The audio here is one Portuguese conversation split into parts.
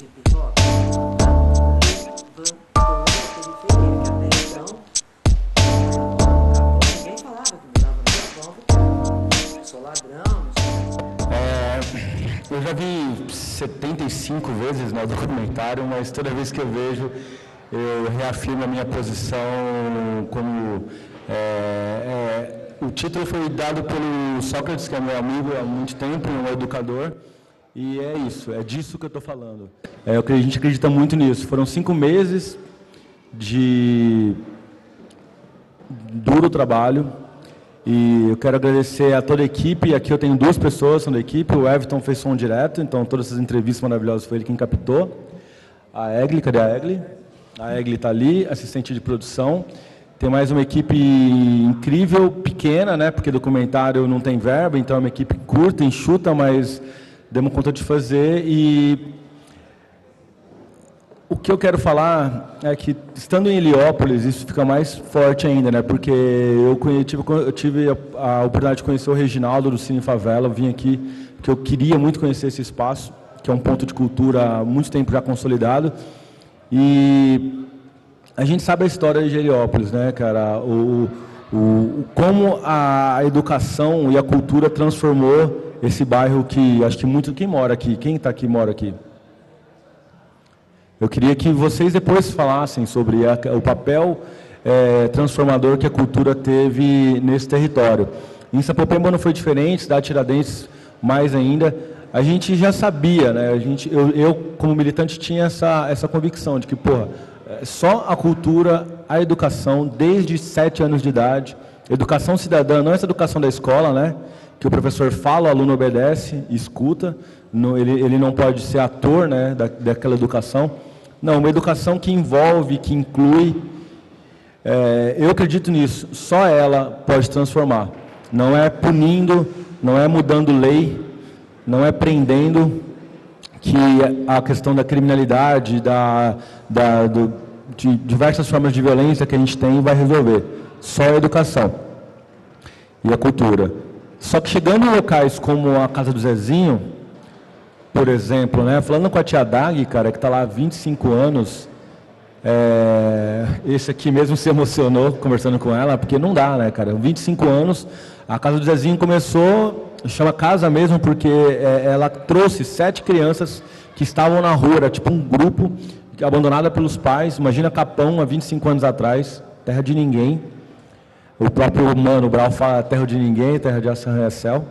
pipoca. Ninguém falava que mudava no Japão, eu sou ladrão, não sei. Eu já vi 75 vezes, né, o documentário, mas toda vez que eu vejo, eu reafirmo a minha posição como... o título foi dado pelo Sócrates, que é meu amigo há muito tempo, um educador, e é isso, é disso que eu estou falando. A gente acredita muito nisso. Foram 5 meses de duro trabalho, e eu quero agradecer a toda a equipe. Aqui eu tenho 2 pessoas são da equipe. O Everton fez som direto, então todas essas entrevistas maravilhosas foi ele quem captou. A Egli, cadê a Egli? A Egli está ali, assistente de produção. Tem mais uma equipe incrível, pequena, né? Porque documentário não tem verba, então é uma equipe curta, enxuta, mas demos conta de fazer. E o que eu quero falar é que, estando em Heliópolis, isso fica mais forte ainda, né? Porque eu tive a oportunidade de conhecer o Reginaldo do Cine Favela. Eu vim aqui porque eu queria muito conhecer esse espaço, que é um ponto de cultura há muito tempo já consolidado. E a gente sabe a história de Heliópolis, né, cara? Como a educação e a cultura transformou esse bairro que, acho que muito... Quem mora aqui? Quem está aqui mora aqui? Eu queria que vocês depois falassem sobre o papel transformador que a cultura teve nesse território. Em Sapopemba não foi diferente, cidade Tiradentes mais ainda. A gente já sabia, né? Eu como militante, tinha essa convicção de que, porra, só a cultura, a educação, desde 7 anos de idade, educação cidadã, não essa educação da escola, né? Que o professor fala, o aluno obedece, escuta, ele não pode ser ator, né, daquela educação. Não, uma educação que envolve, que inclui. Eu acredito nisso, só ela pode transformar. Não é punindo, não é mudando lei, não é prendendo, que a questão da criminalidade, de diversas formas de violência que a gente tem vai resolver. Só a educação e a cultura. Só que chegando em locais como a Casa do Zezinho, por exemplo, né, falando com a tia Dag, cara, que está lá há 25 anos, esse aqui mesmo se emocionou conversando com ela, porque não dá, né, cara, 25 anos, a Casa do Zezinho começou, chama casa mesmo, porque ela trouxe 7 crianças que estavam na rua, era tipo um grupo abandonada pelos pais. Imagina Capão há 25 anos atrás, terra de ninguém. O próprio Mano Brown fala terra de ninguém, terra de arranha-céu.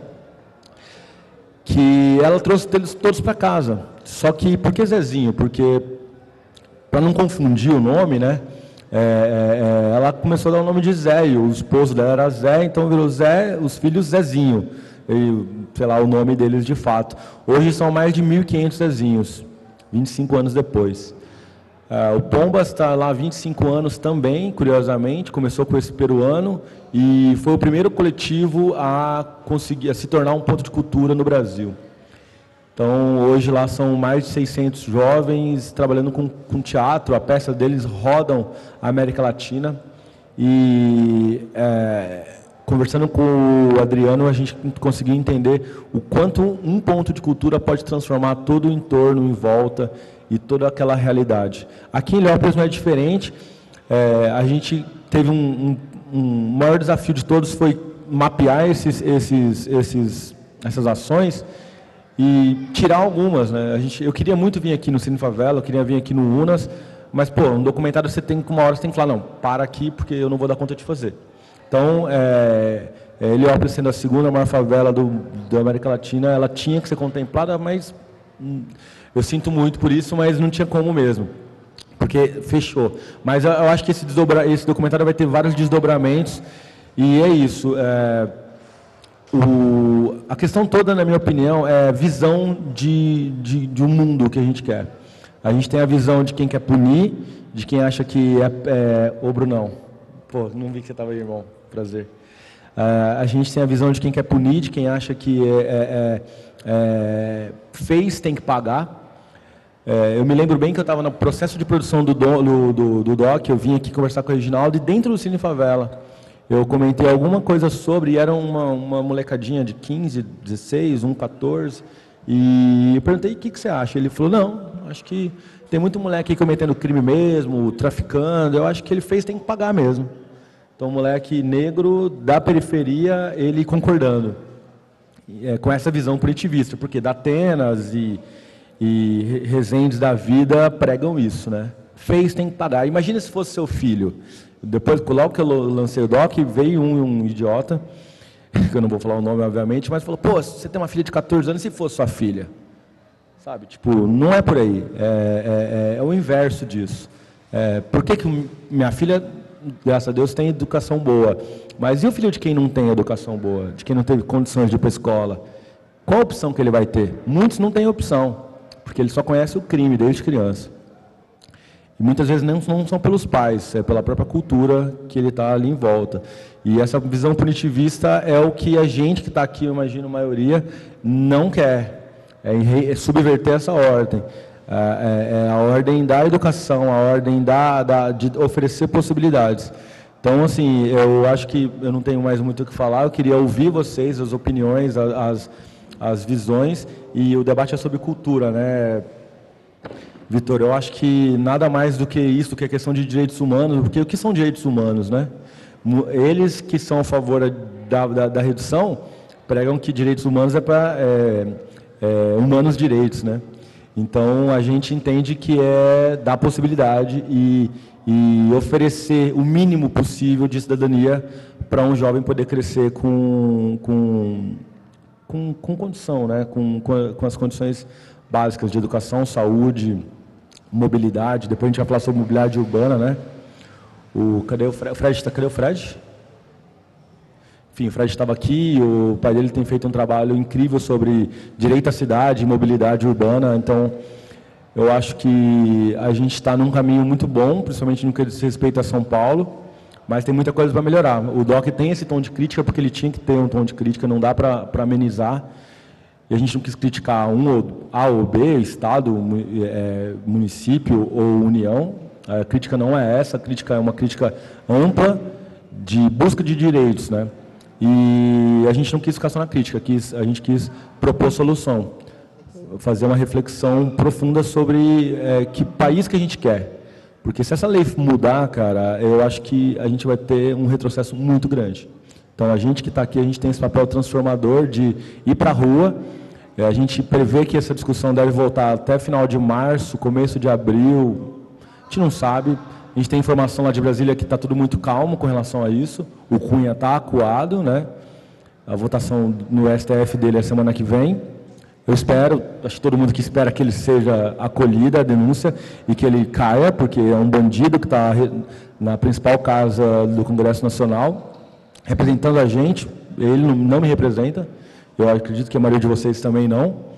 Que ela trouxe eles todos para casa. Só que, por que Zezinho? Porque, para não confundir o nome, né, ela começou a dar o nome de Zé, e o esposo dela era Zé, então virou Zé, os filhos Zezinho. E, sei lá, o nome deles de fato. Hoje são mais de 1.500 Zezinhos, 25 anos depois. O Pombas está lá há 25 anos também, curiosamente, começou com esse peruano e foi o primeiro coletivo a conseguir a se tornar um ponto de cultura no Brasil. Então, hoje lá são mais de 600 jovens trabalhando com teatro, a peça deles rodam a América Latina e... conversando com o Adriano, a gente conseguiu entender o quanto um ponto de cultura pode transformar todo o entorno em volta e toda aquela realidade. Aqui em Heliópolis não é diferente. A gente teve um maior desafio de todos, foi mapear essas ações e tirar algumas, né? Eu queria muito vir aqui no Cine Favela, eu queria vir aqui no Unas, mas, pô, um documentário uma hora você tem que falar, não, para aqui porque eu não vou dar conta de fazer. Então, Heliópolis sendo a segunda maior favela da América Latina, ela tinha que ser contemplada, mas eu sinto muito por isso, mas não tinha como mesmo, porque fechou. Mas eu acho que esse documentário vai ter vários desdobramentos, e é isso. A questão toda, na minha opinião, é a visão de um mundo que a gente quer. A gente tem a visão de quem quer punir, de quem acha que Ô, Brunão, pô, não vi que você estava aí, irmão. Prazer. A gente tem a visão de quem quer punir, de quem acha que fez, tem que pagar. Eu me lembro bem que eu estava no processo de produção do doc, eu vim aqui conversar com o Reginaldo, e dentro do Cine Favela, eu comentei alguma coisa sobre, e era uma molecadinha de 15, 16, 14, e eu perguntei, o que você acha? Ele falou, não, Acho que tem muito moleque aí cometendo crime mesmo, traficando. Eu acho que ele fez, tem que pagar mesmo. Então, um moleque negro da periferia, ele concordando com essa visão punitivista, porque Atenas e Rezendes da vida pregam isso, né? Fez, tem que pagar. Imagina se fosse seu filho. Depois, logo que eu lancei o doc, veio um idiota, que eu não vou falar o nome, obviamente, mas falou, pô, você tem uma filha de 14 anos, e se fosse sua filha? Sabe, tipo, não é por aí. É o inverso disso. Por que minha filha, graças a Deus, tem educação boa? Mas e o filho de quem não tem educação boa? De quem não teve condições de ir para a escola? Qual a opção que ele vai ter? Muitos não têm opção, porque ele só conhece o crime desde criança. E muitas vezes não são pelos pais, é pela própria cultura que ele está ali em volta. E essa visão punitivista é o que a gente que está aqui, eu imagino a maioria, não quer. É subverter essa ordem. A ordem da educação, a ordem de oferecer possibilidades. Então, assim, eu acho que eu não tenho mais muito o que falar, eu queria ouvir vocês, as opiniões, as visões, e o debate é sobre cultura, né? Vitor, eu acho que nada mais do que isso, do que a questão de direitos humanos, porque o que são direitos humanos, né? Eles que são a favor da redução, pregam que direitos humanos é para humanos direitos, né? Então, a gente entende que é dar possibilidade e oferecer o mínimo possível de cidadania para um jovem poder crescer com condição, né? Com as condições básicas de educação, saúde, mobilidade. Depois a gente vai falar sobre mobilidade urbana, né? Cadê o Fred? Cadê o Fred? Enfim, o Fred estava aqui, o pai dele tem feito um trabalho incrível sobre direito à cidade e mobilidade urbana. Então, eu acho que a gente está num caminho muito bom, principalmente no que diz respeito a São Paulo, mas tem muita coisa para melhorar. O DOC tem esse tom de crítica porque ele tinha que ter um tom de crítica, não dá para amenizar. E a gente não quis criticar A ou B, Estado, município ou União. A crítica não é essa, a crítica é uma crítica ampla de busca de direitos, né? E a gente não quis ficar só na crítica, a gente quis propor solução, fazer uma reflexão profunda sobre que país que a gente quer. Porque se essa lei mudar, cara, eu acho que a gente vai ter um retrocesso muito grande. Então, a gente que está aqui, a gente tem esse papel transformador de ir para a rua. A gente prevê que essa discussão deve voltar até final de março, começo de abril. A gente não sabe. A gente tem informação lá de Brasília que está tudo muito calmo com relação a isso. O Cunha está acuado, né? A votação no STF dele é a semana que vem. Eu espero, acho que todo mundo que espera que ele seja acolhida a denúncia e que ele caia, porque é um bandido que está na principal casa do Congresso Nacional, representando a gente. Ele não me representa. Eu acredito que a maioria de vocês também não.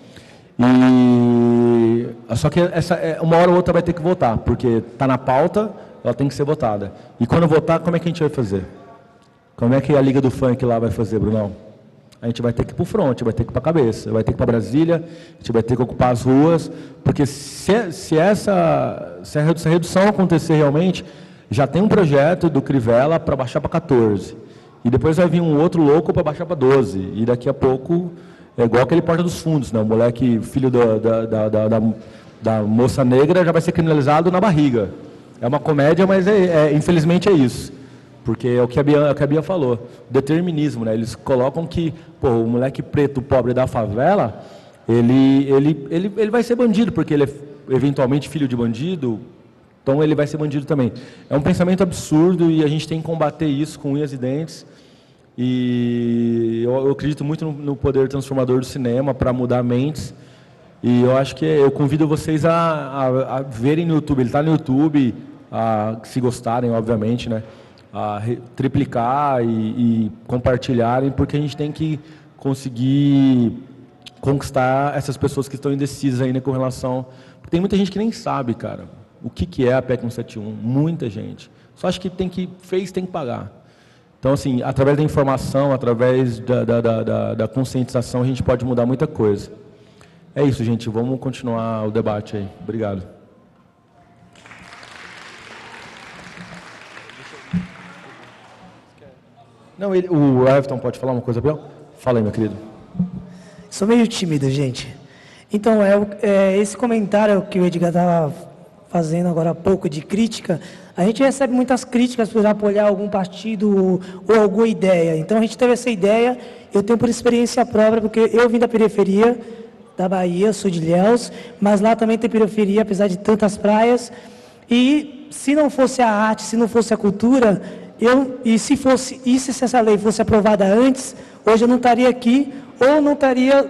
Só que uma hora ou outra vai ter que votar, porque está na pauta, ela tem que ser votada. E quando votar, como é que a gente vai fazer? Como é que a Liga do Funk lá vai fazer, Brunão? A gente vai ter que ir para o front, vai ter que ir para a cabeça, vai ter que ir para Brasília, a gente vai ter que ocupar as ruas, porque se essa redução acontecer realmente, já tem um projeto do Crivella para baixar para 14. E depois vai vir um outro louco para baixar para 12. E daqui a pouco, é igual aquele Porta dos Fundos, né? O moleque, filho da moça negra, já vai ser criminalizado na barriga. É uma comédia, mas infelizmente é isso. Porque é o que a Bia falou. Determinismo, né? Eles colocam que o moleque preto, pobre da favela, ele vai ser bandido, porque ele é eventualmente filho de bandido. Então, ele vai ser bandido também. É um pensamento absurdo e a gente tem que combater isso com unhas e dentes. E eu acredito muito no poder transformador do cinema para mudar mentes. E eu acho que eu convido vocês a verem no YouTube. Ele está no YouTube, se gostarem, obviamente, né? A triplicar e compartilharem, porque a gente tem que conseguir conquistar essas pessoas que estão indecisas ainda com relação... Porque tem muita gente que nem sabe, cara, o que é a PEC 171, muita gente. Só acho que tem que pagar. Então, assim, através da informação, através da conscientização, a gente pode mudar muita coisa. É isso, gente. Vamos continuar o debate aí. Obrigado. Não, o Everton pode falar uma coisa, Bel? Fala aí, meu querido. Sou meio tímido, gente. Então, esse comentário que o Edgar estava fazendo agora há pouco de crítica, a gente recebe muitas críticas por apoiar algum partido ou alguma ideia. Então, a gente teve essa ideia, eu tenho por experiência própria, porque eu vim da periferia da Bahia, sou de Ilhéus, mas lá também tem periferia, apesar de tantas praias. E se não fosse a arte, se não fosse a cultura, se essa lei fosse aprovada antes, hoje eu não estaria aqui ou não teria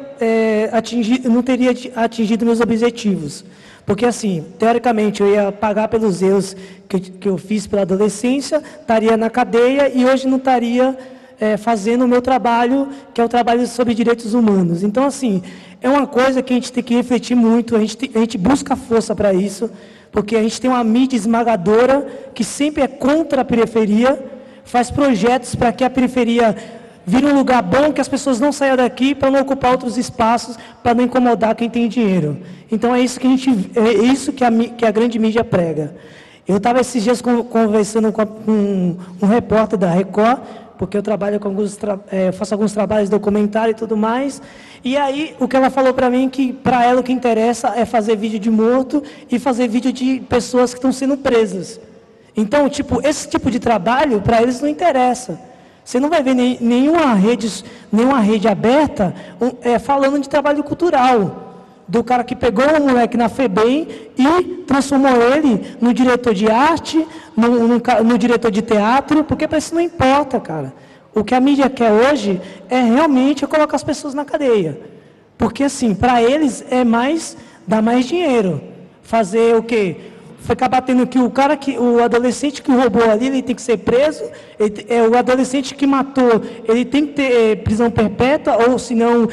atingido meus objetivos. Porque, assim, teoricamente, eu ia pagar pelos erros que eu fiz pela adolescência, estaria na cadeia e hoje não estaria fazendo o meu trabalho, que é o trabalho sobre direitos humanos. Então, assim, é uma coisa que a gente tem que refletir muito, a gente busca força para isso, porque a gente tem uma mídia esmagadora que sempre é contra a periferia, faz projetos para que a periferia vire um lugar bom, que as pessoas não saiam daqui para não ocupar outros espaços, para não incomodar quem tem dinheiro. Então é isso que a grande mídia prega. Eu estava esses dias conversando com um repórter da Record, porque eu trabalho com faço alguns trabalhos de documentário e tudo mais. E aí o que ela falou para mim que para ela o que interessa é fazer vídeo de morto e fazer vídeo de pessoas que estão sendo presas. Então, esse tipo de trabalho para eles não interessa. Você não vai ver nenhuma rede aberta falando de trabalho cultural. Do cara que pegou um moleque na FEBEM e transformou ele no diretor de arte, no diretor de teatro, porque para isso não importa, cara. O que a mídia quer hoje é realmente colocar as pessoas na cadeia. Porque, assim, para eles dá mais dinheiro. Fazer o quê? Ficar batendo que o adolescente que roubou ali, ele tem que ser preso, o adolescente que matou, ele tem que ter prisão perpétua, ou se não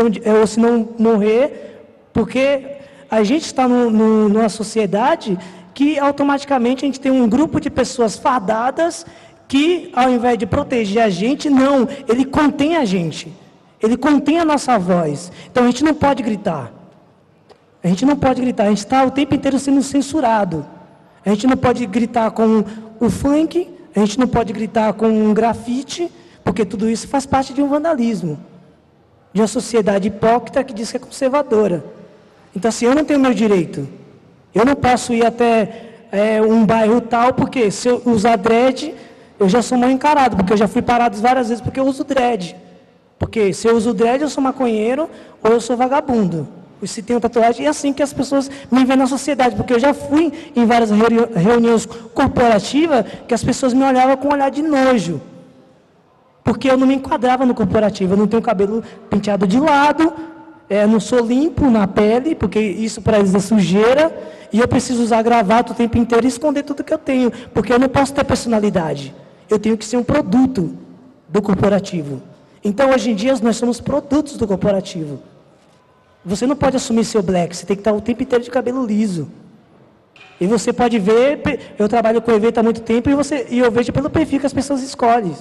morrer, porque a gente está numa sociedade que automaticamente a gente tem um grupo de pessoas fardadas que, ao invés de proteger a gente, não, ele contém a gente, ele contém a nossa voz. Então a gente não pode gritar. A gente não pode gritar, a gente está o tempo inteiro sendo censurado. A gente não pode gritar com o funk, a gente não pode gritar com um grafite, porque tudo isso faz parte de um vandalismo. De uma sociedade hipócrita que diz que é conservadora. Então, assim, eu não tenho meu direito. Eu não posso ir até um bairro tal, porque se eu usar dread, eu já sou mal encarado, porque eu já fui parado várias vezes porque eu uso dread. Porque se eu uso dread, eu sou maconheiro ou eu sou vagabundo. E se tenho tatuagem, é assim que as pessoas me veem na sociedade, porque eu já fui em várias reuniões corporativas que as pessoas me olhavam com um olhar de nojo. Porque eu não me enquadrava no corporativo, eu não tenho cabelo penteado de lado, não sou limpo na pele, porque isso para eles é sujeira, e eu preciso usar gravata o tempo inteiro e esconder tudo que eu tenho, porque eu não posso ter personalidade. Eu tenho que ser um produto do corporativo. Então, hoje em dia, nós somos produtos do corporativo. Você não pode assumir seu black, você tem que estar o tempo inteiro de cabelo liso. E você pode ver, eu trabalho com evento há muito tempo, e eu vejo pelo perfil que as pessoas escolhem.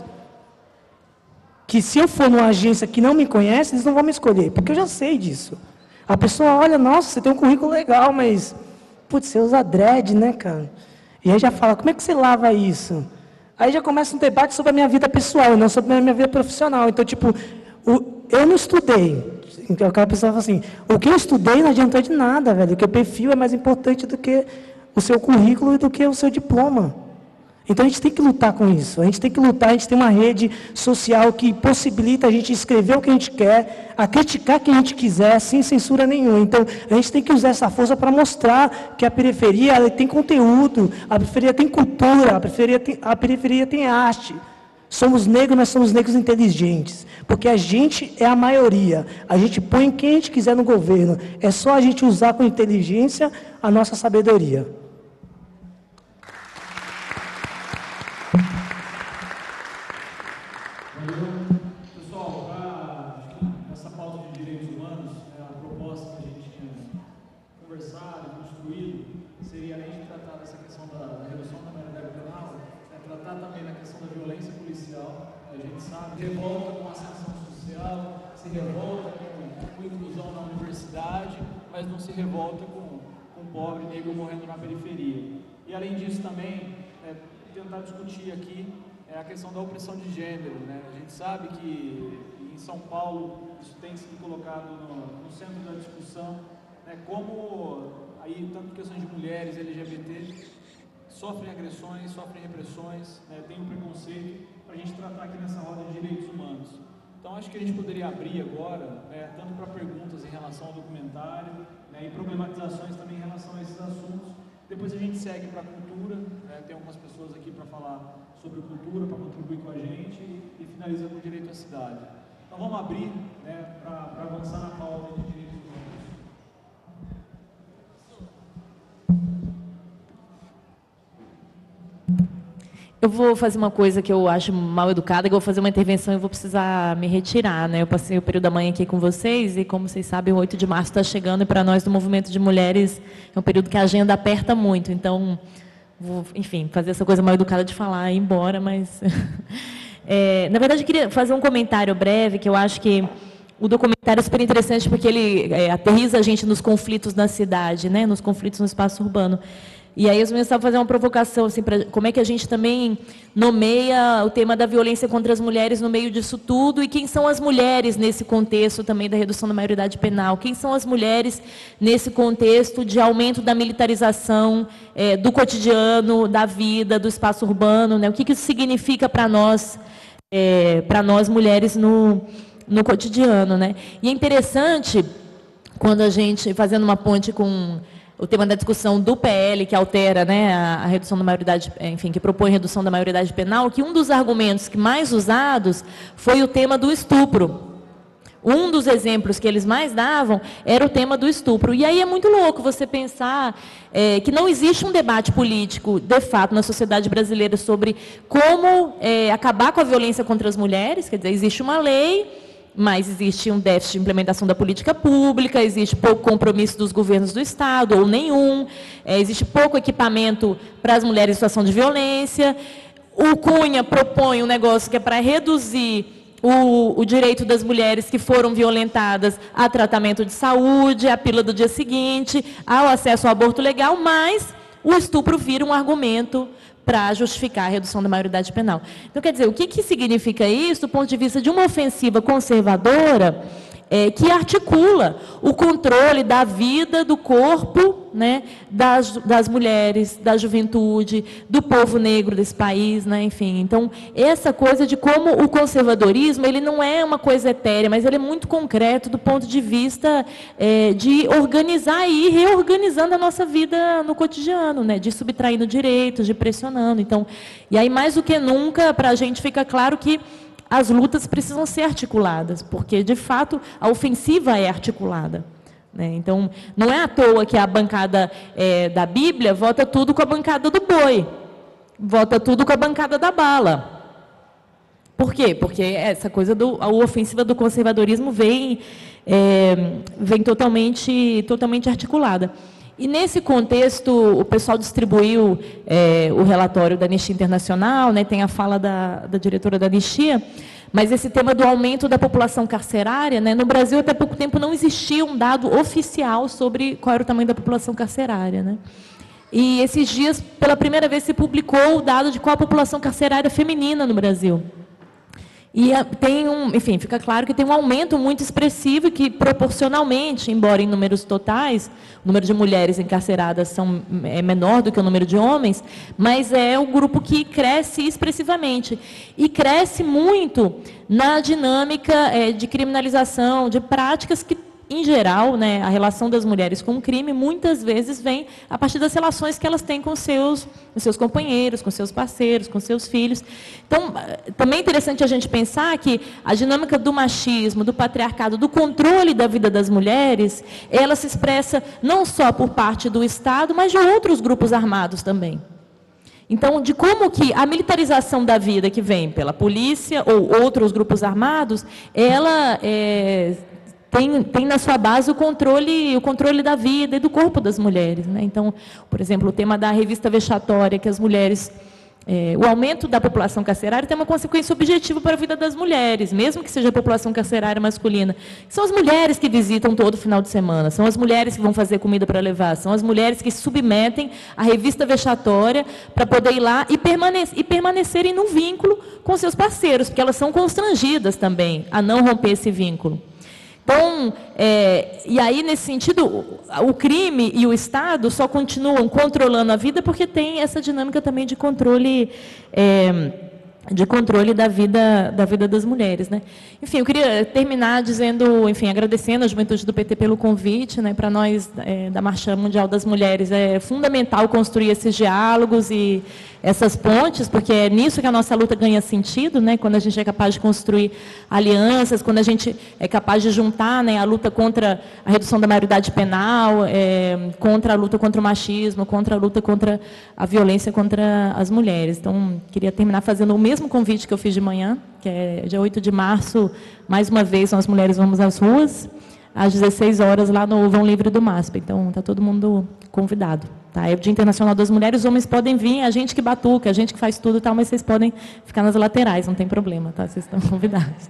Que se eu for numa agência que não me conhece, eles não vão me escolher, porque eu já sei disso. A pessoa olha, nossa, você tem um currículo legal, mas, putz, você usa dread, né, cara? E aí já fala, como é que você lava isso? Aí já começa um debate sobre a minha vida pessoal, não sobre a minha vida profissional. Então, eu não estudei. Então, aquela pessoa fala assim, o que eu estudei não adiantou de nada, velho, porque o perfil é mais importante do que o seu currículo e do que o seu diploma. Então, a gente tem que lutar com isso, a gente tem que lutar, a gente tem uma rede social que possibilita a gente escrever o que a gente quer, a criticar quem a gente quiser, sem censura nenhuma. Então, a gente tem que usar essa força para mostrar que a periferia ela tem conteúdo, a periferia tem cultura, a periferia tem arte. Somos negros, mas somos negros inteligentes, porque a gente é a maioria, a gente põe quem a gente quiser no governo, é só a gente usar com inteligência a nossa sabedoria. Pessoal, essa pauta de direitos humanos, a proposta que a gente tinha conversado e construído seria, além de tratar dessa questão da redução da maioridade penal, tratar também da questão da violência policial. A gente sabe, se revolta com a ascensão social, se revolta com inclusão na universidade, mas não se revolta com o pobre negro morrendo na periferia. E além disso também, tentar discutir aqui a questão da opressão de gênero, né? A gente sabe que em São Paulo isso tem sido colocado no centro da discussão, né, como, aí, tanto questões de mulheres, LGBT, sofrem agressões, sofrem repressões, né, tem um preconceito, para a gente tratar aqui nessa roda de direitos humanos. Então, acho que a gente poderia abrir agora, né, tanto para perguntas em relação ao documentário, né, e problematizações também em relação a esses assuntos. Depois a gente segue para a cultura, né, tem algumas pessoas aqui para falar sobre cultura, para contribuir com a gente, e finaliza com o direito à cidade. Então, vamos abrir, né, para avançar na pauta de direitos humanos. Eu vou fazer uma coisa que eu acho mal educada, que eu vou fazer uma intervenção e vou precisar me retirar, né? Eu passei o período da manhã aqui com vocês e, como vocês sabem, o 8 de março está chegando e, para nós do movimento de mulheres, é um período que a agenda aperta muito. Então, vou, enfim, fazer essa coisa mal educada de falar e ir embora, mas... na verdade, eu queria fazer um comentário breve, que eu acho que o documentário é super interessante porque ele aterriza a gente nos conflitos da cidade, né? Nos conflitos no espaço urbano. E aí os meninos estavam fazendo uma provocação, assim, para como é que a gente também nomeia o tema da violência contra as mulheres no meio disso tudo, e quem são as mulheres nesse contexto também da redução da maioridade penal, quem são as mulheres nesse contexto de aumento da militarização do cotidiano, da vida, do espaço urbano, né? O que isso significa para nós mulheres no cotidiano, né? E é interessante, quando a gente, fazendo uma ponte com o tema da discussão do PL, que altera, né, a redução da maioridade, enfim, que propõe redução da maioridade penal, que um dos argumentos que mais usados foi o tema do estupro. Um dos exemplos que eles mais davam era o tema do estupro. E aí é muito louco você pensar que não existe um debate político, de fato, na sociedade brasileira sobre como acabar com a violência contra as mulheres. Quer dizer, existe uma lei, mas existe um déficit de implementação da política pública, existe pouco compromisso dos governos do Estado, ou nenhum, existe pouco equipamento para as mulheres em situação de violência. O Cunha propõe um negócio que é para reduzir o direito das mulheres que foram violentadas a tratamento de saúde, a pílula do dia seguinte, ao acesso ao aborto legal, mas o estupro vira um argumento para justificar a redução da maioridade penal. Então, quer dizer, o que significa isso do ponto de vista de uma ofensiva conservadora que articula o controle da vida, do corpo, né, das mulheres, da juventude, do povo negro desse país, né, enfim. Então, essa coisa de como o conservadorismo, ele não é uma coisa etérea, mas ele é muito concreto do ponto de vista de organizar e ir reorganizando a nossa vida no cotidiano, né, de subtraindo direitos, de pressionando. Então, e aí, mais do que nunca, para a gente fica claro que as lutas precisam ser articuladas, porque, de fato, a ofensiva é articulada, né? Então, não é à toa que a bancada da Bíblia vota tudo com a bancada do boi, vota tudo com a bancada da bala. Por quê? Porque essa coisa a ofensiva do conservadorismo vem totalmente articulada. E, nesse contexto, o pessoal distribuiu o relatório da Anistia Internacional, né, tem a fala da diretora da Anistia, mas esse tema do aumento da população carcerária, né, no Brasil, até pouco tempo, não existia um dado oficial sobre qual era o tamanho da população carcerária, né? E, esses dias, pela primeira vez, se publicou o dado de qual a população carcerária feminina no Brasil. E enfim, fica claro que tem um aumento muito expressivo que, proporcionalmente, embora em números totais, o número de mulheres encarceradas é menor do que o número de homens, mas é um grupo que cresce expressivamente. E cresce muito na dinâmica de criminalização, de práticas que, em geral, né, a relação das mulheres com o crime, muitas vezes vem a partir das relações que elas têm com seus companheiros, com seus parceiros, com seus filhos. Então, também é interessante a gente pensar que a dinâmica do machismo, do patriarcado, do controle da vida das mulheres, ela se expressa não só por parte do Estado, mas de outros grupos armados também. Então, de como que a militarização da vida que vem pela polícia ou outros grupos armados, ela tem na sua base o controle da vida e do corpo das mulheres, né? Então, por exemplo, o tema da revista vexatória, que as mulheres... o aumento da população carcerária tem uma consequência objetiva para a vida das mulheres, mesmo que seja a população carcerária masculina. São as mulheres que visitam todo final de semana, são as mulheres que vão fazer comida para levar, são as mulheres que se submetem à revista vexatória para poder ir lá e permanecerem no vínculo com seus parceiros, porque elas são constrangidas também a não romper esse vínculo. Então, e aí, nesse sentido, o crime e o Estado só continuam controlando a vida porque tem essa dinâmica também de controle da vida das mulheres, né? Enfim, eu queria terminar dizendo, enfim, agradecendo a Juventude do PT pelo convite, né? Para nós da Marcha Mundial das Mulheres é fundamental construir esses diálogos e essas pontes, porque é nisso que a nossa luta ganha sentido, né? Quando a gente é capaz de construir alianças, quando a gente é capaz de juntar, né, a luta contra a redução da maioridade penal, contra a luta contra o machismo, contra a luta contra a violência contra as mulheres. Então, queria terminar fazendo o mesmo convite que eu fiz de manhã, que é dia 8 de março, mais uma vez, nós mulheres vamos às ruas, às 16 horas, lá no Vão Livre do MASP. Então, está todo mundo convidado. Tá? É o Dia Internacional das Mulheres, os homens podem vir, a gente que batuca, a gente que faz tudo, tal, mas vocês podem ficar nas laterais, não tem problema, tá? Vocês estão convidados.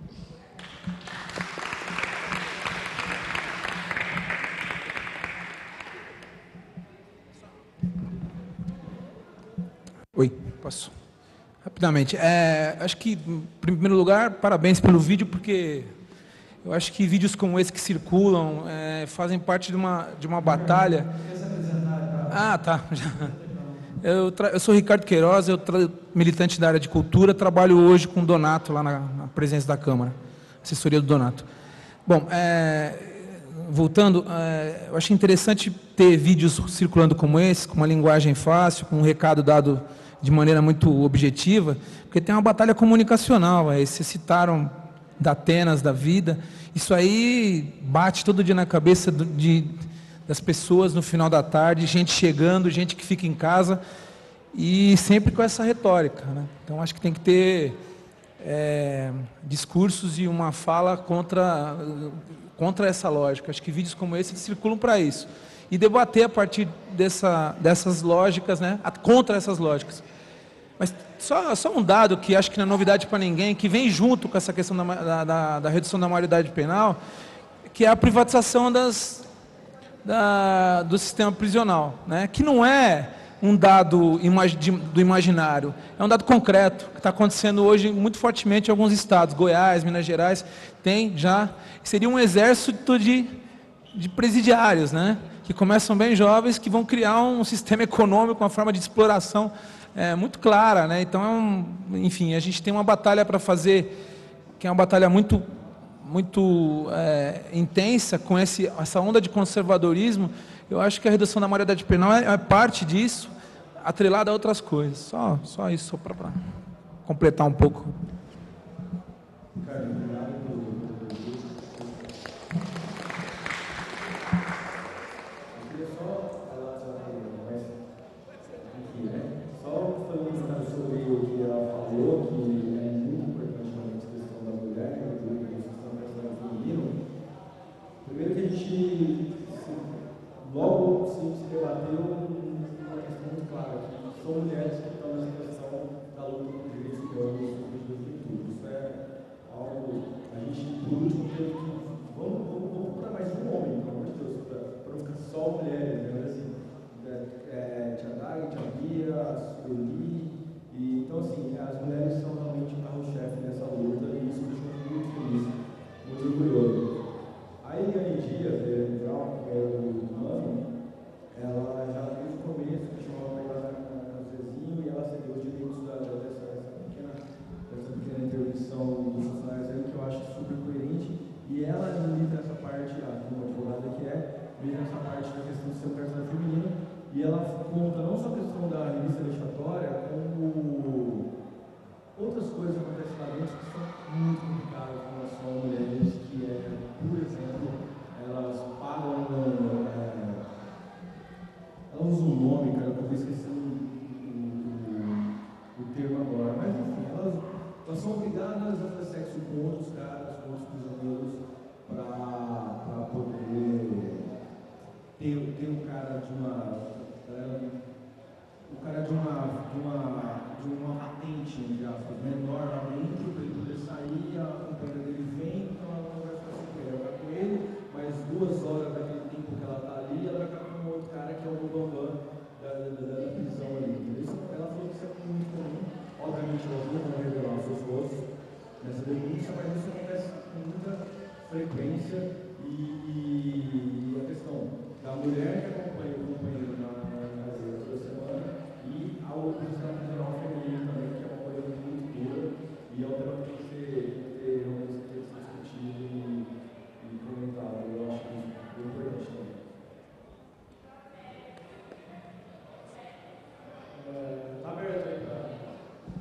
Oi, posso? Rapidamente. Acho que, em primeiro lugar, parabéns pelo vídeo, porque eu acho que vídeos como esse que circulam fazem parte de uma batalha. Ah, tá. Eu sou Ricardo Queiroz, militante da área de cultura, trabalho hoje com o Donato, lá na presidência da Câmara, assessoria do Donato. Bom, voltando, eu acho interessante ter vídeos circulando como esse, com uma linguagem fácil, com um recado dado de maneira muito objetiva, porque tem uma batalha comunicacional. Vocês citaram da Atenas, da vida, isso aí bate todo dia na cabeça das pessoas no final da tarde, gente chegando, gente que fica em casa, e sempre com essa retórica, né? Então, acho que tem que ter discursos e uma fala contra essa lógica. Acho que vídeos como esse circulam para isso. E debater a partir dessas lógicas, né? Contra essas lógicas. Mas só um dado que acho que não é novidade para ninguém, que vem junto com essa questão da redução da maioridade penal, que é a privatização do sistema prisional, né? Que não é um dado do imaginário, é um dado concreto, que está acontecendo hoje muito fortemente em alguns estados, Goiás, Minas Gerais, tem já, seria um exército de presidiários, né? Que começam bem jovens, que vão criar um sistema econômico, uma forma de exploração muito clara, né? Então, enfim, a gente tem uma batalha para fazer, que é uma batalha muito intensa, com essa onda de conservadorismo. Eu acho que a redução da maioridade penal é parte disso, atrelada a outras coisas. Só isso, só para completar um pouco. Logo se debateu uma questão muito clara, que são mulheres que estão nessa questão da luta por direitos humanos e dos tudo. Isso é algo, a gente, por último, teve que vamos procurar mais um homem, pelo amor de Deus, para não ficar só mulheres, né? Assim, Tia Dai, Tia Bia, a Sueli, e então assim, as mulheres são realmente o carro-chefe dessa luta, e isso me deixou muito feliz, muito orgulhoso. A Eliane Dias, que é o ela já desde o começo me chamou para ir lá no Zezinho e ela cedeu os direitos dessa pequena intervenção dos funcionários aí, que eu acho super coerente, e ela milita nessa parte, como advogada que milita nessa parte da questão do seu personagem feminino, e ela conta não só a questão da revista vexatória, como outras coisas que acontecem lá dentro que são muito complicadas com relação a mulheres, que por exemplo, elas pagam ela usa um nome, cara, que eu esqueci o termo agora, mas enfim, elas são obrigadas a fazer sexo com outros caras, com outros prisioneiros, para poder ter um cara de uma patente, entre aspas, menor realmente, para ele poder sair, a companheira dele vem, então ela não vai ficar sem ela vai com ele, mas 2 horas daquele tempo que ela está ali, ela vai ficar com outro cara que é o bambam da prisão ali. Ela falou que isso é muito comum. Obviamente, nós não vamos revelar os seus rostos nessa denúncia, mas isso acontece com muita frequência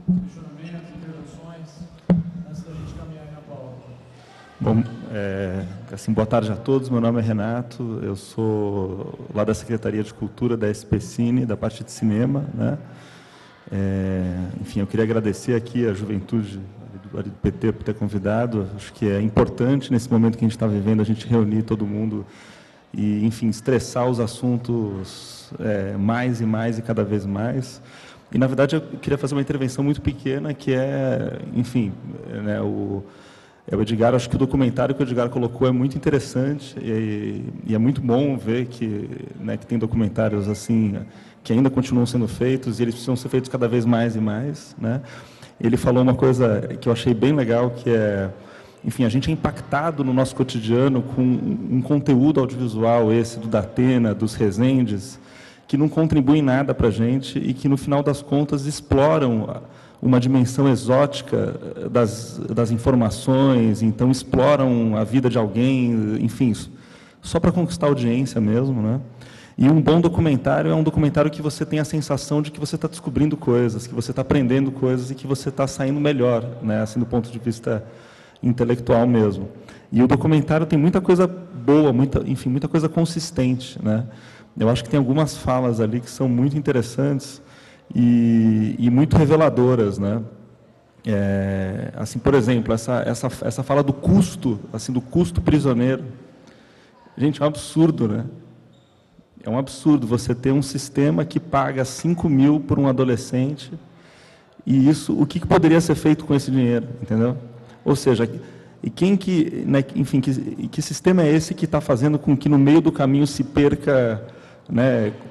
questionamentos, intervenções, antes da gente caminhar na pauta. Bom, assim, boa tarde a todos. Meu nome é Renato, eu sou lá da Secretaria de Cultura da SPCine, da parte de cinema, né? Enfim, eu queria agradecer aqui a juventude do PT por ter convidado. Acho que é importante, nesse momento que a gente está vivendo, a gente reunir todo mundo e, enfim, estressar os assuntos mais e mais e cada vez mais. E, na verdade, eu queria fazer uma intervenção muito pequena, que é, enfim, né, o Edgar. Acho que o documentário que o Edgar colocou é muito interessante e é muito bom ver que, né, que tem documentários assim que ainda continuam sendo feitos e eles precisam ser feitos cada vez mais e mais, né? Ele falou uma coisa que eu achei bem legal, que é, enfim, a gente é impactado no nosso cotidiano com um conteúdo audiovisual, esse do Datena, dos Rezendes, que não contribui em nada para a gente e que, no final das contas, exploram uma dimensão exótica das informações, então exploram a vida de alguém, enfim, só para conquistar audiência mesmo, né? E um bom documentário é um documentário que você tem a sensação de que você está descobrindo coisas, que você está aprendendo coisas e que você está saindo melhor, né? Assim, do ponto de vista intelectual mesmo. E o documentário tem muita coisa boa, muita coisa consistente, né? Eu acho que tem algumas falas ali que são muito interessantes e muito reveladoras, né? Assim, por exemplo, essa fala do custo, assim, do custo prisioneiro. Gente, é um absurdo, né? É um absurdo você ter um sistema que paga 5 mil por um adolescente e isso, o que poderia ser feito com esse dinheiro, entendeu? Ou seja, e quem que, né, enfim, que sistema é esse que está fazendo com que no meio do caminho se perca, né, R$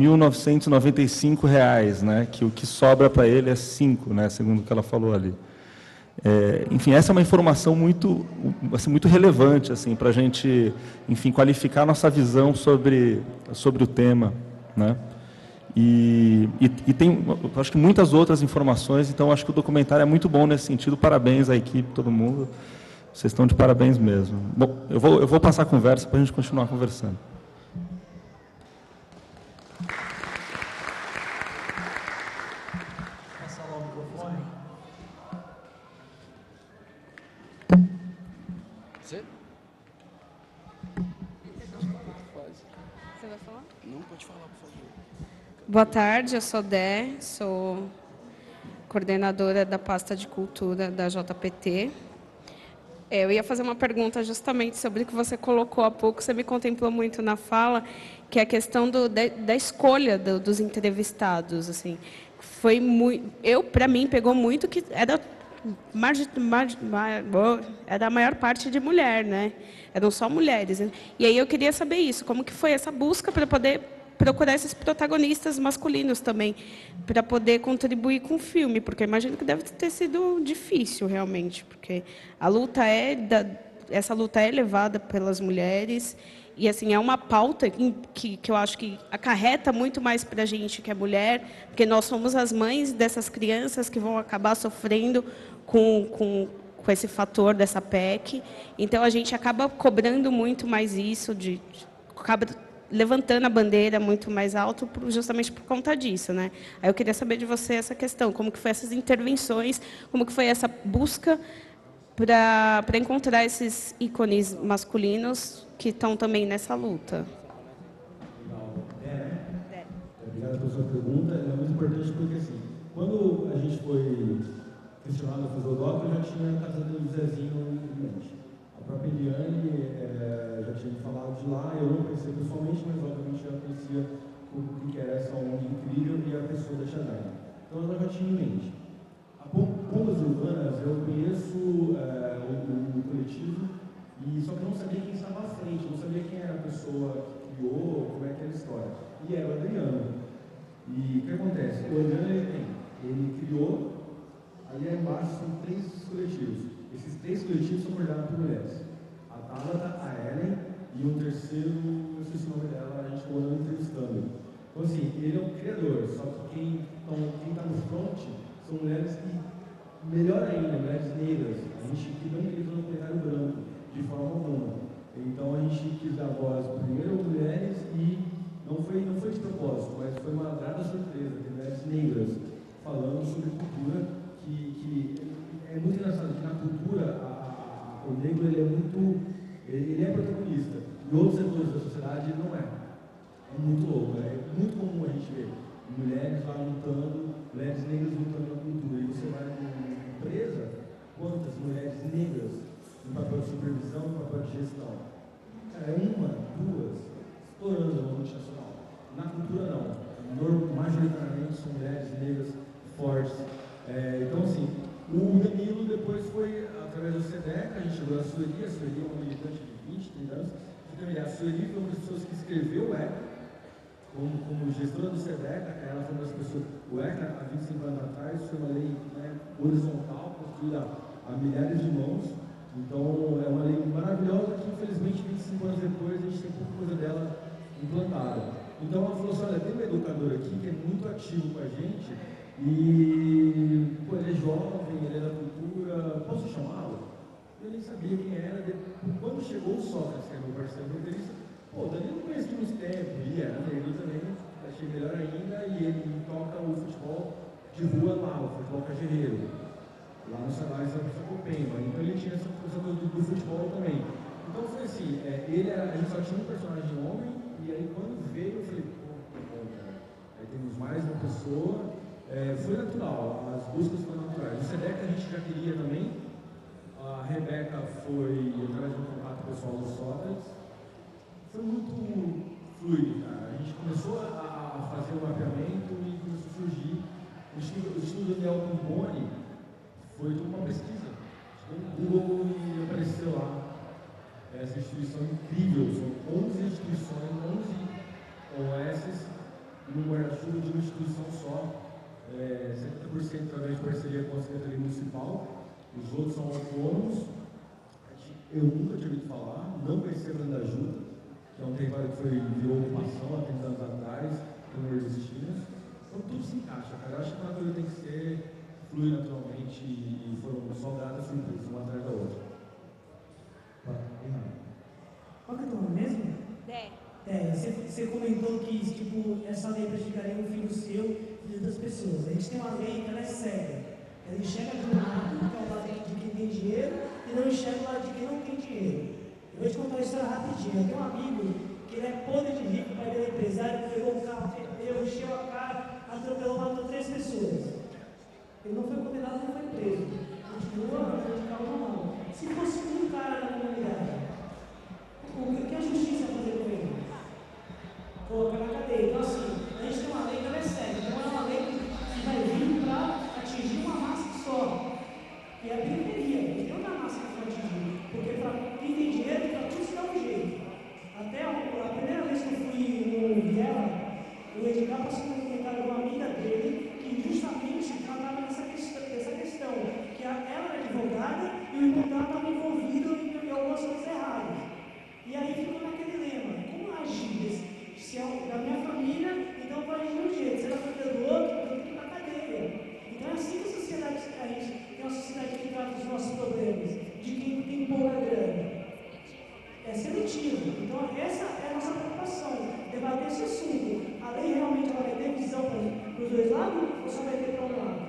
4.995, né, que o que sobra para ele é 5, né, segundo o que ela falou ali. Enfim, essa é uma informação muito, assim, muito relevante, assim, para a gente, enfim, qualificar a nossa visão sobre o tema, né? E tem, acho que muitas outras informações. Então acho que o documentário é muito bom nesse sentido. Parabéns à equipe, todo mundo. Vocês estão de parabéns mesmo. Bom, eu vou passar a conversa para a gente continuar conversando. Passar lá o microfone. Você vai falar? Não, pode falar, por favor. Boa tarde, eu sou Dé, sou coordenadora da pasta de cultura da JPT. Eu ia fazer uma pergunta justamente sobre o que você colocou há pouco, você me contemplou muito na fala, que é a questão da escolha dos entrevistados. Assim. Foi muito, para mim, pegou muito que era a maior parte de mulher, né? Eram só mulheres. Né? E aí eu queria saber isso, como que foi essa busca para poder procurar esses protagonistas masculinos também, para poder contribuir com o filme, porque eu imagino que deve ter sido difícil, realmente, porque a luta essa luta é levada pelas mulheres, e assim, é uma pauta que eu acho que acarreta muito mais para a gente que é mulher, porque nós somos as mães dessas crianças que vão acabar sofrendo com esse fator dessa PEC. Então, a gente acaba cobrando muito mais isso, acaba levantando a bandeira muito mais alto justamente por conta disso, né? Aí eu queria saber de você essa questão, como que foi essas intervenções, como que foi essa busca para encontrar esses ícones masculinos que estão também nessa luta. Obrigado pela sua pergunta. É muito importante porque, assim, quando a gente foi questionado a fazer o doc, eu já tinha a casa do Zezinho em mente. A própria Eliane já tinha me falado de lá, eu não conhecia pessoalmente, mas obviamente já conhecia o que era essa ONG incrível e a pessoa da Chanel. Então eu já tinha em mente. A Pombas Urbanas, eu conheço o coletivo, só que eu não sabia quem estava à frente, não sabia quem era a pessoa que criou, como é que era a história. E era o Adriano. E o que acontece? O Adriano ele criou, ali embaixo são 3 coletivos. Esses 3 coletivos são coordenados por mulheres. A Tabata, a Ellen e um terceiro, eu esqueci o nome dela, a gente ficou andando entrevistando. Então, assim, ele é um criador, só que quem está no front são mulheres que, melhor ainda, mulheres negras. A gente que não queria fazer um comentário branco, de forma alguma. Então, a gente quis dar voz primeiro a mulheres e não foi de propósito, mas foi uma grata surpresa, de mulheres negras falando sobre cultura todo, ele é protagonista. Em outros setores da sociedade ele não é. É muito louco, é muito comum a gente ver mulheres lá lutando, mulheres negras lutando na cultura. E você vai numa empresa, quantas mulheres negras no papel de supervisão, no papel de gestão? Cara, é uma, duas, estourando na multinacional. Na cultura não. Majoritariamente são mulheres negras fortes. Então assim, o Danilo depois foi, através do SEDEC, a gente chegou na Sueli, a Sueli é uma militante de 20, 30 anos. A Sueli foi uma das pessoas que escreveu o ECA, como gestora do SEDEC, ela foi uma das pessoas, o ECA, há 25 anos atrás, foi uma lei, né, horizontal, construída a milhares de mãos. Então, é uma lei maravilhosa que, infelizmente, 25 anos depois, a gente tem pouca coisa dela implantada. Então, ela falou assim, olha, tem um educador aqui que é muito ativo com a gente e, pô, ele é jovem, ele é da cultura, posso chamá-lo? Eu nem sabia quem era. Quando chegou o Sócrates, que é meu parceiro de entrevista, pô, Danilo não conhecia uns tempos, e era negro também, achei melhor ainda, e ele toca o futebol de rua lá, o futebol cajerreiro, lá no Salário da Sapopemba. Então ele tinha essa coisa do futebol também. Então foi assim, a gente só tinha um personagem homem, e aí quando veio eu falei, pô, tá bom, cara. Aí temos mais uma pessoa, foi natural, as buscas foram naturais. O SEDEC a gente já queria também. A Rebeca foi, através de um contato pessoal do Sócrates, foi muito fluido, cara. A gente começou a fazer o mapeamento e começou a surgir. O estudo do Daniel Pomboni foi de uma pesquisa. No Google e apareceu lá essa instituição incrível. São 11 instituições, 11 OS no guarda-chuva de uma instituição só. 70% através de parceria com a Secretaria Municipal. Os outros são autônomos. Eu nunca tinha ouvido falar, não conhecia a Grande Ajuda, que é um território que virou ocupação há 30 anos atrás, que não existia. Então tudo se encaixa, cara. Eu acho que a natureza tem que fluir naturalmente e foram só gratas surpresas, uma atrás da outra. Qual que é o nome mesmo? Você comentou que tipo, essa lei prejudicaria o filho seu e das pessoas. A gente tem uma lei que ela é cega. Ela enxerga de um lado, que é o lado de quem tem dinheiro, e não enxerga o lado de quem não tem dinheiro. Eu vou te contar uma história rapidinho. Eu tenho um amigo que ele é podre de rico, o pai dele é empresário, pegou um carro, perdeu, encheu a cara, atropelou, matou 3 pessoas. Ele não foi condenado, não foi preso. Continua andando de carro normal. Se fosse um cara na comunidade, o que a justiça vai fazer com ele? Colocar na cadeia. Então assim, a gente tem uma lei que ela é séria. Então é uma lei que vai vir para atingir uma massa só. E a periferia, tem uma massa que vai atingir. Porque para quem tem dinheiro, para tudo se dá um jeito. Até a primeira vez que eu fui no Viela, o Edgar passou um comentário de uma amiga dele que justamente tratava dessa questão, que ela era advogada e o irmão dela estava envolvido em algumas coisas erradas. E aí ficou naquele lema, como agir? Se é da minha família, então eu vou agir de um jeito. Se é da família do outro, eu tenho que ir para a cadeia. Então é assim que a gente tem uma sociedade que trata os nossos problemas, de quem tem pouca grana. É seletivo. Então essa é a nossa preocupação, debater esse assunto. A lei realmente ela vai ter visão para os dois lados ou só vai ter para um lado?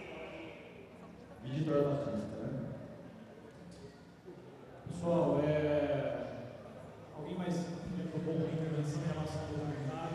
Editor Batista, né? Pessoal, alguém mais quer propor uma intervenção em relação ao documentário?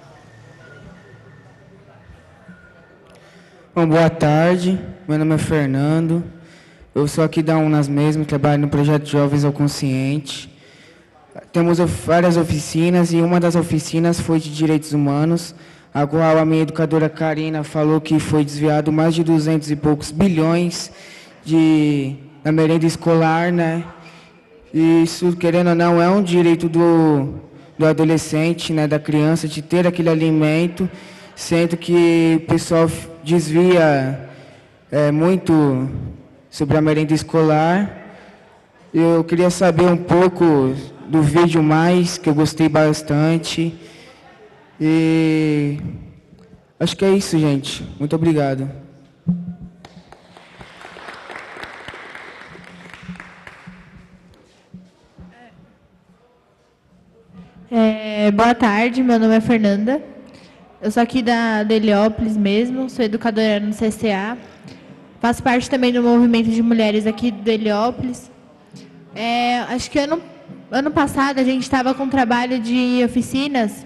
Bom, boa tarde, meu nome é Fernando, eu sou aqui da Unas mesmo, trabalho no projeto Jovens ao Consciente. Temos várias oficinas e uma das oficinas foi de Direitos Humanos, a qual a minha educadora Karina falou que foi desviado mais de 200 e poucos bilhões da merenda escolar, né? E isso, querendo ou não, é um direito do adolescente, né, da criança, de ter aquele alimento, sendo que o pessoal desvia muito sobre a merenda escolar. Eu queria saber um pouco do vídeo mais, que eu gostei bastante. E acho que é isso, gente. Muito obrigado. Boa tarde, meu nome é Fernanda. Eu sou aqui da Heliópolis mesmo, sou educadora no CCA. Faço parte também do movimento de mulheres aqui do Heliópolis. Acho que ano passado a gente estava com um trabalho de oficinas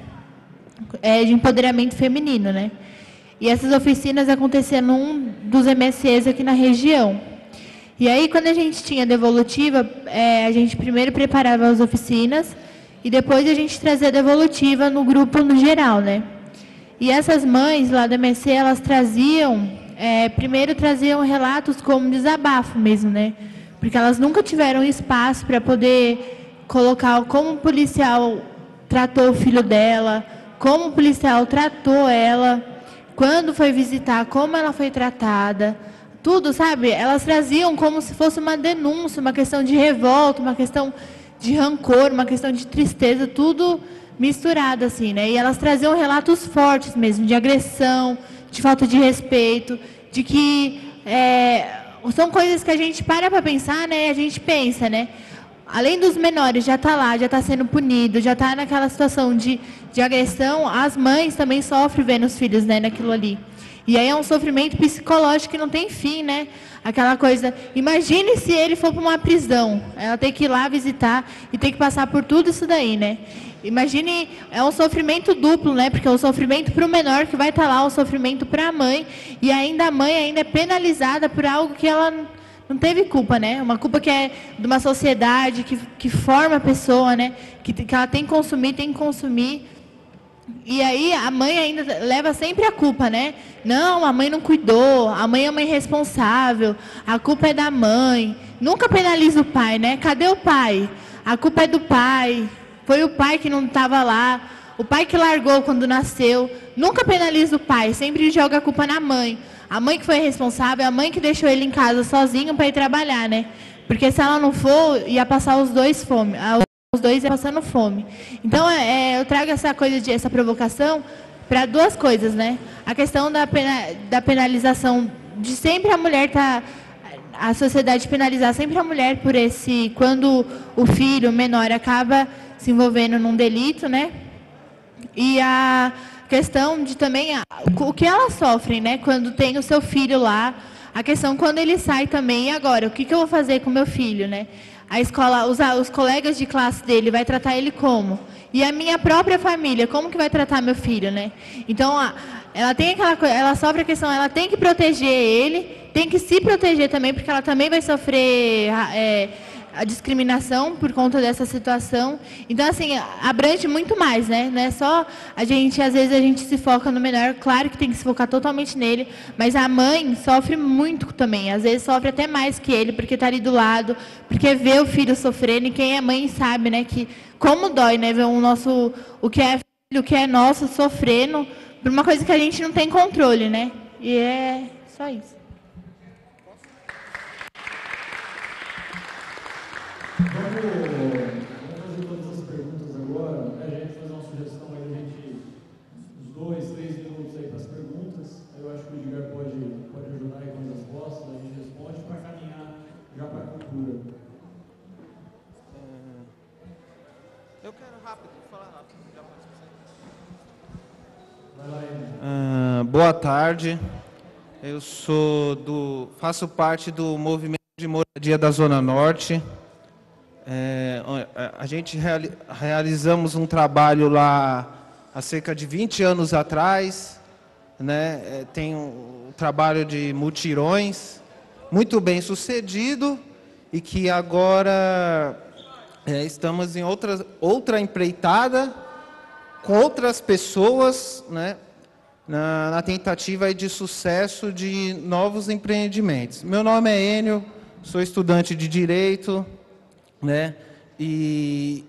de empoderamento feminino, né? E essas oficinas aconteciam num dos MSCs aqui na região. E aí, quando a gente tinha devolutiva, a gente primeiro preparava as oficinas e depois a gente trazia a devolutiva no grupo no geral, né? E essas mães lá do MSC, elas traziam, primeiro traziam relatos como desabafo mesmo, né? Porque elas nunca tiveram espaço para poder colocar como o policial tratou o filho dela, como o policial tratou ela, quando foi visitar, como ela foi tratada, tudo, sabe? Elas traziam como se fosse uma denúncia, uma questão de revolta, uma questão de rancor, uma questão de tristeza, tudo misturado assim, né? E elas traziam relatos fortes mesmo, de agressão, de falta de respeito, de que são coisas que a gente para pensar, né? E a gente pensa, né? Além dos menores já tá lá, já tá sendo punido, já tá naquela situação de agressão, as mães também sofrem vendo os filhos, né, naquilo ali. E aí é um sofrimento psicológico que não tem fim, né? Aquela coisa, imagine se ele for para uma prisão, ela tem que ir lá visitar e tem que passar por tudo isso daí, né? Imagine, é um sofrimento duplo, né? Porque é um sofrimento para o menor que vai estar lá, um sofrimento para a mãe, e ainda a mãe ainda é penalizada por algo que ela não teve culpa, né? Uma culpa que é de uma sociedade que forma a pessoa, né? Que ela tem que consumir. E aí a mãe ainda leva sempre a culpa, né? Não, a mãe não cuidou, a mãe é uma irresponsável, a culpa é da mãe. Nunca penaliza o pai, né? Cadê o pai? A culpa é do pai. Foi o pai que não estava lá, o pai que largou quando nasceu. Nunca penaliza o pai, sempre joga a culpa na mãe. A mãe que foi responsável, a mãe que deixou ele em casa sozinho para ir trabalhar, né? Porque se ela não for, ia passar os dois fome. Os dois iam passando fome. Então, eu trago essa coisa essa provocação para duas coisas, né? A questão da penalização de sempre a mulher a sociedade penalizar sempre a mulher por quando o filho menor acaba se envolvendo num delito, né? E a questão de também o que elas sofrem, né? Quando tem o seu filho lá, a questão quando ele sai também, e agora? O que eu vou fazer com o meu filho, né? A escola, os colegas de classe dele, vai tratar ele como? E a minha própria família, como que vai tratar meu filho, né? Então, ela tem ela sofre a questão, ela tem que proteger ele, tem que se proteger também, porque ela também vai sofrer a discriminação por conta dessa situação. Então, assim, abrange muito mais, né? Não é só às vezes a gente se foca no menor, claro que tem que se focar totalmente nele, mas a mãe sofre muito também, às vezes sofre até mais que ele, porque está ali do lado, porque vê o filho sofrendo, e quem é mãe sabe, né, que como dói, né, ver o que é filho, o que é nosso sofrendo por uma coisa que a gente não tem controle, né? E é só isso. Vamos fazer todas as perguntas agora. A gente fazer uma sugestão aí, uns 2, 3 minutos aí para as perguntas. Eu acho que o Edgar pode ajudar aí com as respostas, a gente responde para caminhar já para a cultura. Eu quero rápido, falar rápido. Vai lá, Edgar. Boa tarde. Eu faço parte do movimento de moradia da Zona Norte. A gente realizamos um trabalho lá há cerca de 20 anos atrás, né? Tem um trabalho de mutirões, muito bem sucedido, e que agora estamos em outra empreitada, com outras pessoas, né? Na tentativa de sucesso de novos empreendimentos. Meu nome é Enio, sou estudante de Direito, né? E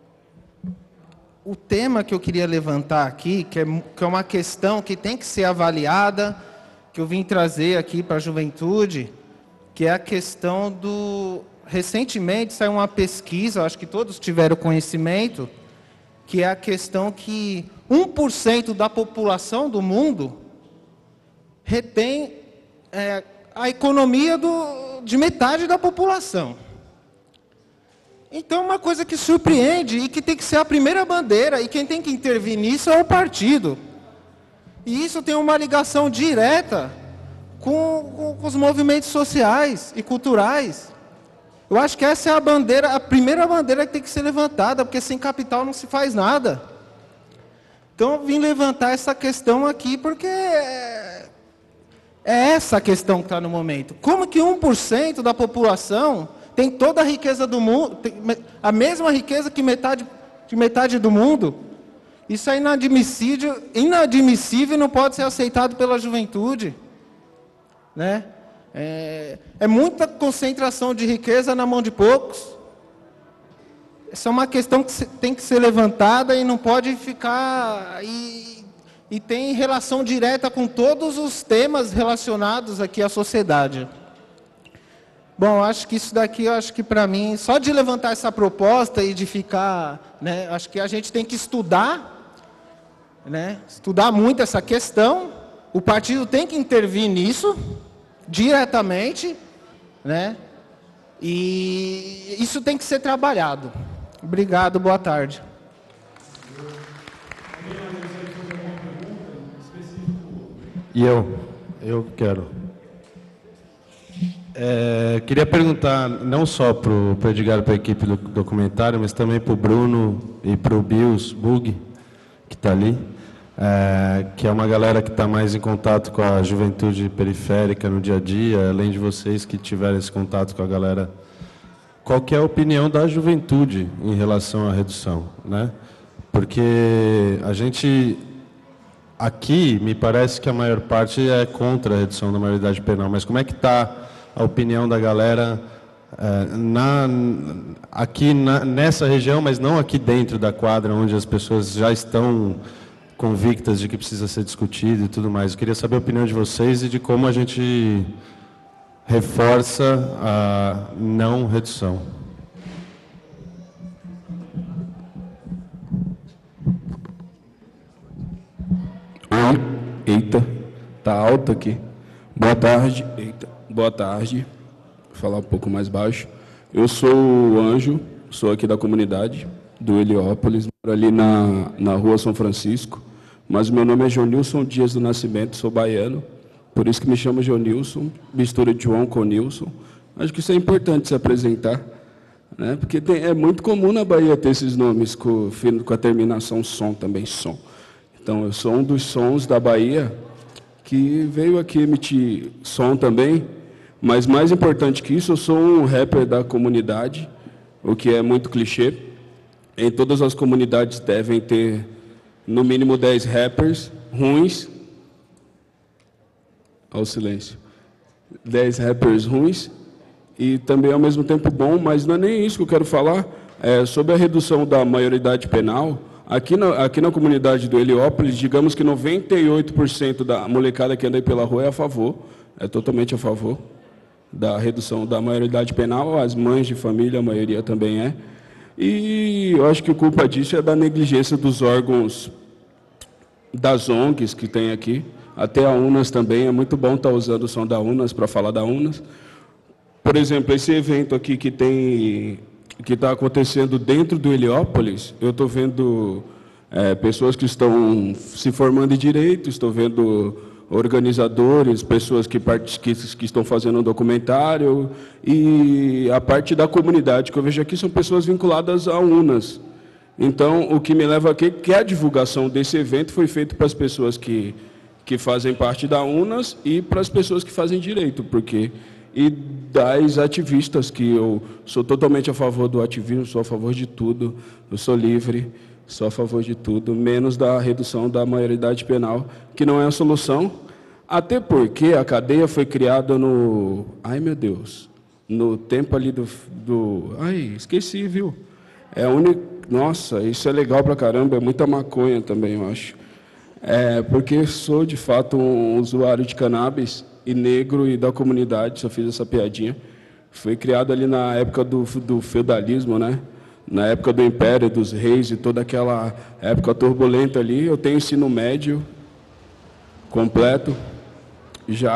o tema que eu queria levantar aqui, que é uma questão que tem que ser avaliada, que eu vim trazer aqui para a juventude, que é a questão recentemente saiu uma pesquisa, acho que todos tiveram conhecimento, que é a questão que 1% da população do mundo retém a economia de metade da população. Então, uma coisa que surpreende e que tem que ser a primeira bandeira, e quem tem que intervir nisso é o partido. E isso tem uma ligação direta com os movimentos sociais e culturais. Eu acho que essa é a bandeira, a primeira bandeira que tem que ser levantada, porque sem capital não se faz nada. Então eu vim levantar essa questão aqui porque é essa a questão que está no momento. Como que 1% da população tem toda a riqueza do mundo, tem a mesma riqueza que metade do mundo? Isso é inadmissível e não pode ser aceitado pela juventude, né? É muita concentração de riqueza na mão de poucos. Essa é uma questão que tem que ser levantada e não pode ficar... E tem relação direta com todos os temas relacionados aqui à sociedade. Bom, acho que isso daqui, acho que para mim, só de levantar essa proposta e de ficar... né, acho que a gente tem que estudar, né, estudar muito essa questão. O partido tem que intervir nisso, diretamente, né? E isso tem que ser trabalhado. Obrigado, boa tarde. E eu quero. Queria perguntar, não só para o Edgar, para a equipe do documentário, mas também para o Bruno e para o Bios Bug, que está ali, que é uma galera que está mais em contato com a juventude periférica no dia a dia, além de vocês que tiveram esse contato com a galera. Qual que é a opinião da juventude em relação à redução, né? Porque a gente... Aqui, me parece que a maior parte é contra a redução da maioridade penal, mas como é que está a opinião da galera aqui nessa região, mas não aqui dentro da quadra, onde as pessoas já estão convictas de que precisa ser discutido e tudo mais? Eu queria saber a opinião de vocês e de como a gente reforça a não redução. Eita, tá alto aqui. Boa tarde. Eita, boa tarde. Vou falar um pouco mais baixo. Eu sou o Anjo, sou aqui da comunidade do Heliópolis, moro ali na rua São Francisco, mas o meu nome é Jonilson Dias do Nascimento, sou baiano, por isso que me chamo Jonilson, mistura de João com Nilson. Acho que isso é importante se apresentar, né? Porque é muito comum na Bahia ter esses nomes com a terminação som também, som. Então, eu sou um dos sons da Bahia que veio aqui emitir som também, mas mais importante que isso, eu sou um rapper da comunidade, o que é muito clichê. Em todas as comunidades devem ter, no mínimo, 10 rappers ruins. Olha o silêncio. 10 rappers ruins e também, ao mesmo tempo, bom, mas não é nem isso que eu quero falar. Sobre a redução da maioridade penal. Aqui na comunidade do Heliópolis, digamos que 98% da molecada que anda aí pela rua é a favor, é totalmente a favor da redução da maioridade penal, as mães de família, a maioria também é. E eu acho que a culpa disso é da negligência dos órgãos das ONGs que tem aqui, até a UNAS também, é muito bom estar usando o som da UNAS para falar da UNAS. Por exemplo, esse evento aqui que está acontecendo dentro do Heliópolis, eu estou vendo pessoas que estão se formando em direito, estou vendo organizadores, pessoas que estão fazendo um documentário, e a parte da comunidade que eu vejo aqui são pessoas vinculadas a UNAS. Então, o que me leva aqui é que a divulgação desse evento foi feita para as pessoas que fazem parte da UNAS e para as pessoas que fazem direito, e das ativistas, que eu sou totalmente a favor do ativismo, sou a favor de tudo, eu sou livre, sou a favor de tudo, menos da redução da maioridade penal, que não é a solução, até porque a cadeia foi criada no... Ai, meu Deus! No tempo ali Ai, esqueci, viu? É a única... Nossa, isso é legal pra caramba, é muita maconha também, eu acho. Porque sou, de fato, um usuário de cannabis, e negro e da comunidade, só fiz essa piadinha. Foi criado ali na época do feudalismo, né? Na época do Império, dos reis e toda aquela época turbulenta ali. Eu tenho ensino médio completo já,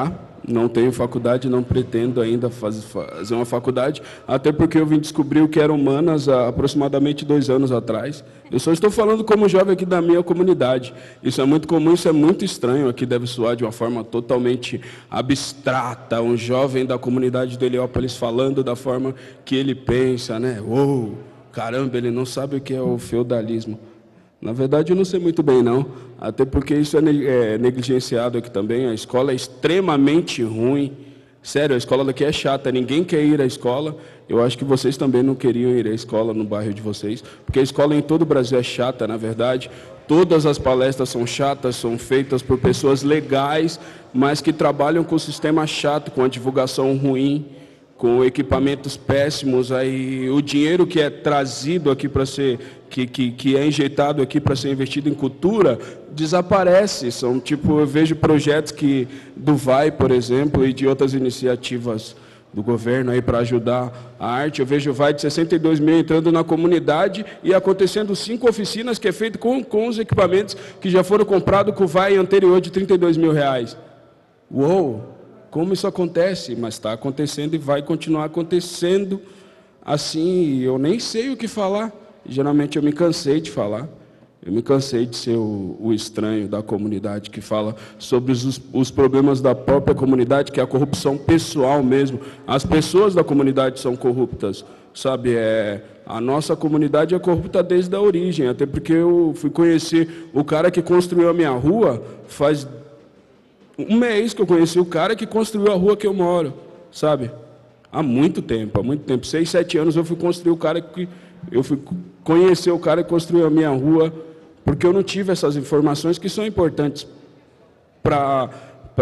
Não tenho faculdade, não pretendo ainda fazer uma faculdade, até porque eu vim descobrir o que era humanas há aproximadamente 2 anos atrás. Eu só estou falando como jovem aqui da minha comunidade. Isso é muito comum, isso é muito estranho. Aqui deve soar de uma forma totalmente abstrata, um jovem da comunidade do Heliópolis falando da forma que ele pensa, né? Uou, caramba, ele não sabe o que é o feudalismo. Na verdade, eu não sei muito bem, não. Até porque isso é negligenciado aqui também. A escola é extremamente ruim. Sério, a escola daqui é chata. Ninguém quer ir à escola. Eu acho que vocês também não queriam ir à escola no bairro de vocês. Porque a escola em todo o Brasil é chata, na verdade. Todas as palestras são chatas, são feitas por pessoas legais, mas que trabalham com o sistema chato, com a divulgação ruim, com equipamentos péssimos. Aí o dinheiro que é trazido aqui para ser, que é injetado aqui para ser investido em cultura, desaparece. São tipo, eu vejo projetos do VAI, por exemplo, e de outras iniciativas do governo aí para ajudar a arte. Eu vejo o VAI de 62 mil entrando na comunidade e acontecendo 5 oficinas que é feito com os equipamentos que já foram comprados com o VAI anterior de 32 mil reais. Uou! Como isso acontece? Mas está acontecendo e vai continuar acontecendo assim. Eu nem sei o que falar. Geralmente eu me cansei de falar. Eu me cansei de ser o estranho da comunidade que fala sobre os problemas da própria comunidade, que é a corrupção pessoal mesmo. As pessoas da comunidade são corruptas, sabe? A nossa comunidade é corrupta desde a origem, até porque eu fui conhecer o cara que construiu a minha rua faz 1 mês que eu conheci o cara que construiu a rua que eu moro, sabe? Há muito tempo, 6, 7 anos eu fui conhecer o cara que construiu a minha rua, porque eu não tive essas informações que são importantes para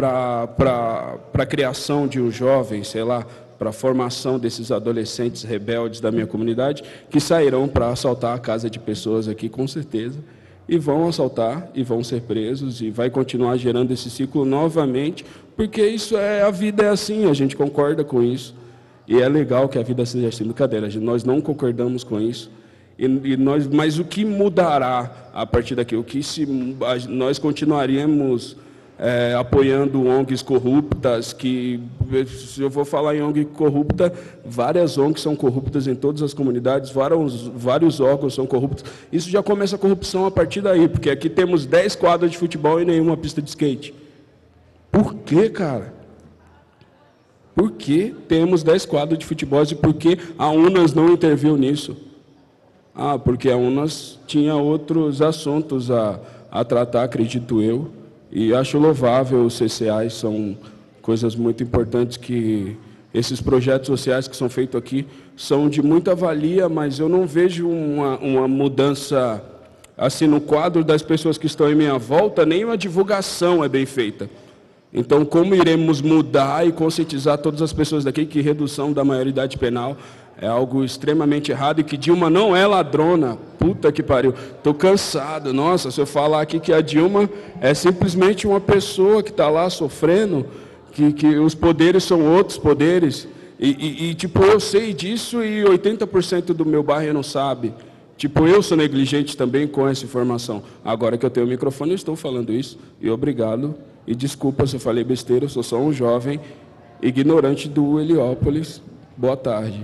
a criação de um jovem, sei lá, para a formação desses adolescentes rebeldes da minha comunidade, que sairão para assaltar a casa de pessoas aqui, com certeza, e vão assaltar, e vão ser presos, e vai continuar gerando esse ciclo novamente, porque a vida é assim, a gente concorda com isso, e é legal que a vida seja assim, brincadeira, nós não concordamos com isso, mas o que mudará a partir daqui? Nós continuaríamos apoiando ONGs corruptas, que, se eu vou falar em ONG corrupta, várias ONGs são corruptas em todas as comunidades, vários órgãos são corruptos. Isso já começa a corrupção a partir daí, porque aqui temos 10 quadras de futebol e nenhuma pista de skate. Por quê, cara? Por que temos 10 quadras de futebol e por que a UNAS não interviu nisso? Porque a UNAS tinha outros assuntos a tratar, acredito eu. E acho louvável os CCAs, são coisas muito importantes que esses projetos sociais que são feitos aqui são de muita valia, mas eu não vejo uma mudança assim no quadro das pessoas que estão em minha volta, nem uma divulgação é bem feita. Então, como iremos mudar e conscientizar todas as pessoas daqui que redução da maioridade penal é algo extremamente errado e que Dilma não é ladrona? Puta que pariu. Estou cansado. Nossa, se eu falar aqui que a Dilma é simplesmente uma pessoa que está lá sofrendo, que os poderes são outros poderes, tipo, eu sei disso e 80% do meu bairro não sabe. Tipo, eu sou negligente também com essa informação. Agora que eu tenho o microfone, eu estou falando isso. E obrigado. E desculpa se eu falei besteira, eu sou só um jovem ignorante do Heliópolis. Boa tarde.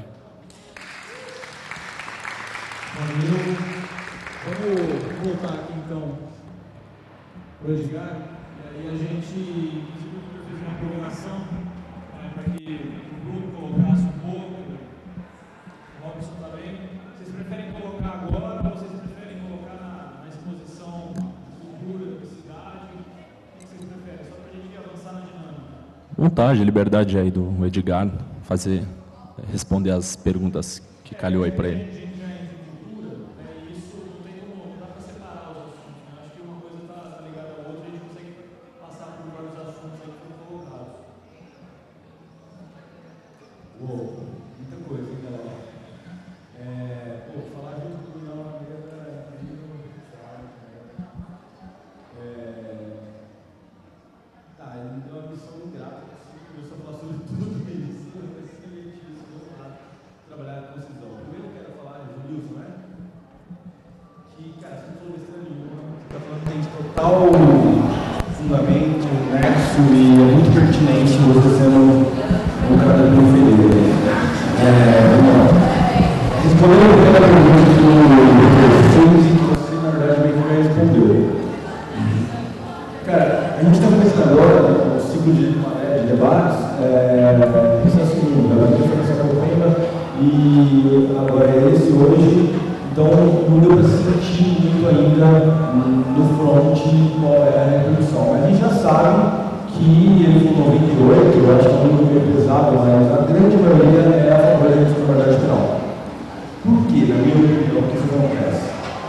Vamos voltar aqui então para o Edgar, e aí a gente fez uma programação para que o Bruno colocasse um pouco, o Robson também. Vocês preferem colocar agora ou vocês preferem colocar na exposição cultura da cidade? O que vocês preferem? Só para a gente avançar na dinâmica. Vontade, liberdade aí do Edgar, responder as perguntas que calhou aí para ele. Fundamento, nexo, e é muito pertinente continente, você sendo um cara da periferia. Respondendo a primeira pergunta que você, na verdade, meio que já respondeu. Cara, a gente está começando agora o ciclo de debates, esse é o segundo, a gente foi nessa campanha e agora é esse hoje, então não deu para sentir muito ainda no front qual é a repercussão. Mas a gente já sabe que ele foi 98, eu acho que é um número meio pesado, mas a grande maioria é a favor da responsabilidade penal. Por quê, na minha opinião, que isso acontece?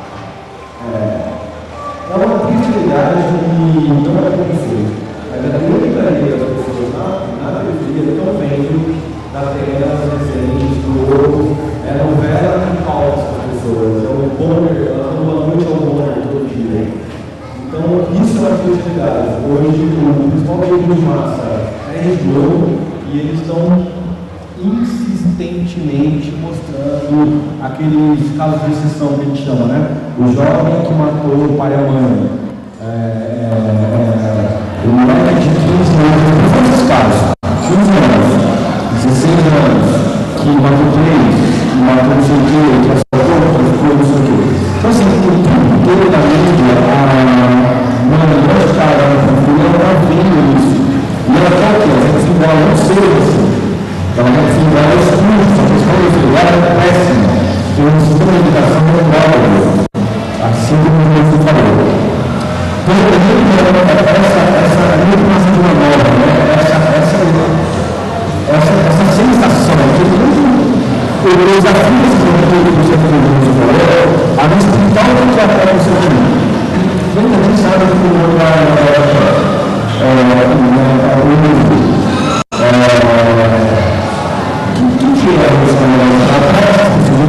É uma triste realidade que não é perfeito, mas a grande maioria das pessoas na periferia estão vendo das telas recentes do ouro, novela que pauta as pessoas, é o Bonner, ela toda noite é o Bonner todo dia. Então, isso é uma triste realidade. Hoje, o principal veículo de massa é a Globo e eles estão insistentemente mostrando aqueles casos de exceção que a gente chama, né? O jovem que matou o pai e a mãe, o moleque de 15 anos, todos esses casos, 15 anos, 16 anos, que matou 3, que matou não sei o quê, que assaltou, que ficou não sei o quê. Então, assim, o tempo todo da mídia, uma grande cara da família, ela está vendo isso. E ela quer o quê? Ela quer se embora, não sei assim. Ela quer se embora, é escuro, só que a escola de é péssima. Tem um sistema de educação renovável, assim como você falou. Então, eu tenho essa manipulação de uma nova, né? Essa sensação que o desafio desse momento que você falou, a respeitar o que é o seu time. Muita gente sabe que o mundo que é a responsabilidade?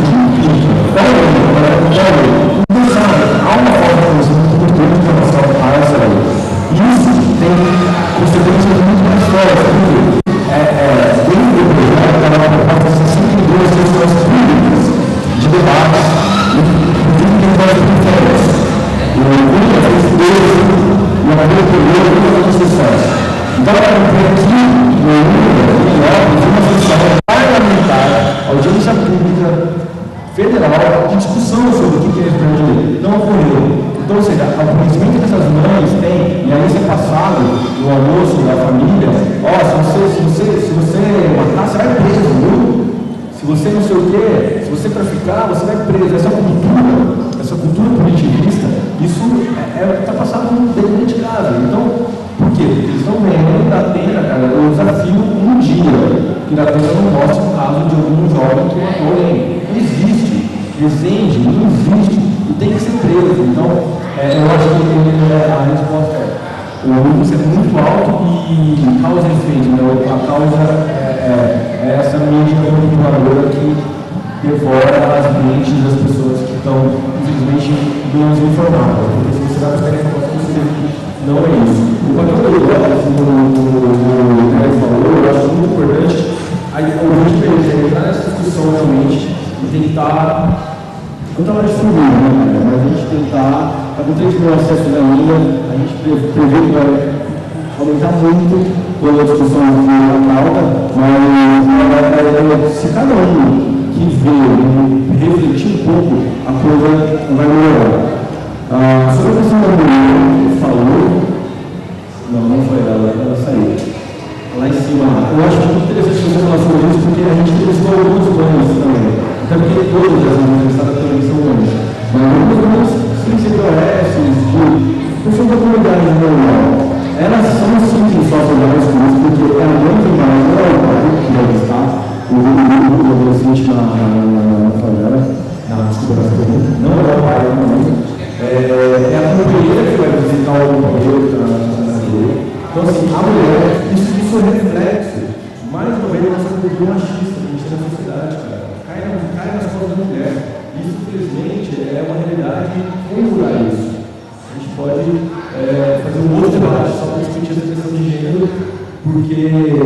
Não sabe, há uma forma de você muito grande em relação a essa lei. E isso tem consequências muito mais fortes. Dentro do projeto, ela vai propor 62 sessões públicas de debate e 32 periféricas. O Lula fez 12, e a Maria Pereira fez 2 sessões. Então, ela vai ter aqui no Lula, uma sessão parlamentar, audiência pública federal de discussão sobre o que é esse projeto de lei. Não ocorreu. Então, ou seja, o conhecimento que essas mães têm, e aí isso é passado no almoço da família, se você matar, você vai preso, viu? Se você não sei o quê, se você traficar, você vai preso. Essa cultura punitivista, isso está passado dentro de casa. Então, por quê? Porque eles estão vendo da Atena, cara, o desafio um dia, que da Atena não mostra o caso de algum jovem que matou alguém. Não existe. Resende, não existe. E tem que ser preso. Então, eu acho que a resposta o índice é muito alto e causa efeito, né? A causa é essa mídia manipuladora que devora as mentes das pessoas que estão, infelizmente, bem desinformadas. Porque se você vai buscar informação, não é isso. O papel do falou, eu acho muito importante a gente entrar nessa discussão realmente e tentar. Não estava distribuindo, né, mas a gente tentar, está com 3 mil acessos ainda, a gente prevê que vai aumentar muito quando a discussão for alta, mas se cada um que vê, refletir um pouco, a coisa vai melhorar. Sobre a questão da mulher, falou, não foi ela saiu. Lá em cima, eu acho muito interessante você falar sobre isso, porque a gente testou alguns planos também. Até porque todas as universidades também são homens. Mas alguns sem CPOS, pessoas da comunidade normal, elas são sim que sofrem mais com isso, porque é muito mais, não é o pai que eles está, o adolescente na favela, não é o pai, é a companheira que vai visitar o companheiro que está na igreja. Então, assim, a mulher, isso é reflexo, mais uma vez, da nossa cultura machista que a gente tem na sociedade, cara. Cai nas costas da mulher. Isso, infelizmente, é uma realidade como mudar isso. A gente pode fazer um outro debate só para discutir essa questão de gênero, porque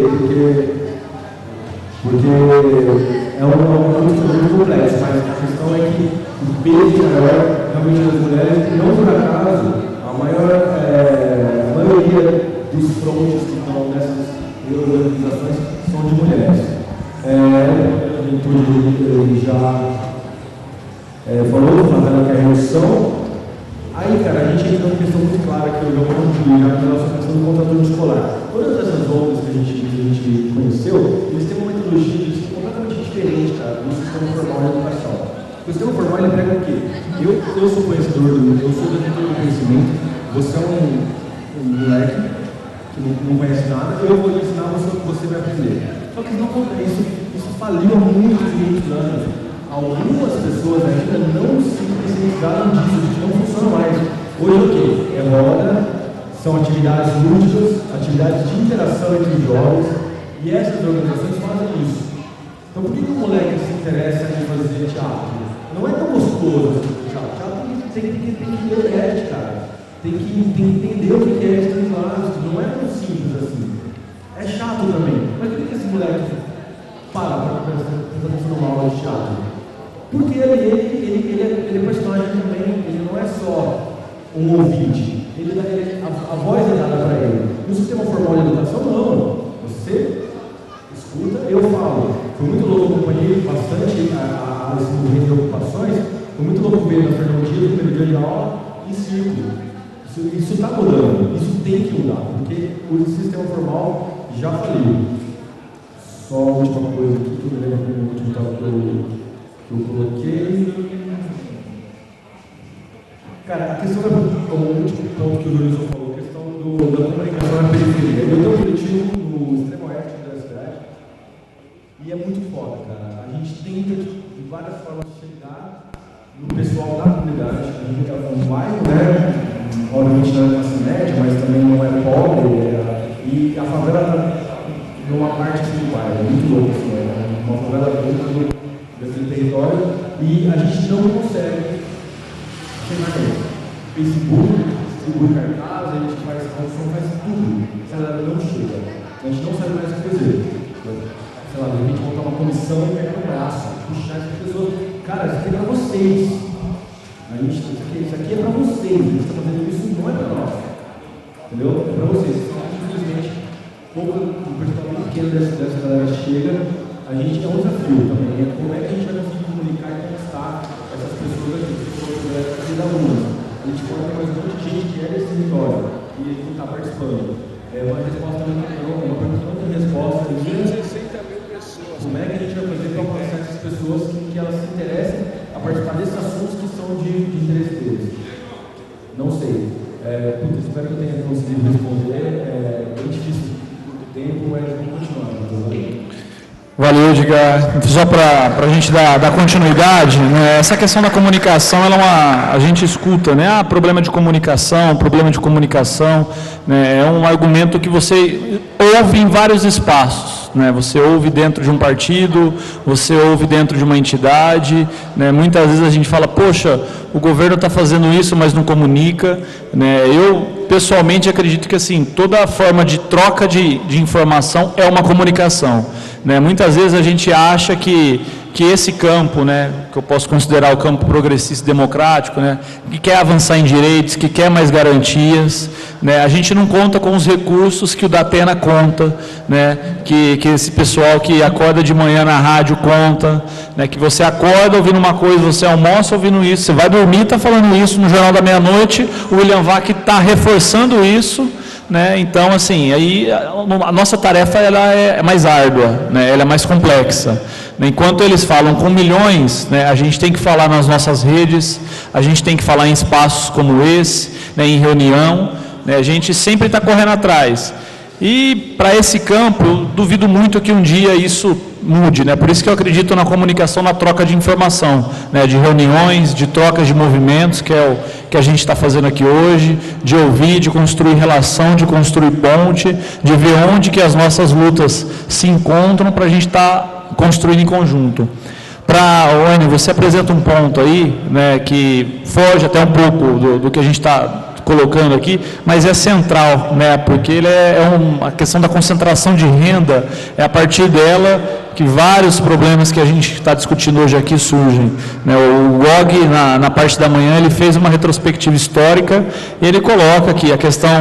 é uma coisa muito complexa, mas a questão é que o peso maior realmente das mulheres, não por acaso, a maioria dos frontes que estão e organizações que são de mulheres. A juventude já falou, Favela quer redução. Aí, cara, a gente entra numa questão muito clara que eu já vou concluir já com relação à questão do contraturno escolar. Todas essas ONGs que a gente conheceu, eles têm uma metodologia completamente diferente, cara, do sistema formal de educação. O sistema formal, ele prega o quê? Eu sou conhecedor, eu sou detentor do conhecimento, você é um moleque que não conhece nada, eu vou lhe ensinar você o que você vai aprender. Só que não acontece, isso faliu há muitos anos. Algumas pessoas ainda não se especializaram disso, não funciona mais. Hoje o quê? É roda, são atividades lúdicas, atividades de interação entre os jovens, e essas organizações fazem isso. Então por que o moleque se interessa em fazer teatro? Não é tão gostoso fazer teatro. Teatro tem que ler ética, cara. Tem que entender o que é Stanislavski, não é tão simples assim. É chato também. Mas por que esse moleque para prestar atenção numa aula de teatro? Porque ele é personagem também, ele não é só um ouvinte, a voz é dada para ele. No sistema formal de educação, não. Você escuta, eu falo. Foi muito louco, acompanhei bastante esse movimento de ocupações, foi muito louco ver na Fernão Dias, no primeiro dia de aula, em círculo. Isso está mudando, isso tem que mudar, porque o sistema formal já faliu. Só a última coisa aqui, que eu me lembro do último tópico que eu coloquei. Cara, a questão o último ponto que o Luiz falou, a questão da comunicação na periferia. Eu tenho um coletivo no extremo oeste da cidade e é muito foda, cara. A gente tenta de várias formas chegar no pessoal da comunidade. A gente é um bairro, né? Obviamente não é classe média, mas também não é pobre. E a favela está numa parte do bairro, é muito louco, assim, é uma favela dentro desse território e a gente não consegue chegar nele. Facebook, distribui cartaz, a gente faz audição, faz tudo. Se ela não chega, a gente não sabe mais o que fazer. Sei lá, de repente montar uma comissão e pegar no braço, puxar essas pessoas. Cara, isso aqui é para vocês. Isso aqui é para vocês. A gente está fazendo isso, não é para nós. Entendeu? É para vocês. Infelizmente, o percentual bem pequeno dessa galera chega, a gente é um desafio também. É como é que a gente vai conseguir comunicar e conquistar essas pessoas aqui, que da alunos. A gente pode ter mais um monte de gente que é desse território e que está participando. É uma resposta muito boa, uma pergunta não tem resposta. 60 mil pessoas. Como é que a gente vai fazer para alcançar essas pessoas que elas se interessem a participar desses assuntos que são de interesse deles? Não sei. Espero que eu tenha conseguido responder. É bem difícil por tempo, mas vamos continuar. Valeu, Edgar. Só para a gente dar continuidade, né, essa questão da comunicação, a gente escuta, né, problema de comunicação, né, é um argumento que você ouve em vários espaços, né, você ouve dentro de um partido, você ouve dentro de uma entidade, né, muitas vezes a gente fala, poxa, o governo está fazendo isso, mas não comunica, né, eu pessoalmente acredito que assim, toda forma de troca de informação é uma comunicação, né, muitas vezes a gente acha que esse campo, né, que eu posso considerar o campo progressista democrático, né, que quer avançar em direitos, que quer mais garantias, né, a gente não conta com os recursos que o Datena conta, né, que esse pessoal que acorda de manhã na rádio conta, né, que você acorda ouvindo uma coisa, você almoça ouvindo isso, você vai dormir está falando isso no Jornal da Meia-Noite, o William Vac está reforçando isso, né, então assim, aí a nossa tarefa ela é mais árdua, né, ela é mais complexa. Enquanto eles falam com milhões, né, a gente tem que falar nas nossas redes, a gente tem que falar em espaços como esse, né, em reunião, né, a gente sempre está correndo atrás. E para esse campo, eu duvido muito que um dia isso mude, né? Por isso que eu acredito na comunicação, na troca de informação, né? De reuniões, de trocas de movimentos, que é o que a gente está fazendo aqui hoje, de ouvir, de construir relação, de construir ponte, de ver onde que as nossas lutas se encontram para a gente estar construindo em conjunto. Wayne, você apresenta um ponto aí, né, que foge até um pouco do que a gente está colocando aqui, mas é central, né, porque ele a questão da concentração de renda, é a partir dela que vários problemas que a gente está discutindo hoje aqui surgem, né. O GOG, na parte da manhã, ele fez uma retrospectiva histórica e ele coloca aqui a questão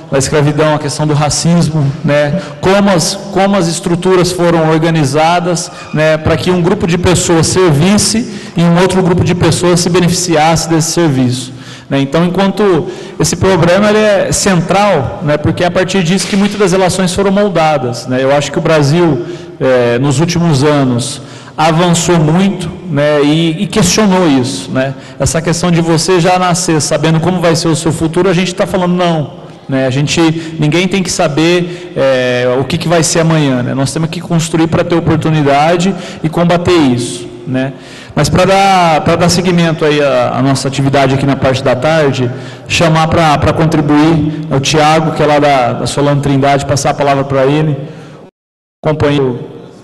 da escravidão, a questão do racismo, né? Como as estruturas foram organizadas, né? Para que um grupo de pessoas servisse e um outro grupo de pessoas se beneficiasse desse serviço. Então, enquanto esse problema ele é central, né, porque é a partir disso que muitas das relações foram moldadas. Né? Eu acho que o Brasil, nos últimos anos, avançou muito, né, e questionou isso. Né? Essa questão de você já nascer sabendo como vai ser o seu futuro, a gente está falando não. Né? Ninguém tem que saber o que vai ser amanhã. Né? Nós temos que construir para ter oportunidade e combater isso. Né? Mas para dar seguimento aí à nossa atividade aqui na parte da tarde, chamar para contribuir o Tiago, que é lá da Solano Trindade, passar a palavra para ele, companheiro.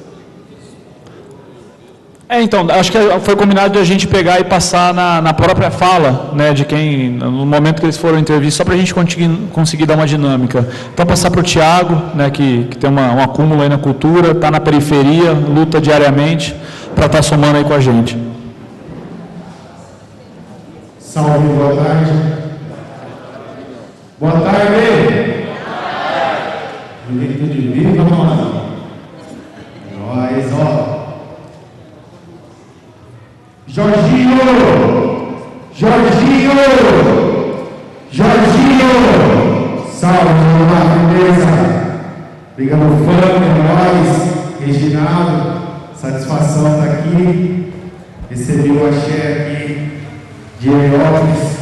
Então, acho que foi combinado de a gente pegar e passar na própria fala, né, de quem, no momento que eles foram intervir, só para a gente conseguir dar uma dinâmica. Então, passar para o Tiago, né, que tem um acúmulo aí na cultura, está na periferia, luta diariamente, para estar somando aí com a gente. Salve, boa tarde. Boa tarde. Bonito de viva, mano. Nós, ó. Jorginho! Salve, beleza? Obrigado, fã, nós, Reginaldo. Satisfação estar aqui. Recebi o axé aqui de Heliópolis.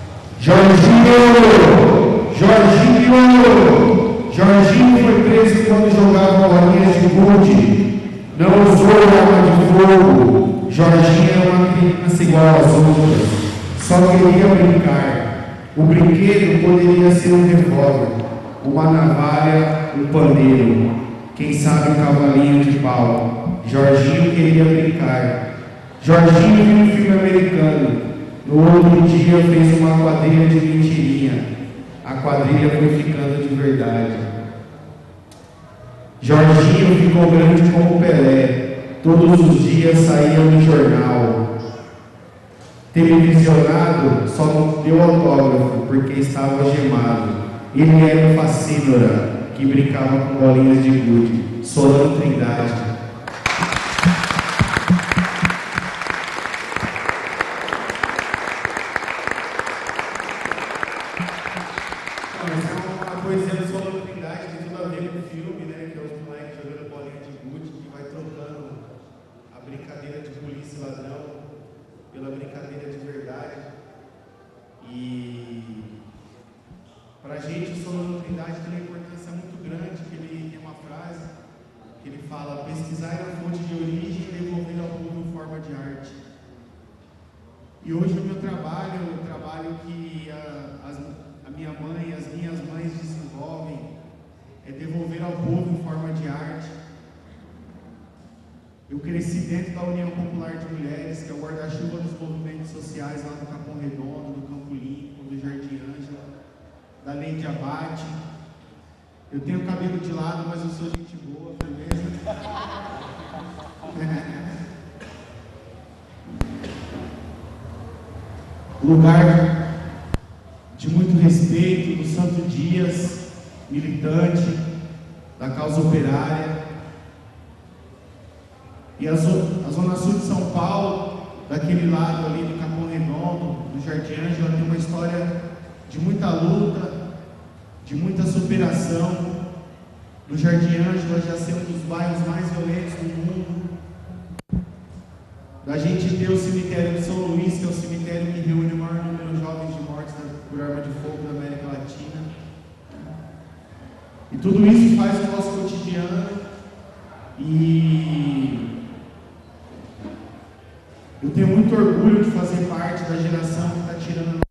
Jorginho foi preso quando jogava bolinhas de gude. Não usou arma de fogo. Jorginho é uma criança igual às outras. Só queria brincar. O brinquedo poderia ser um revólver, uma navalha, um pandeiro. Quem sabe um cavalinho de pau. Jorginho queria brincar. Jorginho viu um filme americano. No outro dia fez uma quadrilha de mentirinha. A quadrilha foi ficando de verdade. Jorginho ficou grande como Pelé. Todos os dias saía no jornal. Televisionado só não deu autógrafo porque estava algemado. Ele era um facínora que brincava com bolinhas de gude. Solano Trindade. E hoje o meu trabalho, o trabalho que a minha mãe e as minhas mães desenvolvem, é devolver ao povo em forma de arte. Eu cresci dentro da União Popular de Mulheres, que é o guarda-chuva dos movimentos sociais lá do Capão Redondo, do Campo Limpo, do Jardim Ângela, da Lei de Abate. Eu tenho cabelo de lado, mas eu sou gente boa, beleza? Lugar de muito respeito do Santo Dias, militante da causa operária. E a Zona Sul de São Paulo, daquele lado ali do Capão Redondo, do Jardim Ângela, tem uma história de muita luta, de muita superação. No Jardim Ângela já ser um dos bairros mais violentos do mundo. Da gente ter o cemitério de São Luís, que é o cemitério que reúne o maior número de jovens de mortes por arma de fogo da América Latina. E tudo isso faz o nosso cotidiano. E eu tenho muito orgulho de fazer parte da geração que está tirando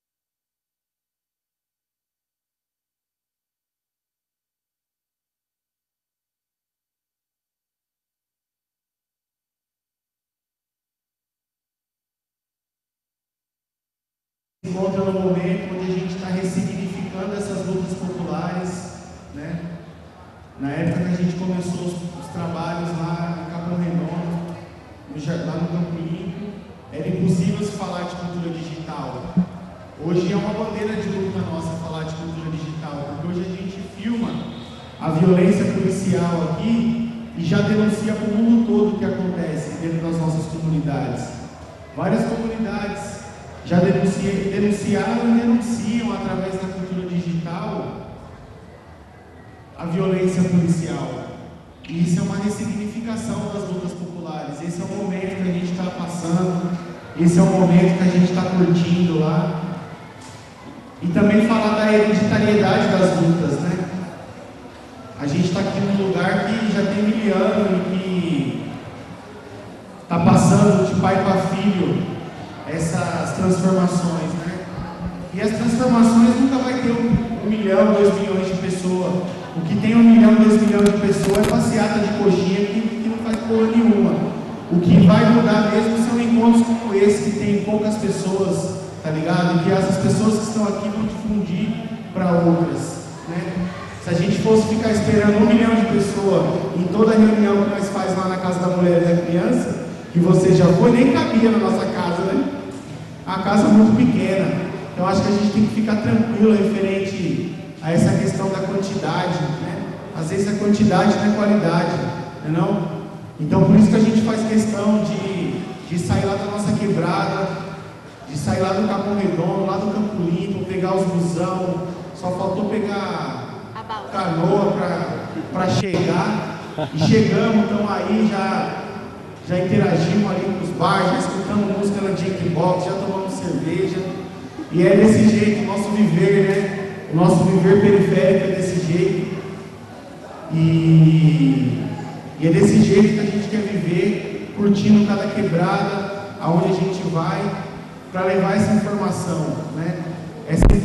encontra no momento onde a gente está ressignificando essas lutas populares, né? Na época que a gente começou os trabalhos lá no Capão Redondo, lá no Campo Limpo, era impossível se falar de cultura digital. Hoje é uma bandeira de luta nossa falar de cultura digital, porque a violência policial aqui e já denuncia para o mundo todo o que acontece dentro das nossas comunidades. Várias comunidades já denunciaram e denunciam através da cultura digital a violência policial. E isso é uma ressignificação das lutas populares. Esse é o momento que a gente está passando, esse é o momento que a gente está curtindo lá. E também falar da hereditariedade das lutas, né? A gente está aqui num lugar que já tem 1000 anos e que está passando de pai para filho essas transformações, né? E as transformações nunca vai ter 1 milhão, 2 milhões de pessoas. O que tem 1 milhão, 2 milhões de pessoas é passeata de coxinha que não faz porra nenhuma. O que vai mudar mesmo são encontros como esse, que tem poucas pessoas, tá ligado? E que essas pessoas que estão aqui vão difundir para outras, né? Se a gente fosse ficar esperando 1 milhão de pessoas em toda reunião que nós faz lá na Casa da Mulher e da Criança, que você já foi, nem cabia na nossa casa, né? A casa é muito pequena. Então acho que a gente tem que ficar tranquilo referente a essa questão da quantidade, né? Às vezes a quantidade não é qualidade, não? Então por isso que a gente faz questão de sair lá da nossa quebrada, de sair lá do Capão Redondo, lá do Campo Limpo, pegar os busão, só faltou pegar canoa para chegar, e chegamos, então aí já interagimos ali com os bares, já escutamos música na Jackbox, já tomamos cerveja, e é desse jeito o nosso viver, né? O nosso viver periférico é desse jeito, e é desse jeito que a gente quer viver, curtindo cada quebrada, aonde a gente vai, para levar essa informação, né? Essa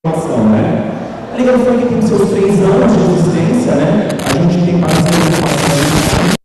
informação, né? A Liga do Funk tem seus 3 anos de existência, né? A gente tem parceria com a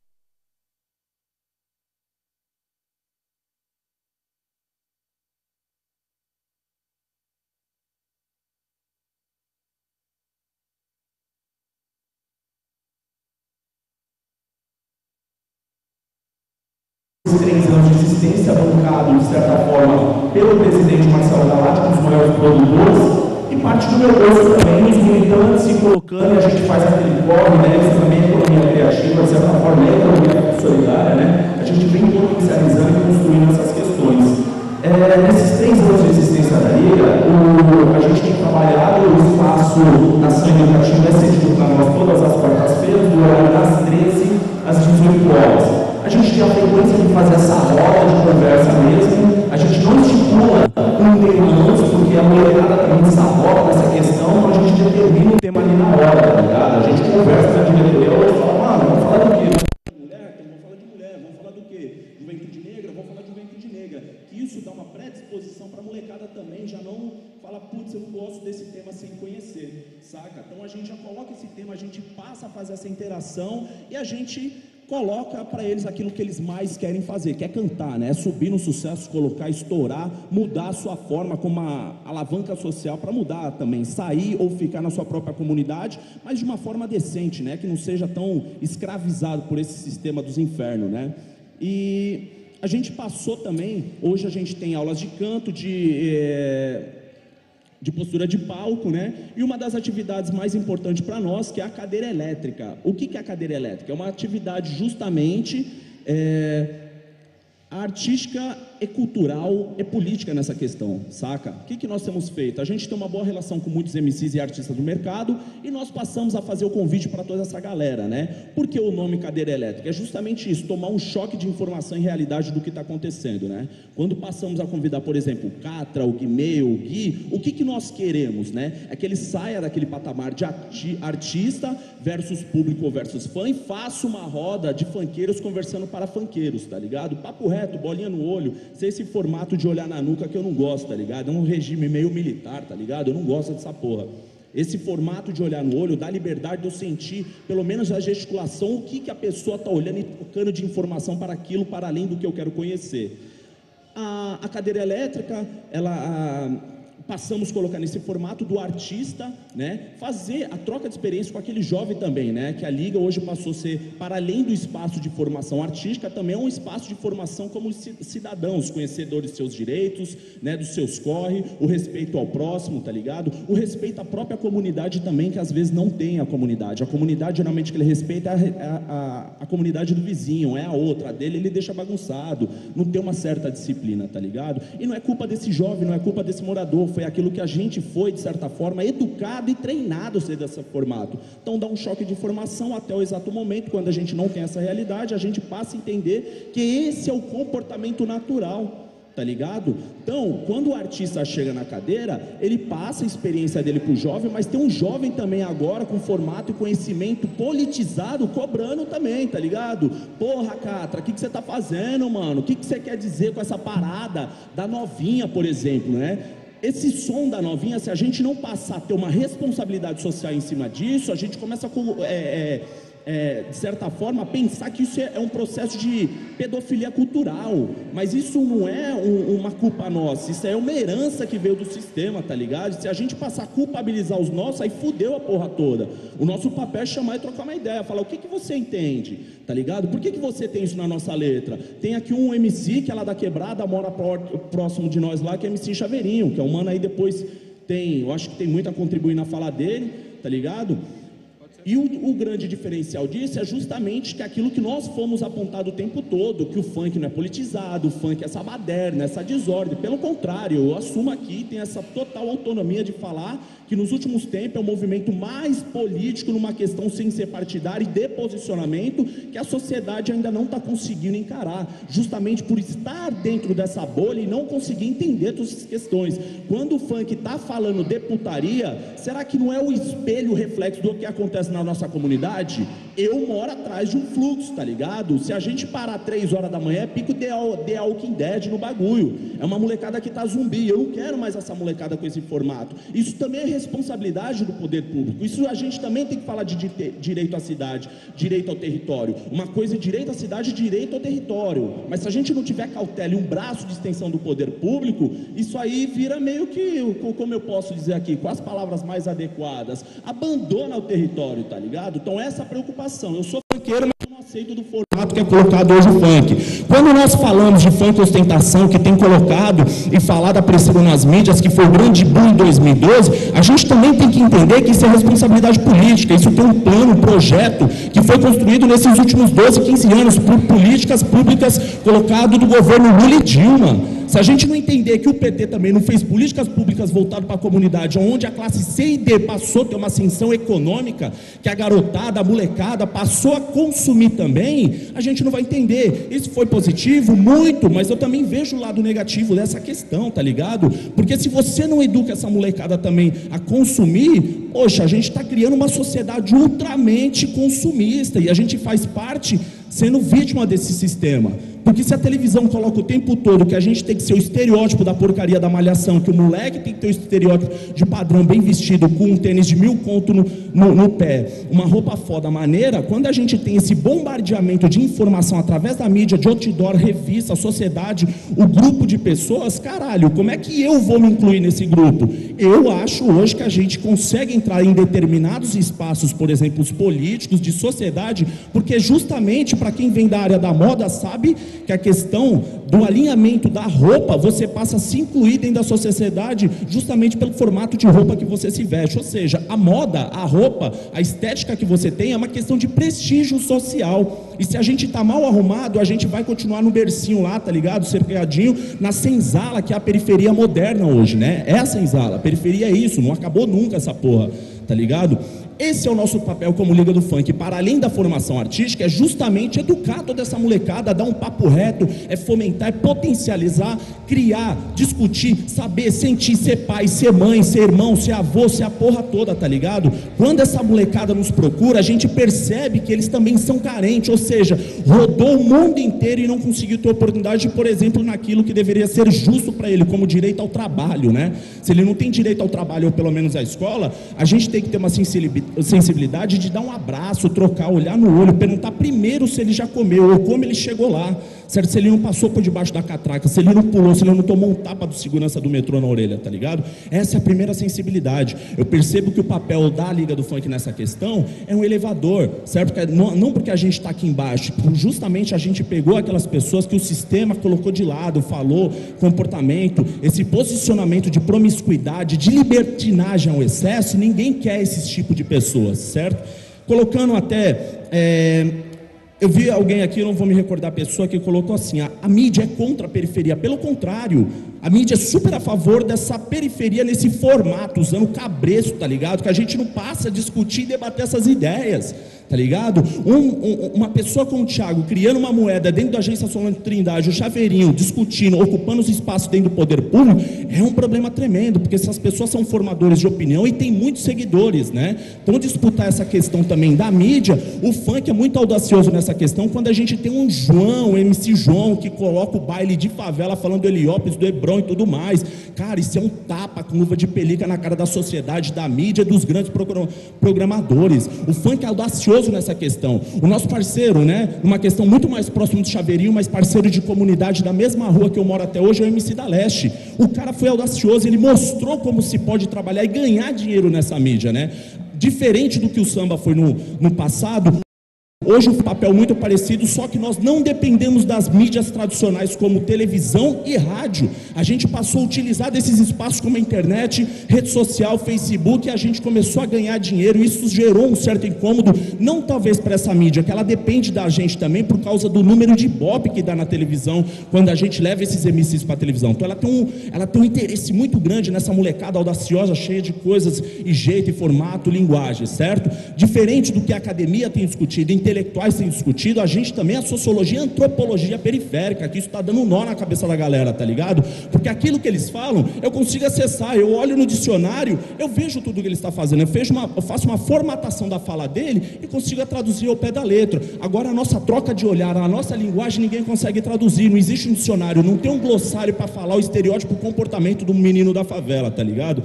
esses 3 anos de existência, bancado, de certa forma, pelo presidente Marcelo Galati, um dos maiores produtores, e parte do meu gosto também, os militantes se colocando, e a gente faz aquele corre, né? Isso também é economia criativa, de certa forma, é economia solidária, né? A gente vem potencializando e construindo essas questões. Nesses 3 anos de existência da Liga, a gente tem trabalhado o espaço da ação educativa é cedido para nós todas as quartas-feiras, do horário das 13 às 18 horas. A gente tem a frequência de fazer essa roda de conversa mesmo, a gente não estipula um tema antes, porque a molecada também sabota nessa questão, então a gente determina o tema ali na hora, tá ligado? A gente conversa com a diretoria e fala, mano, vamos falar do quê? Vamos falar do quê? Juventude negra, vamos falar de juventude negra. Que isso dá uma predisposição para a molecada também, já não fala, putz, eu não gosto desse tema sem conhecer, saca? Então a gente já coloca esse tema, a gente passa a fazer essa interação e a gente coloca para eles aquilo que eles mais querem fazer, que é cantar, né? É subir no sucesso, colocar, estourar, mudar a sua forma como uma alavanca social para mudar também, sair ou ficar na sua própria comunidade, mas de uma forma decente, né? Que não seja tão escravizado por esse sistema dos infernos, né? E a gente passou também, hoje a gente tem aulas de canto, de postura de palco, né? E uma das atividades mais importantes para nós, que é a cadeira elétrica. O que é a cadeira elétrica? É uma atividade justamente artística, e cultural e política nessa questão, saca? O que nós temos feito? A gente tem uma boa relação com muitos MCs e artistas do mercado e nós passamos a fazer o convite para toda essa galera, né? Por que o nome cadeira elétrica? É justamente isso, tomar um choque de informação e realidade do que está acontecendo, né? Quando passamos a convidar, por exemplo, o Catra, o Guimê, o Gui, o que nós queremos, né? É que ele saia daquele patamar de artista versus público versus fã e faça uma roda de funkeiros conversando para funkeiros, tá ligado? Papo reto, bolinha no olho, sem esse formato de olhar na nuca que eu não gosto, tá ligado? É um regime meio militar, tá ligado? Eu não gosto dessa porra. Esse formato de olhar no olho dá liberdade de eu sentir, pelo menos a gesticulação, o que a pessoa está olhando e tocando de informação para aquilo, para além do que eu quero conhecer. A cadeira elétrica, passamos a colocar nesse formato do artista, né, fazer a troca de experiência com aquele jovem também, né, que a Liga hoje passou a ser, para além do espaço de formação artística, também é um espaço de formação como cidadãos, conhecedores dos seus direitos, né, dos seus corre, o respeito ao próximo, tá ligado? O respeito à própria comunidade também, que às vezes não tem a comunidade geralmente que ele respeita a comunidade do vizinho, é a outra, a dele ele deixa bagunçado, não tem uma certa disciplina, tá ligado? E não é culpa desse jovem, não é culpa desse morador, foi aquilo que a gente foi, de certa forma, educado e treinado a ser desse formato. Então dá um choque de informação até o exato momento, quando a gente não tem essa realidade, a gente passa a entender que esse é o comportamento natural, tá ligado? Então, quando o artista chega na cadeira, ele passa a experiência dele pro jovem, mas tem um jovem também agora com formato e conhecimento politizado, cobrando também, tá ligado? Porra, Catra, o que você tá fazendo, mano? O que você quer dizer com essa parada da novinha, por exemplo, né? Esse som da novinha, se a gente não passar a ter uma responsabilidade social em cima disso, a gente começa de certa forma, pensar que isso é um processo de pedofilia cultural, mas isso não é uma culpa nossa, isso é uma herança que veio do sistema, tá ligado? Se a gente passar a culpabilizar os nossos, aí fudeu a porra toda. O nosso papel é chamar e trocar uma ideia, falar o que você entende, tá ligado? Por que você tem isso na nossa letra? Tem aqui um MC que é lá da Quebrada, mora próximo de nós lá, que é MC Chaveirinho, que é um mano aí depois eu acho que tem muito a contribuir na fala dele, tá ligado? E o grande diferencial disso é justamente que aquilo que nós fomos apontado o tempo todo, que o funk não é politizado, o funk é essa baderna, essa desordem. Pelo contrário, eu assumo aqui, tenho essa total autonomia de falar que nos últimos tempos é o movimento mais político numa questão sem ser partidária e de posicionamento que a sociedade ainda não está conseguindo encarar, justamente por estar dentro dessa bolha e não conseguir entender todas essas questões. Quando o funk está falando de putaria, será que não é o espelho, o reflexo do que acontece na nossa comunidade? eu moro atrás de um fluxo, tá ligado? Se a gente parar 3 horas da manhã, é pico The Walking Dead no bagulho. É uma molecada que tá zumbi. Eu não quero mais essa molecada com esse formato. Isso também é responsabilidade do poder público. Isso a gente também tem que falar de direito à cidade, direito ao território. Uma coisa é direito à cidade, direito ao território. Mas se a gente não tiver cautela e um braço de extensão do poder público, isso aí vira meio que, como eu posso dizer aqui, com as palavras mais adequadas, abandona o território, tá ligado? Então essa preocupação. Eu sou funkeiro, mas eu não aceito do formato que é colocado hoje o funk. Quando nós falamos de funk ostentação, que tem colocado e falado apreciado nas mídias, que foi o grande boom em 2012, a gente também tem que entender que isso é responsabilidade política, isso tem um plano, um projeto, que foi construído nesses últimos 12, 15 anos, por políticas públicas colocado do governo Lula e Dilma. Se a gente não entender que o PT também não fez políticas públicas voltadas para a comunidade, onde a classe C e D passou a ter uma ascensão econômica, que a garotada, a molecada passou a consumir também, a gente não vai entender. Isso foi positivo? Muito, mas eu também vejo o lado negativo dessa questão, tá ligado? Porque se você não educa essa molecada também a consumir, poxa, a gente está criando uma sociedade ultramente consumista, e a gente faz parte sendo vítima desse sistema. Porque se a televisão coloca o tempo todo que a gente tem que ser o estereótipo da porcaria da malhação, que o moleque tem que ter o estereótipo de padrão bem vestido, com um tênis de 1000 conto no pé, uma roupa foda maneira, quando a gente tem esse bombardeamento de informação através da mídia, de outdoor, revista, sociedade, o grupo de pessoas, caralho, como é que eu vou me incluir nesse grupo? Eu acho hoje que a gente consegue entrar em determinados espaços, por exemplo, os políticos, de sociedade, porque justamente para quem vem da área da moda sabe que a questão do alinhamento da roupa, você passa a se incluir dentro da sua sociedade justamente pelo formato de roupa que você se veste. Ou seja, a moda, a roupa, a estética que você tem é uma questão de prestígio social. E se a gente está mal arrumado, a gente vai continuar no bercinho lá, tá ligado? Cercadinho na senzala, que é a periferia moderna hoje, né? É a senzala, a periferia é isso, não acabou nunca essa porra, tá ligado? Esse é o nosso papel como Liga do Funk, para além da formação artística, é justamente educar toda essa molecada, dar um papo reto, é fomentar, é potencializar, criar, discutir, saber, sentir, ser pai, ser mãe, ser irmão, ser avô, ser a porra toda, tá ligado? Quando essa molecada nos procura, a gente percebe que eles também são carentes, ou seja, rodou o mundo inteiro e não conseguiu ter oportunidade, por exemplo, naquilo que deveria ser justo para ele, como direito ao trabalho, né? Se ele não tem direito ao trabalho, ou pelo menos à escola, a gente tem que ter uma sensibilidade de dar um abraço, trocar, olhar no olho, perguntar primeiro se ele já comeu ou como ele chegou lá, certo? Se ele não passou por debaixo da catraca, se ele não pulou, se ele não tomou um tapa do segurança do metrô na orelha, tá ligado? Essa é a primeira sensibilidade. Eu percebo que o papel da Liga do Funk nessa questão é um elevador, certo? Não porque a gente está aqui embaixo, justamente a gente pegou aquelas pessoas que o sistema colocou de lado, falou, comportamento, esse posicionamento de promiscuidade, de libertinagem ao excesso, ninguém quer esse tipo de pessoas, certo? Colocando até... eu vi alguém aqui, eu não vou me recordar a pessoa, que colocou assim, a mídia é contra a periferia. Pelo contrário, a mídia é super a favor dessa periferia nesse formato, usando cabresto, tá ligado? Que a gente não passa a discutir e debater essas ideias, tá ligado? Uma pessoa como o Thiago, criando uma moeda dentro da agência Solano Trindade, o Chaveirinho, discutindo, ocupando os espaços dentro do poder público, é um problema tremendo, porque essas pessoas são formadores de opinião e tem muitos seguidores, né? Então, disputar essa questão também da mídia, o funk é muito audacioso nessa questão, quando a gente tem um João, um MC João, que coloca o baile de favela falando do Heliópolis, do Hebron e tudo mais. Cara, isso é um tapa com luva de pelica na cara da sociedade, da mídia, dos grandes programadores. O funk é audacioso nessa questão. O nosso parceiro, né, numa questão muito mais próximo do Chaveirinho, mas parceiro de comunidade da mesma rua que eu moro até hoje, é o MC da Leste. O cara foi audacioso, ele mostrou como se pode trabalhar e ganhar dinheiro nessa mídia, né? Diferente do que o samba foi no passado, hoje um papel muito parecido, só que nós não dependemos das mídias tradicionais como televisão e rádio. A gente passou a utilizar desses espaços como a internet, rede social, Facebook, e a gente começou a ganhar dinheiro. Isso gerou um certo incômodo, não talvez para essa mídia, que ela depende da gente também por causa do número de ibope que dá na televisão, quando a gente leva esses MCs para a televisão. Então ela tem um interesse muito grande nessa molecada audaciosa, cheia de coisas e jeito e formato, linguagem, certo? Diferente do que a academia tem discutido em televisão, intelectuais têm discutido, a gente também, a sociologia e a antropologia periférica, que isso está dando um nó na cabeça da galera, tá ligado? Porque aquilo que eles falam, eu consigo acessar, eu olho no dicionário, eu vejo tudo que ele está fazendo, eu faço uma formatação da fala dele e consigo traduzir ao pé da letra. Agora, a nossa troca de olhar, a nossa linguagem, ninguém consegue traduzir, não existe um dicionário, não tem um glossário para falar o estereótipo, o comportamento do menino da favela, tá ligado?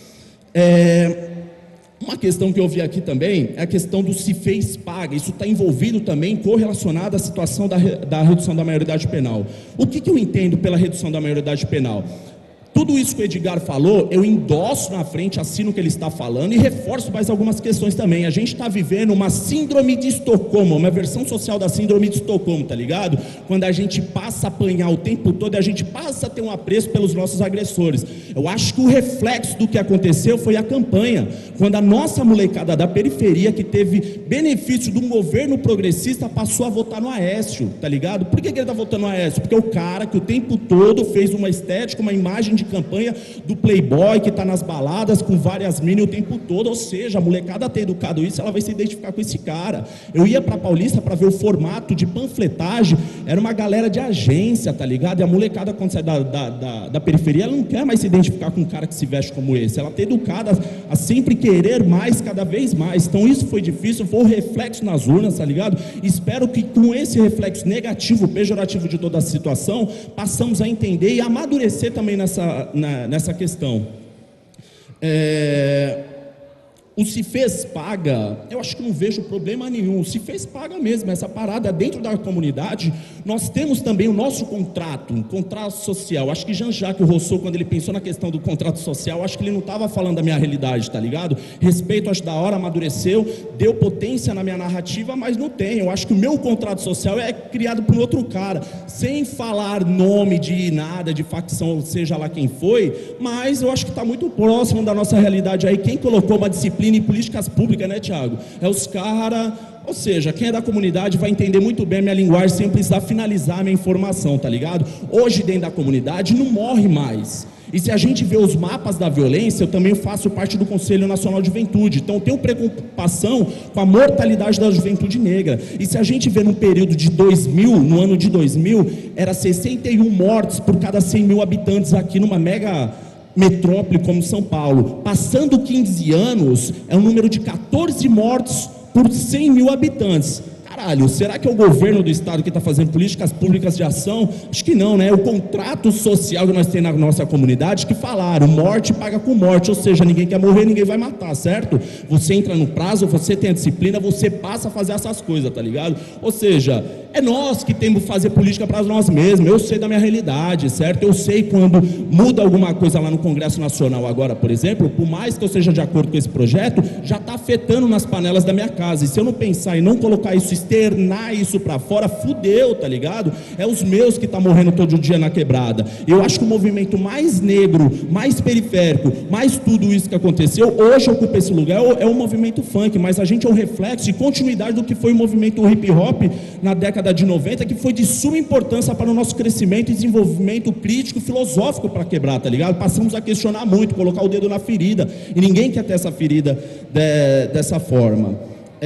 Uma questão que eu vi aqui também é a questão do se fez paga. Isso está envolvido também, correlacionado à situação da redução da maioridade penal. O que eu entendo pela redução da maioridade penal? Tudo isso que o Edgar falou, eu endosso na frente, assino o que ele está falando e reforço mais algumas questões também. A gente está vivendo uma síndrome de Estocolmo, uma versão social da síndrome de Estocolmo, tá ligado? Quando a gente passa a apanhar o tempo todo, a gente passa a ter um apreço pelos nossos agressores. Eu acho que o reflexo do que aconteceu foi a campanha, quando a nossa molecada da periferia, que teve benefício de um governo progressista, passou a votar no Aécio, tá ligado? Por que ele está votando no Aécio? Porque o cara que o tempo todo fez uma estética, uma imagem de campanha do playboy que está nas baladas com várias minas o tempo todo, ou seja, a molecada ter educado isso, ela vai se identificar com esse cara. Eu ia para Paulista para ver o formato de panfletagem, era uma galera de agência, tá ligado? E a molecada, quando sai da periferia, ela não quer mais se identificar com um cara que se veste como esse, ela está educada a sempre querer mais, cada vez mais. Então isso foi difícil, foi o reflexo nas urnas, tá ligado? Espero que com esse reflexo negativo, pejorativo de toda a situação, passamos a entender e amadurecer também nessa questão. O se fez paga, eu acho que não vejo problema nenhum. O se fez paga mesmo, essa parada dentro da comunidade. Nós temos também o nosso contrato, um contrato social. Acho que Jean-Jacques Rousseau, quando ele pensou na questão do contrato social, acho que ele não estava falando da minha realidade, tá ligado? Respeito, acho da hora, amadureceu, deu potência na minha narrativa, mas não tem. Eu acho que o meu contrato social é criado por outro cara, sem falar nome de nada, de facção, seja lá quem foi, mas eu acho que está muito próximo da nossa realidade aí. Quem colocou uma disciplina em políticas públicas, né, Thiago? É os caras, ou seja, quem é da comunidade vai entender muito bem a minha linguagem sem precisar finalizar a minha informação, tá ligado? Hoje, dentro da comunidade, não morre mais. E se a gente vê os mapas da violência, eu também faço parte do Conselho Nacional de Juventude, então eu tenho preocupação com a mortalidade da juventude negra. E se a gente vê no período de 2000, no ano de 2000, era 61 mortes por cada 100 mil habitantes aqui numa mega metrópole como São Paulo. Passando 15 anos, é um número de 14 mortes por 100 mil habitantes. Caralho, será que é o governo do estado que está fazendo políticas públicas de ação? Acho que não, né? O contrato social que nós temos na nossa comunidade, que falaram, morte paga com morte, ou seja, ninguém quer morrer, ninguém vai matar, certo? Você entra no prazo, você tem a disciplina, você passa a fazer essas coisas, tá ligado? Ou seja, é nós que temos que fazer política para nós mesmos. Eu sei da minha realidade, certo? Eu sei quando muda alguma coisa lá no Congresso Nacional agora, por exemplo, por mais que eu seja de acordo com esse projeto, já está afetando nas panelas da minha casa. E se eu não pensar e não colocar isso, externar isso para fora, fudeu, tá ligado? É os meus que estão morrendo todo dia na quebrada. Eu acho que o movimento mais negro, mais periférico, mais tudo isso que aconteceu, hoje ocupa esse lugar, é o movimento funk, mas a gente é um reflexo e continuidade do que foi o movimento hip hop na década de 90, que foi de suma importância para o nosso crescimento e desenvolvimento crítico, filosófico para quebrar, tá ligado? Passamos a questionar muito, colocar o dedo na ferida, e ninguém quer ter essa ferida dessa forma.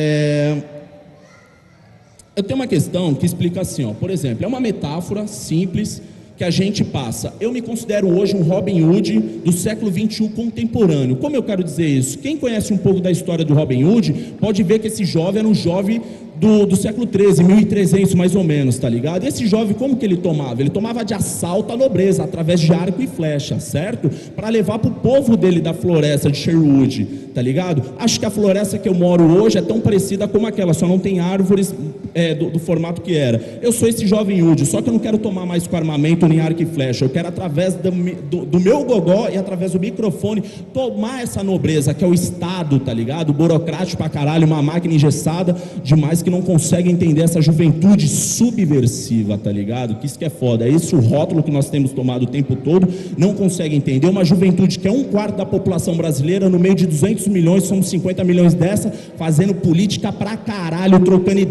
Eu tenho uma questão que explica assim, ó, por exemplo, é uma metáfora simples que a gente passa. Eu me considero hoje um Robin Hood do século XXI contemporâneo. Como eu quero dizer isso? Quem conhece um pouco da história do Robin Hood pode ver que esse jovem era um jovem do século XIII, 1300 mais ou menos, tá ligado? Esse jovem, como que ele tomava? Ele tomava de assalto à nobreza, através de arco e flecha, certo? Para levar para o povo dele da floresta de Sherwood, tá ligado? Acho que a floresta que eu moro hoje é tão parecida como aquela, só não tem árvores do formato que era. Eu sou esse jovem Hood, só que eu não quero tomar mais com armamento nem arco e flecha, eu quero através do meu gogó e através do microfone tomar essa nobreza, que é o Estado, tá ligado? Burocrático pra caralho, uma máquina engessada demais, que não consegue entender essa juventude subversiva, tá ligado? Que isso que é foda, é esse o rótulo que nós temos tomado o tempo todo, não consegue entender uma juventude que é 1/4 da população brasileira, no meio de 200 milhões, somos 50 milhões dessa, fazendo política pra caralho, trocando ideia.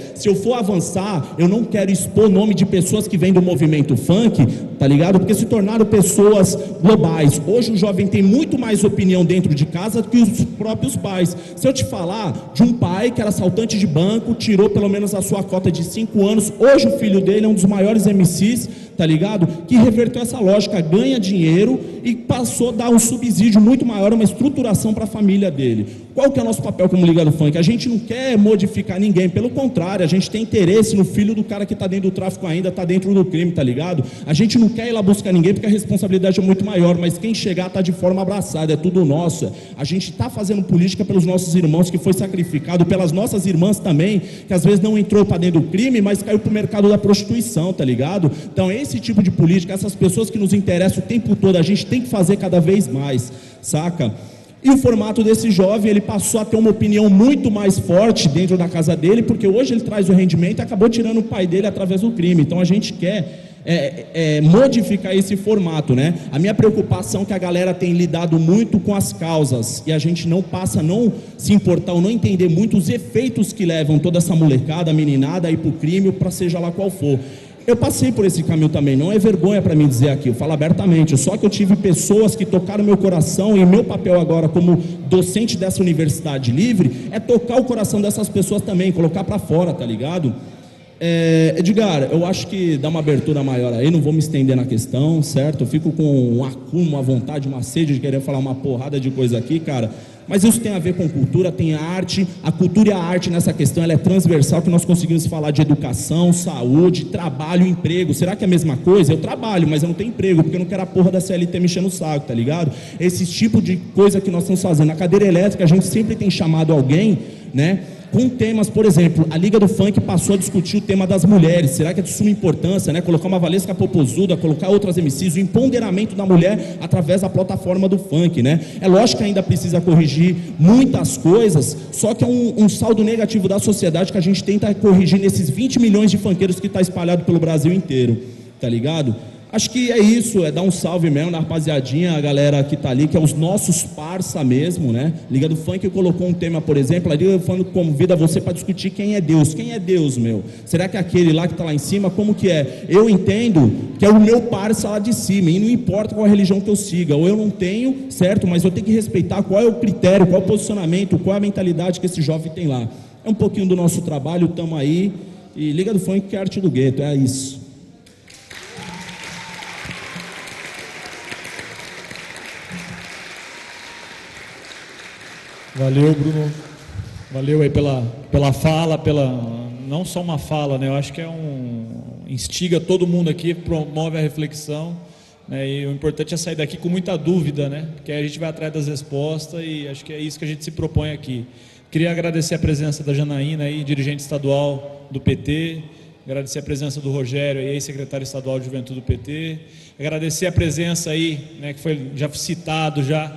Se eu for avançar, eu não quero expor nome de pessoas que vêm do movimento funk, tá ligado? Porque se tornaram pessoas globais. Hoje o jovem tem muito mais opinião dentro de casa do que os próprios pais. Se eu te falar de um pai que era assaltante de banco, tirou pelo menos a sua cota de 5 anos, hoje o filho dele é um dos maiores MCs, tá ligado? Que reverteu essa lógica, ganha dinheiro e passou a dar um subsídio muito maior, uma estruturação para a família dele. Qual que é o nosso papel como Liga do Funk? A gente não quer modificar ninguém, pelo contrário, a gente tem interesse no filho do cara que está dentro do tráfico ainda, está dentro do crime, tá ligado? A gente não quer ir lá buscar ninguém porque a responsabilidade é muito maior, mas quem chegar está de forma abraçada, é tudo nosso. A gente está fazendo política pelos nossos irmãos, que foi sacrificado, pelas nossas irmãs também, que às vezes não entrou para dentro do crime, mas caiu para o mercado da prostituição, tá ligado? Então esse tipo de política, essas pessoas que nos interessam o tempo todo, a gente tem que fazer cada vez mais, saca? E o formato desse jovem, ele passou a ter uma opinião muito mais forte dentro da casa dele, porque hoje ele traz o rendimento e acabou tirando o pai dele através do crime. Então a gente quer modificar esse formato, né? A minha preocupação é que a galera tem lidado muito com as causas e a gente não passa a não se importar ou não entender muito os efeitos que levam toda essa molecada, meninada a ir pro crime, para seja lá qual for. Eu passei por esse caminho também, não é vergonha para mim dizer aqui, eu falo abertamente, só que eu tive pessoas que tocaram meu coração e meu papel agora como docente dessa universidade livre é tocar o coração dessas pessoas também, colocar para fora, tá ligado? Edgar, eu acho que dá uma abertura maior aí, não vou me estender na questão, certo? Eu fico com um acúmulo, uma vontade, uma sede de querer falar uma porrada de coisa aqui, cara. Mas isso tem a ver com cultura, tem a arte, a cultura e a arte nessa questão, ela é transversal, que nós conseguimos falar de educação, saúde, trabalho, emprego. Será que é a mesma coisa? Eu trabalho, mas eu não tenho emprego, porque eu não quero a porra da CLT mexendo o saco, tá ligado? Esse tipo de coisa que nós estamos fazendo. Na cadeira elétrica, a gente sempre tem chamado alguém, né? Com temas, por exemplo, a Liga do Funk passou a discutir o tema das mulheres. Será que é de suma importância, né? Colocar uma Valesca Popozuda, colocar outras MCs, o empoderamento da mulher através da plataforma do funk, né? É lógico que ainda precisa corrigir muitas coisas, só que é um saldo negativo da sociedade que a gente tenta corrigir nesses 20 milhões de funkeiros que está espalhado pelo Brasil inteiro, tá ligado? Acho que é isso, é dar um salve mesmo na rapaziadinha, a galera que tá ali, que é os nossos parça mesmo, né? Liga do Funk colocou um tema, por exemplo, a Liga do Funk convida você para discutir quem é Deus. Quem é Deus, meu? Será que é aquele lá que tá lá em cima? Como que é? Eu entendo que é o meu parça lá de cima, e não importa qual a religião que eu siga, ou eu não tenho, certo? Mas eu tenho que respeitar qual é o critério, qual é o posicionamento, qual é a mentalidade que esse jovem tem lá. É um pouquinho do nosso trabalho, tamo aí, e Liga do Funk que é a arte do gueto, é isso. Valeu, Bruno. Valeu aí pela fala, não só uma fala, né? Eu acho que instiga todo mundo aqui, promove a reflexão, né? E o importante é sair daqui com muita dúvida, né? Porque aí a gente vai atrás das respostas e acho que é isso que a gente se propõe aqui. Queria agradecer a presença da Janaína aí, dirigente estadual do PT, agradecer a presença do Rogério aí, secretário estadual de Juventude do PT, agradecer a presença aí, né, que foi já citado já.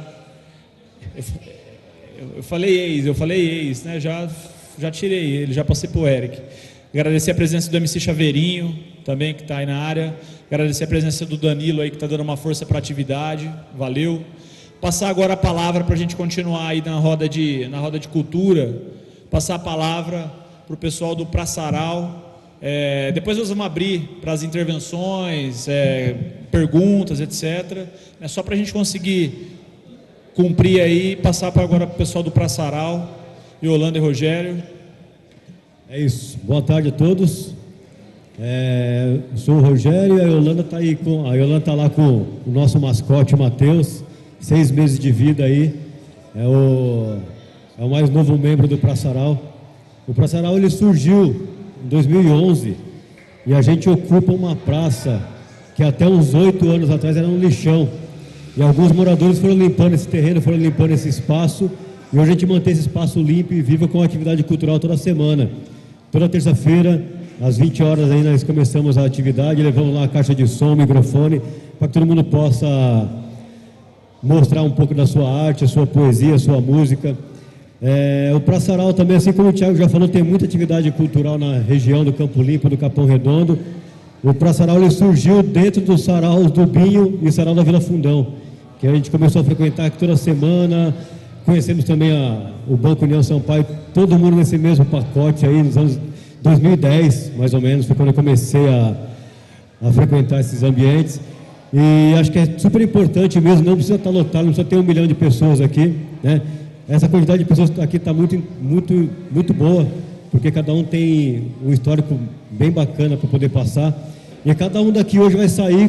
Eu falei ex, né? Já tirei ele, já passei para o Eric. Agradecer a presença do MC Chaveirinho, também, que está aí na área. Agradecer a presença do Danilo aí, que está dando uma força para a atividade. Valeu. Passar agora a palavra para a gente continuar aí na roda de cultura. Passar a palavra para o pessoal do Praçaral. Depois nós vamos abrir para as intervenções, perguntas, etc. É só para a gente conseguir cumprir aí e passar para agora para o pessoal do Praçaral, Yolanda e Rogério. É isso. Boa tarde a todos. Eu sou o Rogério e a Yolanda está aí lá com o nosso mascote, o Matheus, 6 meses de vida aí. É o mais novo membro do Praçaral. O Praçaral ele surgiu em 2011 e a gente ocupa uma praça que até uns 8 anos atrás era um lixão. E alguns moradores foram limpando esse terreno, foram limpando esse espaço, e hoje a gente mantém esse espaço limpo e vivo com atividade cultural toda semana. Toda terça-feira, às 20 horas aí nós começamos a atividade, levamos lá a caixa de som, microfone, para que todo mundo possa mostrar um pouco da sua arte, a sua poesia, a sua música. O Praçaral também, assim como o Thiago já falou, tem muita atividade cultural na região do Campo Limpo, do Capão Redondo. O Praçaral ele surgiu dentro dos saraus do Binho e sarau da Vila Fundão, que a gente começou a frequentar aqui toda semana. Conhecemos também o Banco União Sampaio, todo mundo nesse mesmo pacote aí, nos anos 2010, mais ou menos, foi quando eu comecei a frequentar esses ambientes. E acho que é super importante mesmo, não precisa estar lotado, não precisa ter 1 milhão de pessoas aqui, né? Essa quantidade de pessoas aqui está muito boa, porque cada um tem um histórico bem bacana para poder passar. E cada um daqui hoje vai sair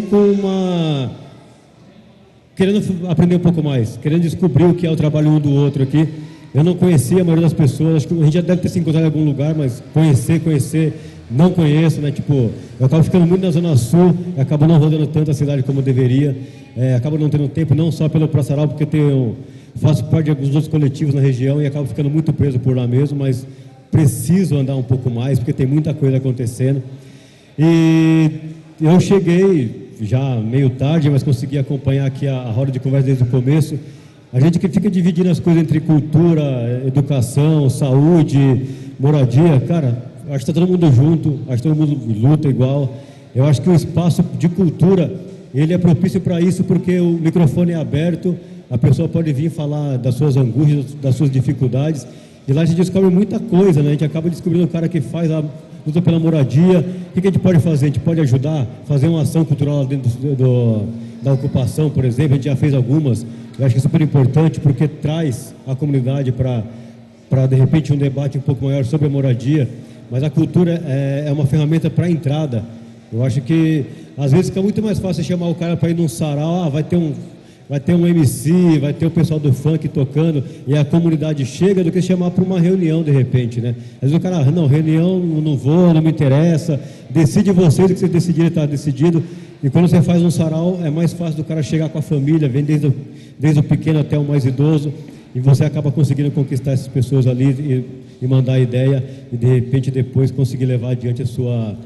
querendo aprender um pouco mais, querendo descobrir o que é o trabalho um do outro aqui. Eu não conhecia a maioria das pessoas, acho que a gente já deve ter se encontrado em algum lugar, mas conhecer, não conheço, né? Tipo, eu acabo ficando muito na Zona Sul, acabo não rodando tanto a cidade como eu deveria, acabo não tendo tempo, não só pelo Praçaral, porque faço parte de alguns outros coletivos na região e acabo ficando muito preso por lá mesmo, mas preciso andar um pouco mais, porque tem muita coisa acontecendo. E eu cheguei já meio tarde, mas consegui acompanhar aqui a roda de conversa desde o começo. A gente que fica dividindo as coisas entre cultura, educação, saúde, moradia, cara, acho que está todo mundo junto, acho que todo mundo luta igual. Eu acho que o espaço de cultura, ele é propício para isso, porque o microfone é aberto, a pessoa pode vir falar das suas angústias, das suas dificuldades, e lá a gente descobre muita coisa, né? A gente acaba descobrindo o cara que faz a luta pela moradia. O que a gente pode fazer? A gente pode ajudar, fazer uma ação cultural lá dentro da ocupação, por exemplo. A gente já fez algumas. Eu acho que é super importante, porque traz a comunidade para de repente, um debate um pouco maior sobre a moradia. Mas a cultura é uma ferramenta para a entrada. Eu acho que, às vezes, fica muito mais fácil chamar o cara para ir num sarau, vai ter um MC, vai ter o pessoal do funk tocando, e a comunidade chega, do que chamar para uma reunião, de repente, né? Às vezes o cara, não, reunião, não vou, não me interessa, decide vocês, o que vocês decidirem está decidido. E quando você faz um sarau, é mais fácil do cara chegar com a família, vem desde o pequeno até o mais idoso, e você acaba conseguindo conquistar essas pessoas ali e mandar a ideia, e de repente depois conseguir levar adiante a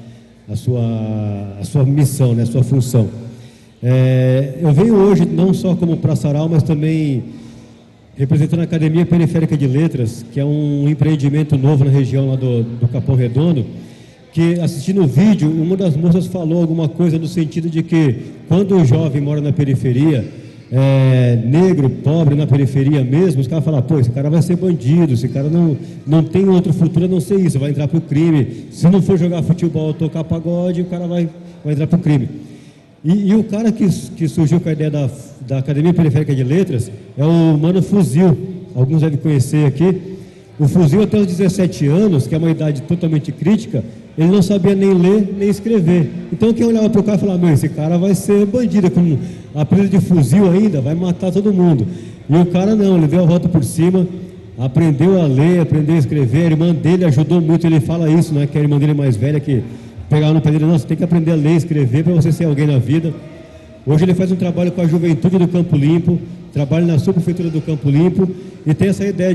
sua missão, né, a sua função. Eu venho hoje não só como praçaral, mas também representando a Academia Periférica de Letras, que é um empreendimento novo na região lá do Capão Redondo, que, assistindo o vídeo, uma das moças falou alguma coisa no sentido de que quando o jovem mora na periferia, negro, pobre, na periferia mesmo, os caras falam, pô, esse cara vai ser bandido, esse cara não tem outro futuro a não ser isso, vai entrar pro crime. Se não for jogar futebol ou tocar pagode, o cara vai entrar pro crime. E o cara que surgiu com a ideia da Academia Periférica de Letras é o Mano Fuzil, alguns devem conhecer aqui. O Fuzil, até os 17 anos, que é uma idade totalmente crítica, ele não sabia nem ler, nem escrever. Então quem olhava para o cara e falava, meu, esse cara vai ser bandido, com apelido de fuzil ainda, vai matar todo mundo. E o cara não, ele deu a volta por cima, aprendeu a ler, aprendeu a escrever, a irmã dele ajudou muito, ele fala isso, né, que a irmã dele mais velha, que pegava no pé dele, não, você tem que aprender a ler e escrever para você ser alguém na vida. Hoje ele faz um trabalho com a juventude do Campo Limpo, trabalha na subprefeitura do Campo Limpo, e tem essa ideia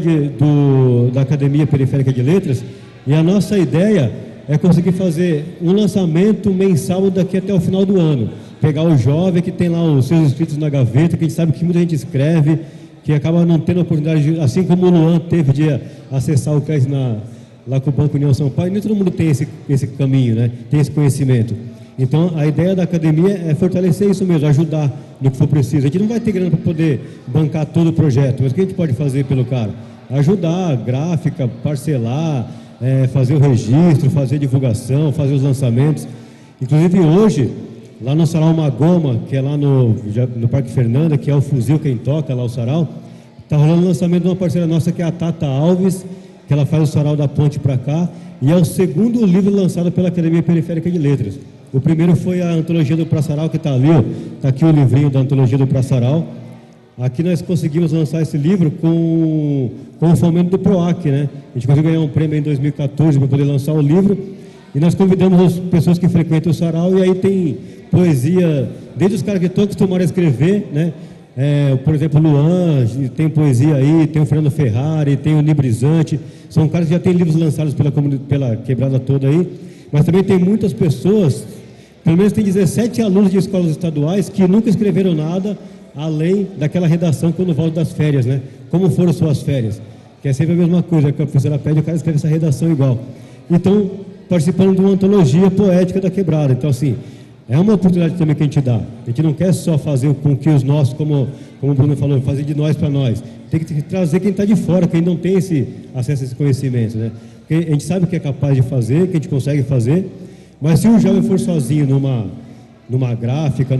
da Academia Periférica de Letras, e a nossa ideia é conseguir fazer um lançamento mensal daqui até o final do ano. Pegar o jovem que tem lá os seus inscritos na gaveta, que a gente sabe que muita gente escreve, que acaba não tendo a oportunidade, assim como o Luan teve de acessar o CRES lá com o Banco União São Paulo, nem todo mundo tem esse caminho, né? Tem esse conhecimento. Então, a ideia da academia é fortalecer isso mesmo, ajudar no que for preciso. A gente não vai ter grana para poder bancar todo o projeto, mas o que a gente pode fazer pelo cara? Ajudar, gráfica, parcelar, fazer o registro, fazer divulgação, fazer os lançamentos. Inclusive hoje, lá no Sarau Magoma, que é lá no Parque Fernanda, que é o Fuzil quem toca lá o sarau, está rolando o lançamento de uma parceira nossa que é a Tata Alves, que ela faz o sarau da ponte para cá, e é o segundo livro lançado pela Academia Periférica de Letras. O primeiro foi a Antologia do Praçaral, que está ali, está aqui o livrinho da Antologia do Praçaral. Aqui nós conseguimos lançar esse livro com o fomento do PROAC, né? A gente conseguiu ganhar um prêmio em 2014 para poder lançar o livro, e nós convidamos as pessoas que frequentam o sarau, e aí tem poesia, desde os caras que estão acostumados a escrever, né? Por exemplo, o Luan, tem poesia aí, tem o Fernando Ferrari, tem o Nibrizante, são caras que já têm livros lançados pela quebrada toda aí, mas também tem muitas pessoas, pelo menos tem 17 alunos de escolas estaduais que nunca escreveram nada, além daquela redação quando volta das férias, né? Como foram suas férias? Que é sempre a mesma coisa, que a professora pede, o cara escreve essa redação igual. Então, participando de uma antologia poética da quebrada. Então, assim, é uma oportunidade também que a gente dá. A gente não quer só fazer com que os nossos, como o Bruno falou, fazer de nós para nós. Tem que trazer quem está de fora, quem não tem esse acesso a esse conhecimento, né? Porque Porque a gente sabe que é capaz de fazer, que a gente consegue fazer, mas se um jovem for sozinho numa gráfica,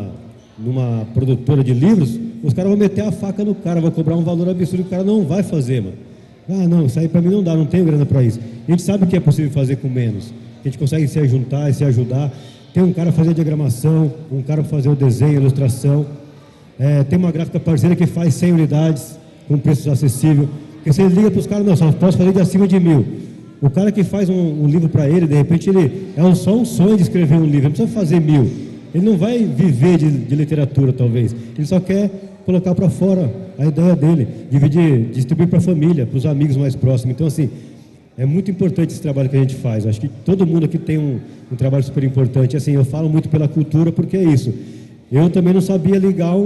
numa produtora de livros, os caras vão meter a faca no cara, vão cobrar um valor absurdo que o cara não vai fazer, mano. Ah, não, isso aí para mim não dá, não tenho grana para isso. A gente sabe que é possível fazer com menos. A gente consegue se juntar e se ajudar. Tem um cara para fazer a diagramação, um cara para fazer o desenho, a ilustração. Tem uma gráfica parceira que faz 100 unidades com preços acessíveis. Porque você liga para os caras, não, só posso fazer de acima de 1000. O cara que faz um livro para ele, de repente, ele só um sonho de escrever um livro, não precisa fazer 1000. Ele não vai viver de literatura, talvez. Ele só quer colocar para fora a ideia dele, dividir, distribuir para a família, para os amigos mais próximos. Então, assim, é muito importante esse trabalho que a gente faz. Acho que todo mundo aqui tem um trabalho super importante. Assim, eu falo muito pela cultura porque é isso. Eu também não sabia ligar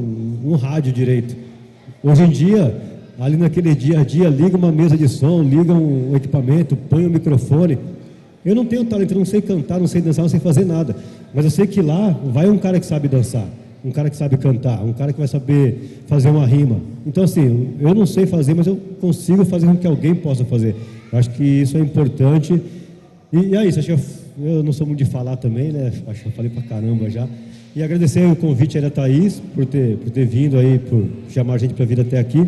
um rádio direito. Hoje em dia, ali naquele dia a dia, liga uma mesa de som, liga um equipamento, põe um microfone. Eu não tenho talento, eu não sei cantar, não sei dançar, não sei fazer nada. Mas eu sei que lá vai um cara que sabe dançar, um cara que sabe cantar, um cara que vai saber fazer uma rima. Então, assim, eu não sei fazer, mas eu consigo fazer com que alguém possa fazer. Eu acho que isso é importante. E é isso, acho que eu não sou muito de falar também, né? Acho que eu falei pra caramba já. E agradecer o convite aí da Thaís por ter vindo aí, por chamar a gente para vir até aqui.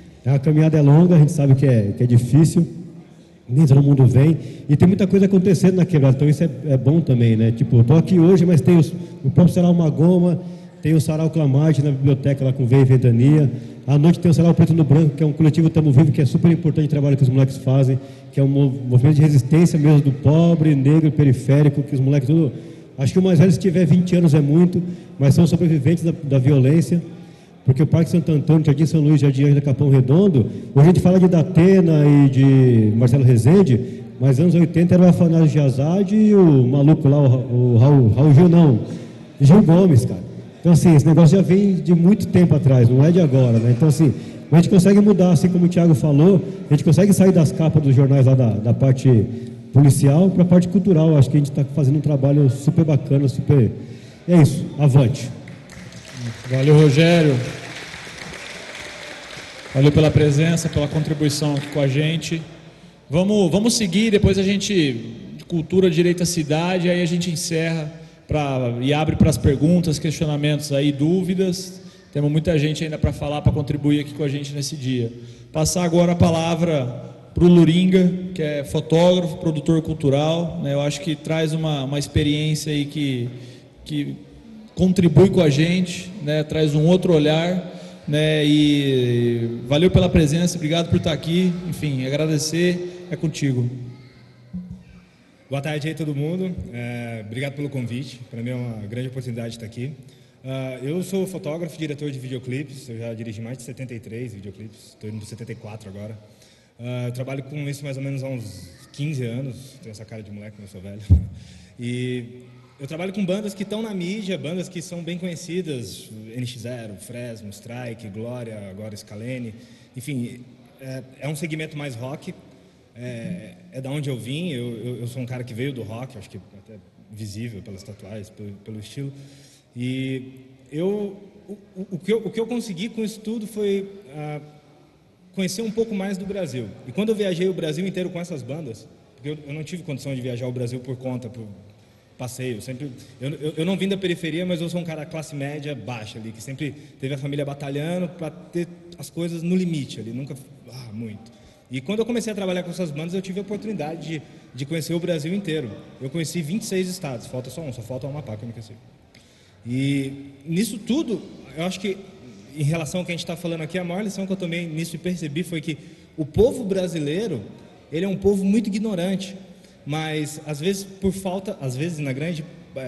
A caminhada é longa, a gente sabe que é difícil, nem todo mundo vem, e tem muita coisa acontecendo na quebrada, então isso é bom também, né? Tipo, eu tô aqui hoje, mas tem o próprio Sarau Magoma, tem o Sarau Clamarte na biblioteca lá com Veia e Ventania. À noite tem o Sarau Preto no Branco, que é um coletivo Tamo Vivo, que é super importante o trabalho que os moleques fazem, que é um movimento de resistência mesmo do pobre, negro, periférico, que os moleques tudo... Acho que o mais velho, se tiver 20 anos, é muito, mas são sobreviventes da violência, porque o Parque Santo Antônio, Jardim São Luís, Jardim Ângela Capão Redondo, hoje a gente fala de Datena e de Marcelo Rezende, mas anos 80 era o Afanásio de Azad e o maluco lá, o Raul Gil, não, Gil Gomes, cara. Então, assim, esse negócio já vem de muito tempo atrás, não é de agora, né? Então, assim, a gente consegue mudar, assim como o Thiago falou, a gente consegue sair das capas dos jornais lá da parte policial para a parte cultural. Acho que a gente está fazendo um trabalho super bacana, super... É isso, avante. Valeu, Rogério. Valeu pela presença, pela contribuição aqui com a gente. Vamos seguir, depois a gente, cultura, direito à cidade, aí a gente encerra e abre para as perguntas, questionamentos aí, dúvidas. Temos muita gente ainda para falar, para contribuir aqui com a gente nesse dia. Passar agora a palavra para o Luringa, que é fotógrafo, produtor cultural, né? Eu acho que traz uma experiência aí que contribui com a gente, né? Traz um outro olhar, né? E valeu pela presença, obrigado por estar aqui, enfim, agradecer, é contigo. Boa tarde aí todo mundo, obrigado pelo convite, para mim é uma grande oportunidade de estar aqui. Eu sou fotógrafo, diretor de videoclipes, eu já dirigi mais de 73 videoclipes, estou indo para 74 agora. Eu trabalho com isso mais ou menos há uns 15 anos, tenho essa cara de moleque, mas eu sou velho. E eu trabalho com bandas que estão na mídia, bandas que são bem conhecidas, NX0, Fresno, Strike, Glória, agora Scalene. Enfim, é um segmento mais rock, é da onde eu vim, eu sou um cara que veio do rock, acho que até visível pelas tatuagens, pelo estilo. E o que eu consegui com isso tudo foi... conhecer um pouco mais do Brasil. E quando eu viajei o Brasil inteiro com essas bandas, porque eu não tive condição de viajar o Brasil por conta, por passeio, eu não vim da periferia, mas eu sou um cara classe média baixa ali, que sempre teve a família batalhando para ter as coisas no limite ali, nunca muito. E quando eu comecei a trabalhar com essas bandas, eu tive a oportunidade de conhecer o Brasil inteiro. Eu conheci 26 estados, falta só falta o Amapá que eu não conheci. E nisso tudo, eu acho que em relação ao que a gente está falando aqui, a maior lição que eu tomei nisso e percebi foi que o povo brasileiro, ele é um povo muito ignorante, mas às vezes por falta, às vezes na grande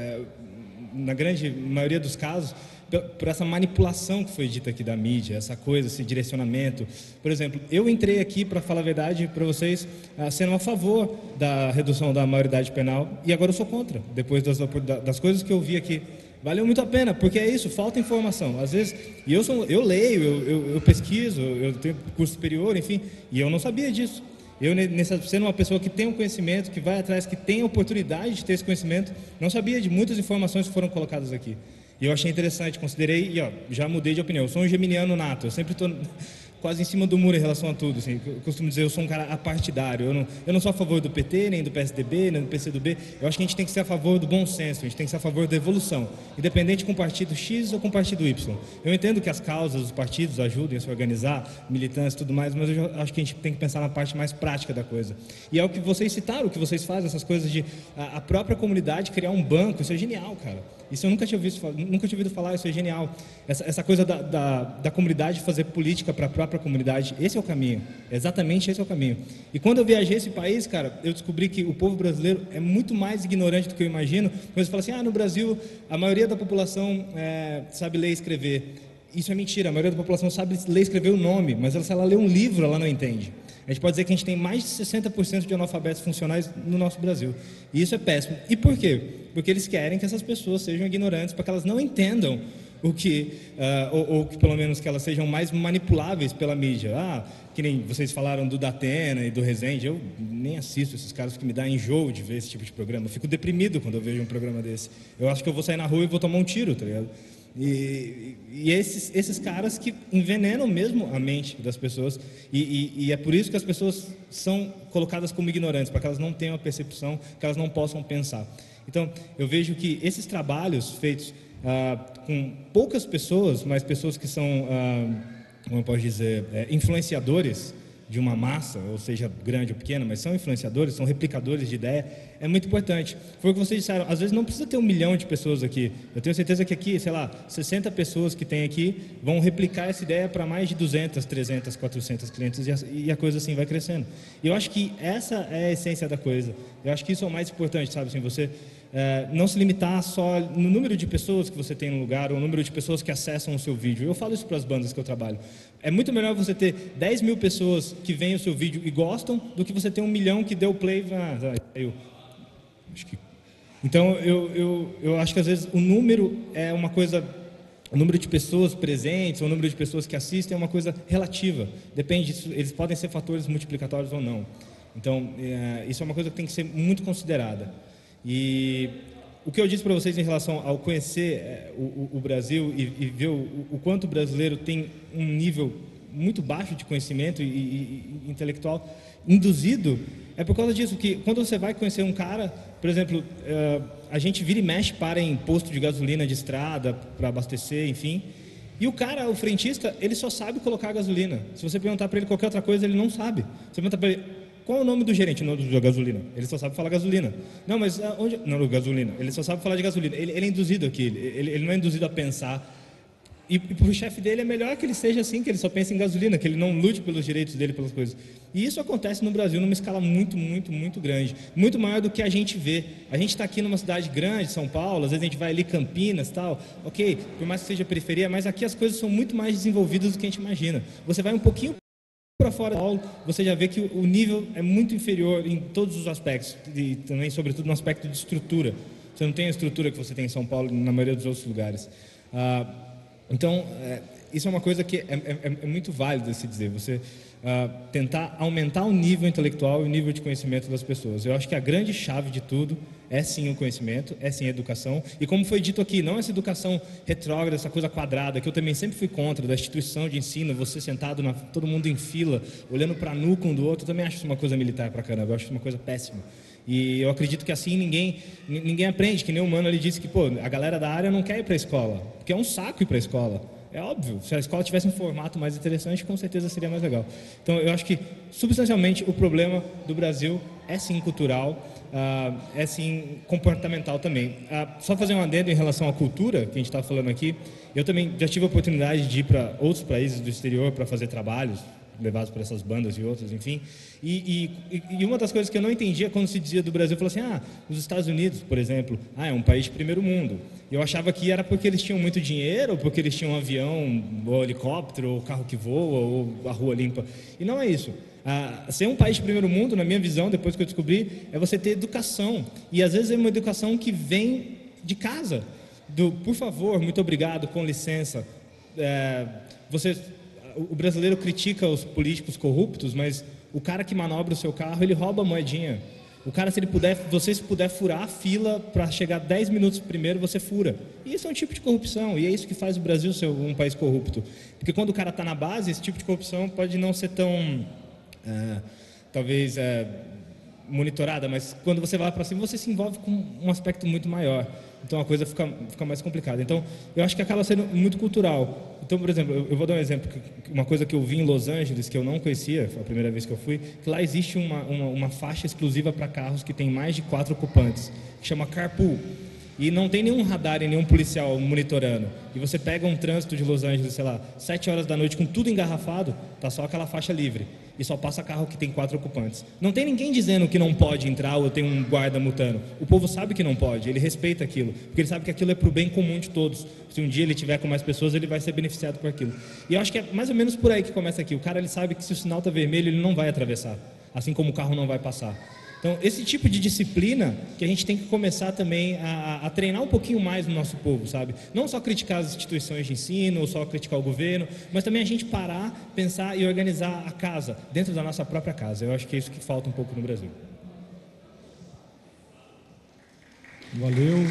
maioria dos casos, por essa manipulação que foi dita aqui da mídia, essa coisa, esse direcionamento. Por exemplo, eu entrei aqui, para falar a verdade para vocês, sendo a favor da redução da maioridade penal, e agora eu sou contra, depois das coisas que eu vi aqui. Valeu muito a pena, porque é isso, falta informação. Às vezes, e eu leio, eu pesquiso, eu tenho curso superior, enfim, e eu não sabia disso. Eu, sendo uma pessoa que tem um conhecimento, que vai atrás, que tem a oportunidade de ter esse conhecimento, não sabia de muitas informações que foram colocadas aqui. E eu achei interessante, considerei, e já mudei de opinião. Eu sou um geminiano nato, eu sempre estou quase em cima do muro em relação a tudo. Assim. Eu costumo dizer, eu sou um cara apartidário. Eu não sou a favor do PT, nem do PSDB, nem do PCdoB. Eu acho que a gente tem que ser a favor do bom senso, a gente tem que ser a favor da evolução, independente com o partido X ou com o partido Y. Eu entendo que as causas dos partidos ajudem a se organizar, militância e tudo mais, mas eu acho que a gente tem que pensar na parte mais prática da coisa. E é o que vocês citaram, o que vocês fazem, essas coisas de a própria comunidade criar um banco, isso é genial, cara. Isso eu nunca tinha ouvido falar, isso é genial. Essa coisa da comunidade fazer política para a própria comunidade, esse é o caminho. Exatamente esse é o caminho. E quando eu viajei esse país, cara, eu descobri que o povo brasileiro é muito mais ignorante do que eu imagino. Quando você fala assim, no Brasil, a maioria da população sabe ler e escrever. Isso é mentira, a maioria da população sabe ler e escrever o nome, mas se ela lê um livro, ela não entende. A gente pode dizer que a gente tem mais de 60% de analfabetos funcionais no nosso Brasil. E isso é péssimo. E por quê? Porque eles querem que essas pessoas sejam ignorantes, para que elas não entendam o que, ou que pelo menos que elas sejam mais manipuláveis pela mídia. Que nem vocês falaram do Datena e do Rezende, eu nem assisto esses caras, que me dá enjoo de ver esse tipo de programa. Eu fico deprimido quando eu vejo um programa desse. Eu acho que eu vou sair na rua e vou tomar um tiro, tá ligado? E esses caras que envenenam mesmo a mente das pessoas, e é por isso que as pessoas são colocadas como ignorantes, para que elas não tenham a percepção, que elas não possam pensar. Então, eu vejo que esses trabalhos feitos com poucas pessoas, mas pessoas que são, como eu posso dizer, influenciadores de uma massa, ou seja, grande ou pequena, mas são influenciadores, são replicadores de ideia, é muito importante. Foi o que vocês disseram, às vezes não precisa ter 1 milhão de pessoas aqui. Eu tenho certeza que aqui, sei lá, 60 pessoas que tem aqui vão replicar essa ideia para mais de 200, 300, 400 clientes e a coisa assim vai crescendo. E eu acho que essa é a essência da coisa. Eu acho que isso é o mais importante, sabe? Assim, você não se limitar só no número de pessoas que você tem no lugar ou no número de pessoas que acessam o seu vídeo. Eu falo isso para as bandas que eu trabalho. É muito melhor você ter 10 mil pessoas que veem o seu vídeo e gostam do que você ter 1 milhão que deu play. Então, eu acho que às vezes o número é uma coisa... O número de pessoas presentes, ou o número de pessoas que assistem é uma coisa relativa. Depende disso, eles podem ser fatores multiplicatórios ou não. Então, isso é uma coisa que tem que ser muito considerada. E o que eu disse para vocês em relação ao conhecer o Brasil e ver o quanto o brasileiro tem um nível muito baixo de conhecimento e intelectual induzido, é por causa disso, que quando você vai conhecer um cara, por exemplo, a gente vira e mexe para em posto de gasolina de estrada para abastecer, enfim, e o cara, o frentista, ele só sabe colocar gasolina. Se você perguntar para ele qualquer outra coisa, ele não sabe. Você pergunta para ele, qual é o nome do gerente? O nome da gasolina. Ele só sabe falar gasolina. Não, mas onde? Não, gasolina. Ele só sabe falar de gasolina. Ele é induzido aqui. Ele não é induzido a pensar. E para o chefe dele é melhor que ele seja assim, que ele só pense em gasolina, que ele não lute pelos direitos dele, pelas coisas. E isso acontece no Brasil numa escala muito, muito, muito grande. Muito maior do que a gente vê. A gente está aqui numa cidade grande, São Paulo, às vezes a gente vai ali Campinas e tal. Ok, por mais que seja periferia, mas aqui as coisas são muito mais desenvolvidas do que a gente imagina. Você vai um pouquinho para fora de Paulo, você já vê que o nível é muito inferior em todos os aspectos, e também, sobretudo, no aspecto de estrutura. Você não tem a estrutura que você tem em São Paulo e na maioria dos outros lugares. Então, isso é uma coisa que é muito válido se dizer, você tentar aumentar o nível intelectual e o nível de conhecimento das pessoas. Eu acho que a grande chave de tudo é sim o conhecimento, é sim a educação, e como foi dito aqui, não essa educação retrógrada, essa coisa quadrada, que eu também sempre fui contra, da instituição de ensino, você sentado, todo mundo em fila, olhando para a nuca um do outro, eu também acho isso uma coisa militar pra caramba, eu acho isso uma coisa péssima. E eu acredito que assim ninguém aprende, que nem o Mano ali disse que a galera da área não quer ir para a escola, porque é um saco ir para a escola. É óbvio, se a escola tivesse um formato mais interessante, com certeza seria mais legal. Então, eu acho que, substancialmente, o problema do Brasil é sim cultural, é sim comportamental também. Só fazer um adendo em relação à cultura, que a gente está falando aqui, eu também já tive a oportunidade de ir para outros países do exterior para fazer trabalhos, levados por essas bandas e outras, enfim. E uma das coisas que eu não entendia quando se dizia do Brasil, eu falava assim, os Estados Unidos, por exemplo, é um país de primeiro mundo. Eu achava que era porque eles tinham muito dinheiro, ou porque eles tinham um avião, ou helicóptero, ou carro que voa, ou a rua limpa. E não é isso. Ser um país de primeiro mundo, na minha visão, depois que eu descobri, é você ter educação. E às vezes é uma educação que vem de casa. Por favor, muito obrigado, com licença. O brasileiro critica os políticos corruptos, mas o cara que manobra o seu carro, ele rouba a moedinha. O cara, se puder furar a fila para chegar 10 minutos primeiro, você fura. E isso é um tipo de corrupção, e é isso que faz o Brasil ser um país corrupto. Porque quando o cara está na base, esse tipo de corrupção pode não ser tão, talvez, monitorada, mas quando você vai lá para cima, você se envolve com um aspecto muito maior. Então a coisa fica mais complicada. Então eu acho que acaba sendo muito cultural. Então, por exemplo, eu vou dar um exemplo, uma coisa que eu vi em Los Angeles, que eu não conhecia, foi a primeira vez que eu fui, que lá existe uma faixa exclusiva para carros que tem mais de 4 ocupantes, que chama carpool. E não tem nenhum radar e nenhum policial monitorando. E você pega um trânsito de Los Angeles, sei lá, 7 horas da noite com tudo engarrafado, tá só aquela faixa livre. E só passa carro que tem 4 ocupantes. Não tem ninguém dizendo que não pode entrar ou tem um guarda multando. O povo sabe que não pode, ele respeita aquilo. Porque ele sabe que aquilo é para o bem comum de todos. Se um dia ele tiver com mais pessoas, ele vai ser beneficiado por aquilo. E eu acho que é mais ou menos por aí que começa aqui. O cara ele sabe que se o sinal está vermelho, ele não vai atravessar. Assim como o carro não vai passar. Então, esse tipo de disciplina que a gente tem que começar também a treinar um pouquinho mais no nosso povo, sabe? Não só criticar as instituições de ensino, ou só criticar o governo, mas também a gente parar, pensar e organizar a casa, dentro da nossa própria casa. Eu acho que é isso que falta um pouco no Brasil. Valeu.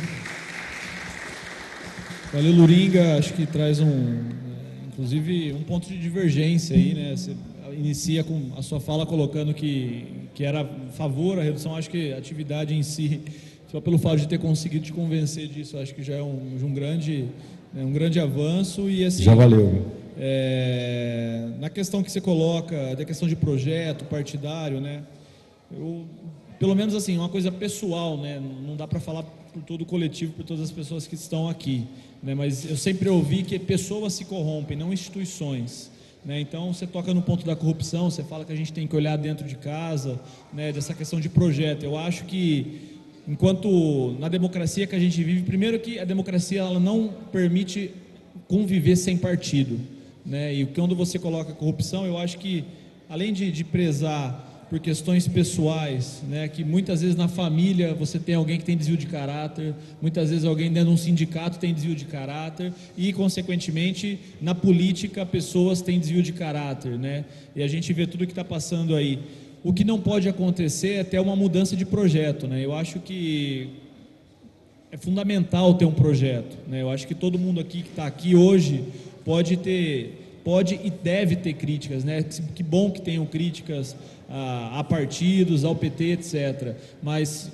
Valeu, Luringa. Acho que traz inclusive, um ponto de divergência aí, né? Você inicia com a sua fala colocando que era a favor da redução. Acho que a atividade em si, só pelo fato de ter conseguido te convencer disso, acho que já é um grande avanço. E assim, já valeu. Na questão que você coloca, da questão de projeto partidário, né? Pelo menos assim, uma coisa pessoal, né? Não dá para falar por todo o coletivo, por todas as pessoas que estão aqui, né? Mas eu sempre ouvi que pessoas se corrompem, não instituições. Né? Então você toca no ponto da corrupção, você fala que a gente tem que olhar dentro de casa, né, dessa questão de projeto. Eu acho que enquanto na democracia que a gente vive, primeiro que a democracia ela não permite conviver sem partido, né? E quando você coloca corrupção, eu acho que além de prezar por questões pessoais, né, que muitas vezes na família você tem alguém que tem desvio de caráter, muitas vezes alguém dentro de um sindicato tem desvio de caráter e, consequentemente, na política pessoas têm desvio de caráter, né? E a gente vê tudo que está passando aí. O que não pode acontecer é ter uma mudança de projeto, né? Eu acho que é fundamental ter um projeto, né? Eu acho que todo mundo aqui que está aqui hoje pode e deve ter críticas, né? Que bom que tenham críticas a partidos, ao PT, etc. Mas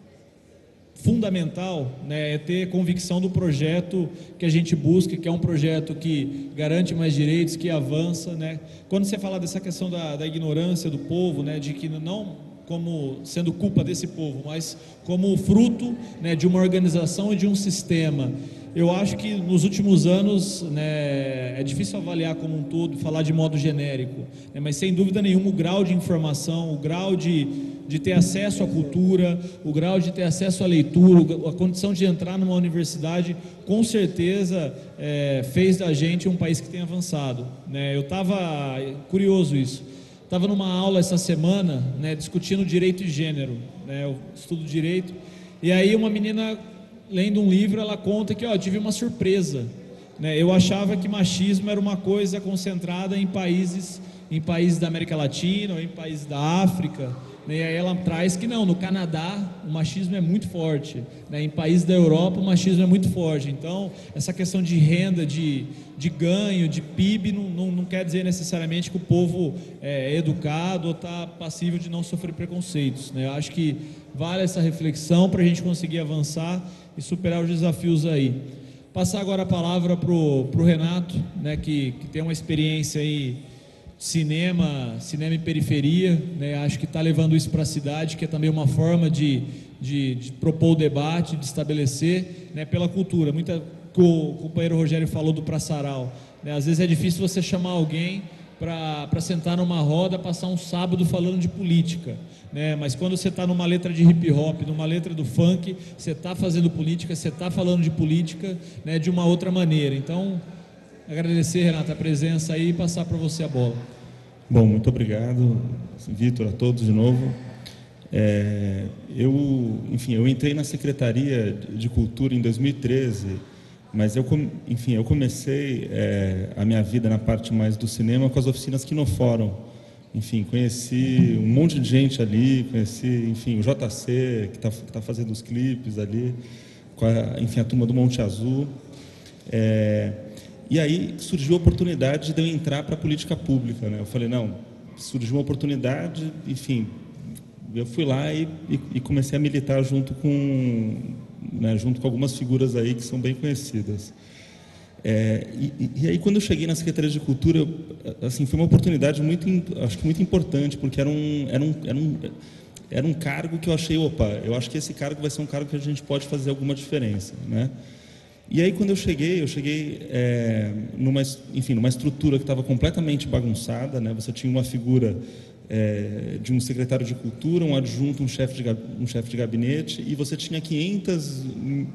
fundamental, né, é ter convicção do projeto que a gente busca, que é um projeto que garante mais direitos, que avança, né? Quando você fala dessa questão da ignorância do povo, né, de que não como sendo culpa desse povo, mas como fruto, né, de uma organização e de um sistema. Eu acho que nos últimos anos, né, é difícil avaliar como um todo, falar de modo genérico, né, mas sem dúvida nenhuma o grau de informação, o grau de ter acesso à cultura, o grau de ter acesso à leitura, a condição de entrar numa universidade, com certeza fez da gente um país que tem avançado, né? Eu estava curioso isso. Estava numa aula essa semana, né, discutindo direito e gênero, né, eu estudo direito, e aí uma menina lendo um livro, ela conta que, tive uma surpresa, né? Eu achava que machismo era uma coisa concentrada em países da América Latina ou em países da África, né? E aí ela traz que não, no Canadá o machismo é muito forte, né? Em países da Europa o machismo é muito forte. Então essa questão de renda, de ganho, de PIB não quer dizer necessariamente que o povo é educado ou está passível de não sofrer preconceitos, né? Eu acho que vale essa reflexão para a gente conseguir avançar e superar os desafios aí. Passar agora a palavra para o Renato, né, que tem uma experiência aí cinema e periferia, né? Acho que está levando isso para a cidade, que é também uma forma de propor o debate, de estabelecer, né, pela cultura. Que o companheiro Rogério falou do Praçaral, né? Às vezes é difícil você chamar alguém para sentar numa roda, passar um sábado falando de política, né? Mas quando você está numa letra de hip hop, numa letra do funk, você está fazendo política, você está falando de política, né, de uma outra maneira. Então, agradecer, Renata, a presença aí e passar para você a bola. Bom, muito obrigado, Vitor, a todos de novo. Eu entrei na Secretaria de Cultura em 2013, mas eu comecei a minha vida na parte mais do cinema com as oficinas Quinofórum, Enfim, conheci um monte de gente ali, conheci, enfim, o JC, que tá fazendo os clipes ali, enfim, a turma do Monte Azul. E aí surgiu a oportunidade de eu entrar para a política pública, né? Eu falei, não, surgiu uma oportunidade, enfim, eu fui lá e comecei a militar junto com algumas figuras aí que são bem conhecidas. E aí, quando eu cheguei na Secretaria de Cultura, assim, foi uma oportunidade acho que muito importante, porque era um cargo que eu achei, eu acho que esse cargo vai ser um cargo que a gente pode fazer alguma diferença, né? E aí, quando eu cheguei numa estrutura que estava completamente bagunçada, né? Você tinha uma figura de um secretário de Cultura, um adjunto, um chefe de gabinete, e você tinha 500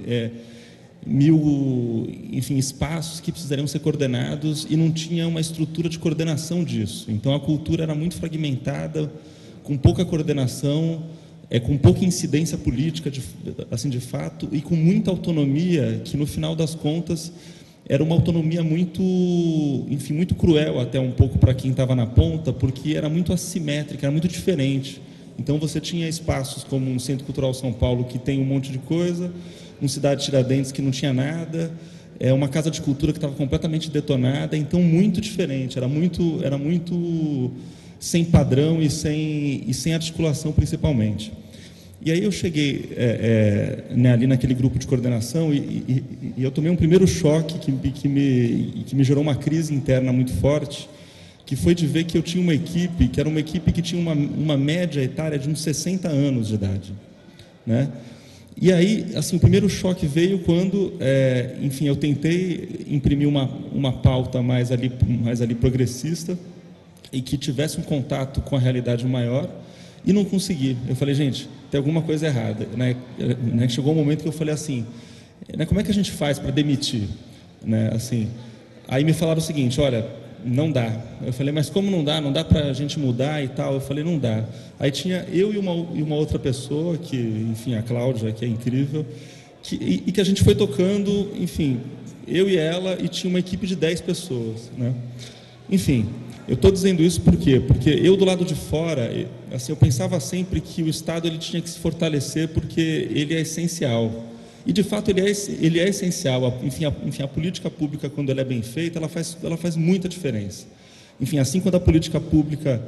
mil, enfim, espaços que precisariam ser coordenados e não tinha uma estrutura de coordenação disso. Então, a cultura era muito fragmentada, com pouca coordenação, com pouca incidência política, de fato, e com muita autonomia, que, no final das contas, era uma autonomia muito, enfim, muito cruel até um pouco para quem estava na ponta, porque era muito assimétrica, era muito diferente. Então, você tinha espaços como um Centro Cultural São Paulo, que tem um monte de coisa, uma Cidade Tiradentes que não tinha nada, uma Casa de Cultura que estava completamente detonada, então muito diferente, era muito sem padrão e sem articulação, principalmente. E aí eu cheguei ali naquele grupo de coordenação e eu tomei um primeiro choque que me gerou uma crise interna muito forte, que foi de ver que eu tinha uma equipe, que era uma equipe que tinha uma média etária de uns 60 anos de idade, né? E aí, assim, o primeiro choque veio quando, enfim, eu tentei imprimir uma pauta mais ali progressista e que tivesse um contato com a realidade maior, e não consegui. Eu falei, gente, tem alguma coisa errada, né? Chegou um momento que eu falei assim, né, como é que a gente faz para demitir, né? Assim, aí me falaram o seguinte, olha, não dá. Eu falei, mas como não dá? Não dá para a gente mudar e tal? Eu falei, não dá. Aí tinha eu e uma outra pessoa, que, enfim, a Cláudia, que é incrível, e que a gente foi tocando, enfim, eu e ela, e tinha uma equipe de 10 pessoas, né? Enfim, eu estou dizendo isso por quê? Porque eu, do lado de fora, assim, eu pensava sempre que o Estado ele tinha que se fortalecer porque ele é essencial. E, de fato, ele é essencial. Enfim, a política pública, quando ela é bem feita, ela faz muita diferença. Enfim, assim, quando a política pública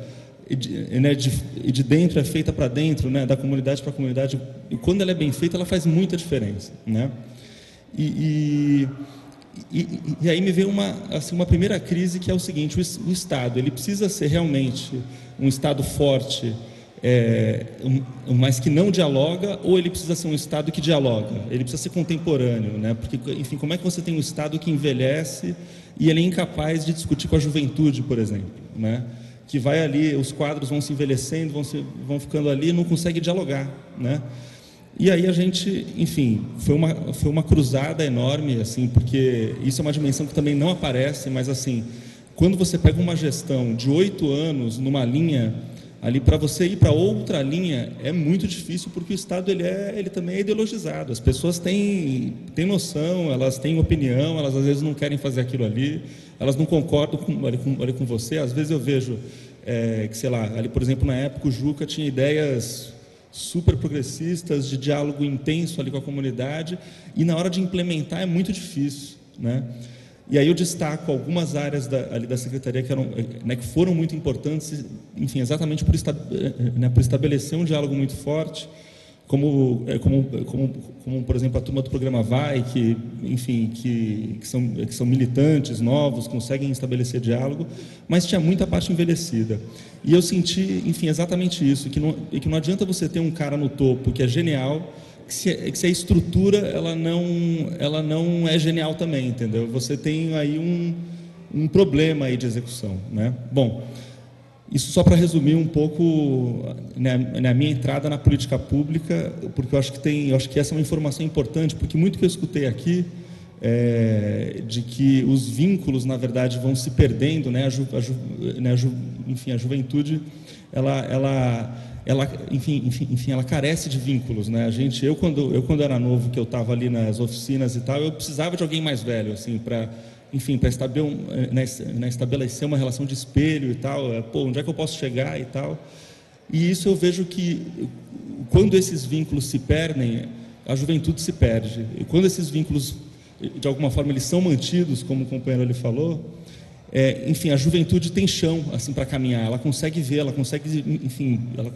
de dentro é feita para dentro, né, da comunidade para a comunidade, e quando ela é bem feita, ela faz muita diferença, né? E aí me veio uma primeira crise, que é o seguinte: o Estado ele precisa ser realmente um Estado forte, mas que não dialoga, ou ele precisa ser um Estado que dialoga? Ele precisa ser contemporâneo, né? Porque, enfim, como é que você tem um Estado que envelhece e ele é incapaz de discutir com a juventude, por exemplo, né? Que vai ali, os quadros vão se envelhecendo, vão ficando ali e não consegue dialogar, né? E aí a gente, enfim, foi uma cruzada enorme, assim, porque isso é uma dimensão que também não aparece, mas, assim, quando você pega uma gestão de 8 anos numa linha, ali, para você ir para outra linha é muito difícil, porque o Estado ele também é ideologizado. As pessoas têm noção, elas têm opinião, elas às vezes não querem fazer aquilo ali, elas não concordam com você. Às vezes eu vejo que, sei lá, ali, por exemplo, na época o Juca tinha ideias super progressistas, de diálogo intenso ali com a comunidade, e na hora de implementar é muito difícil, né? E aí eu destaco algumas áreas ali da Secretaria que foram muito importantes, enfim, exatamente por estabelecer um diálogo muito forte, como, por exemplo, a turma do programa Vai, que, enfim, que são militantes novos, conseguem estabelecer diálogo, mas tinha muita parte envelhecida. E eu senti, enfim, exatamente isso, que não adianta você ter um cara no topo que é genial, que se a estrutura ela não é genial também, entendeu? Você tem aí um problema aí de execução, né? Bom, isso só para resumir um pouco, né, a minha entrada na política pública, porque eu acho que essa é uma informação importante, porque muito que eu escutei aqui de que os vínculos, na verdade, vão se perdendo, né? Enfim, a juventude, ela carece de vínculos, né? Eu quando era novo, que eu estava ali nas oficinas e tal, eu precisava de alguém mais velho, assim, para enfim, para estabelecer uma relação de espelho e tal, onde é que eu posso chegar e tal. E isso eu vejo que, quando esses vínculos se perdem, a juventude se perde. E quando esses vínculos, de alguma forma, eles são mantidos, como o companheiro ali falou, enfim, a juventude tem chão assim para caminhar. Ela consegue ver, ela consegue, enfim,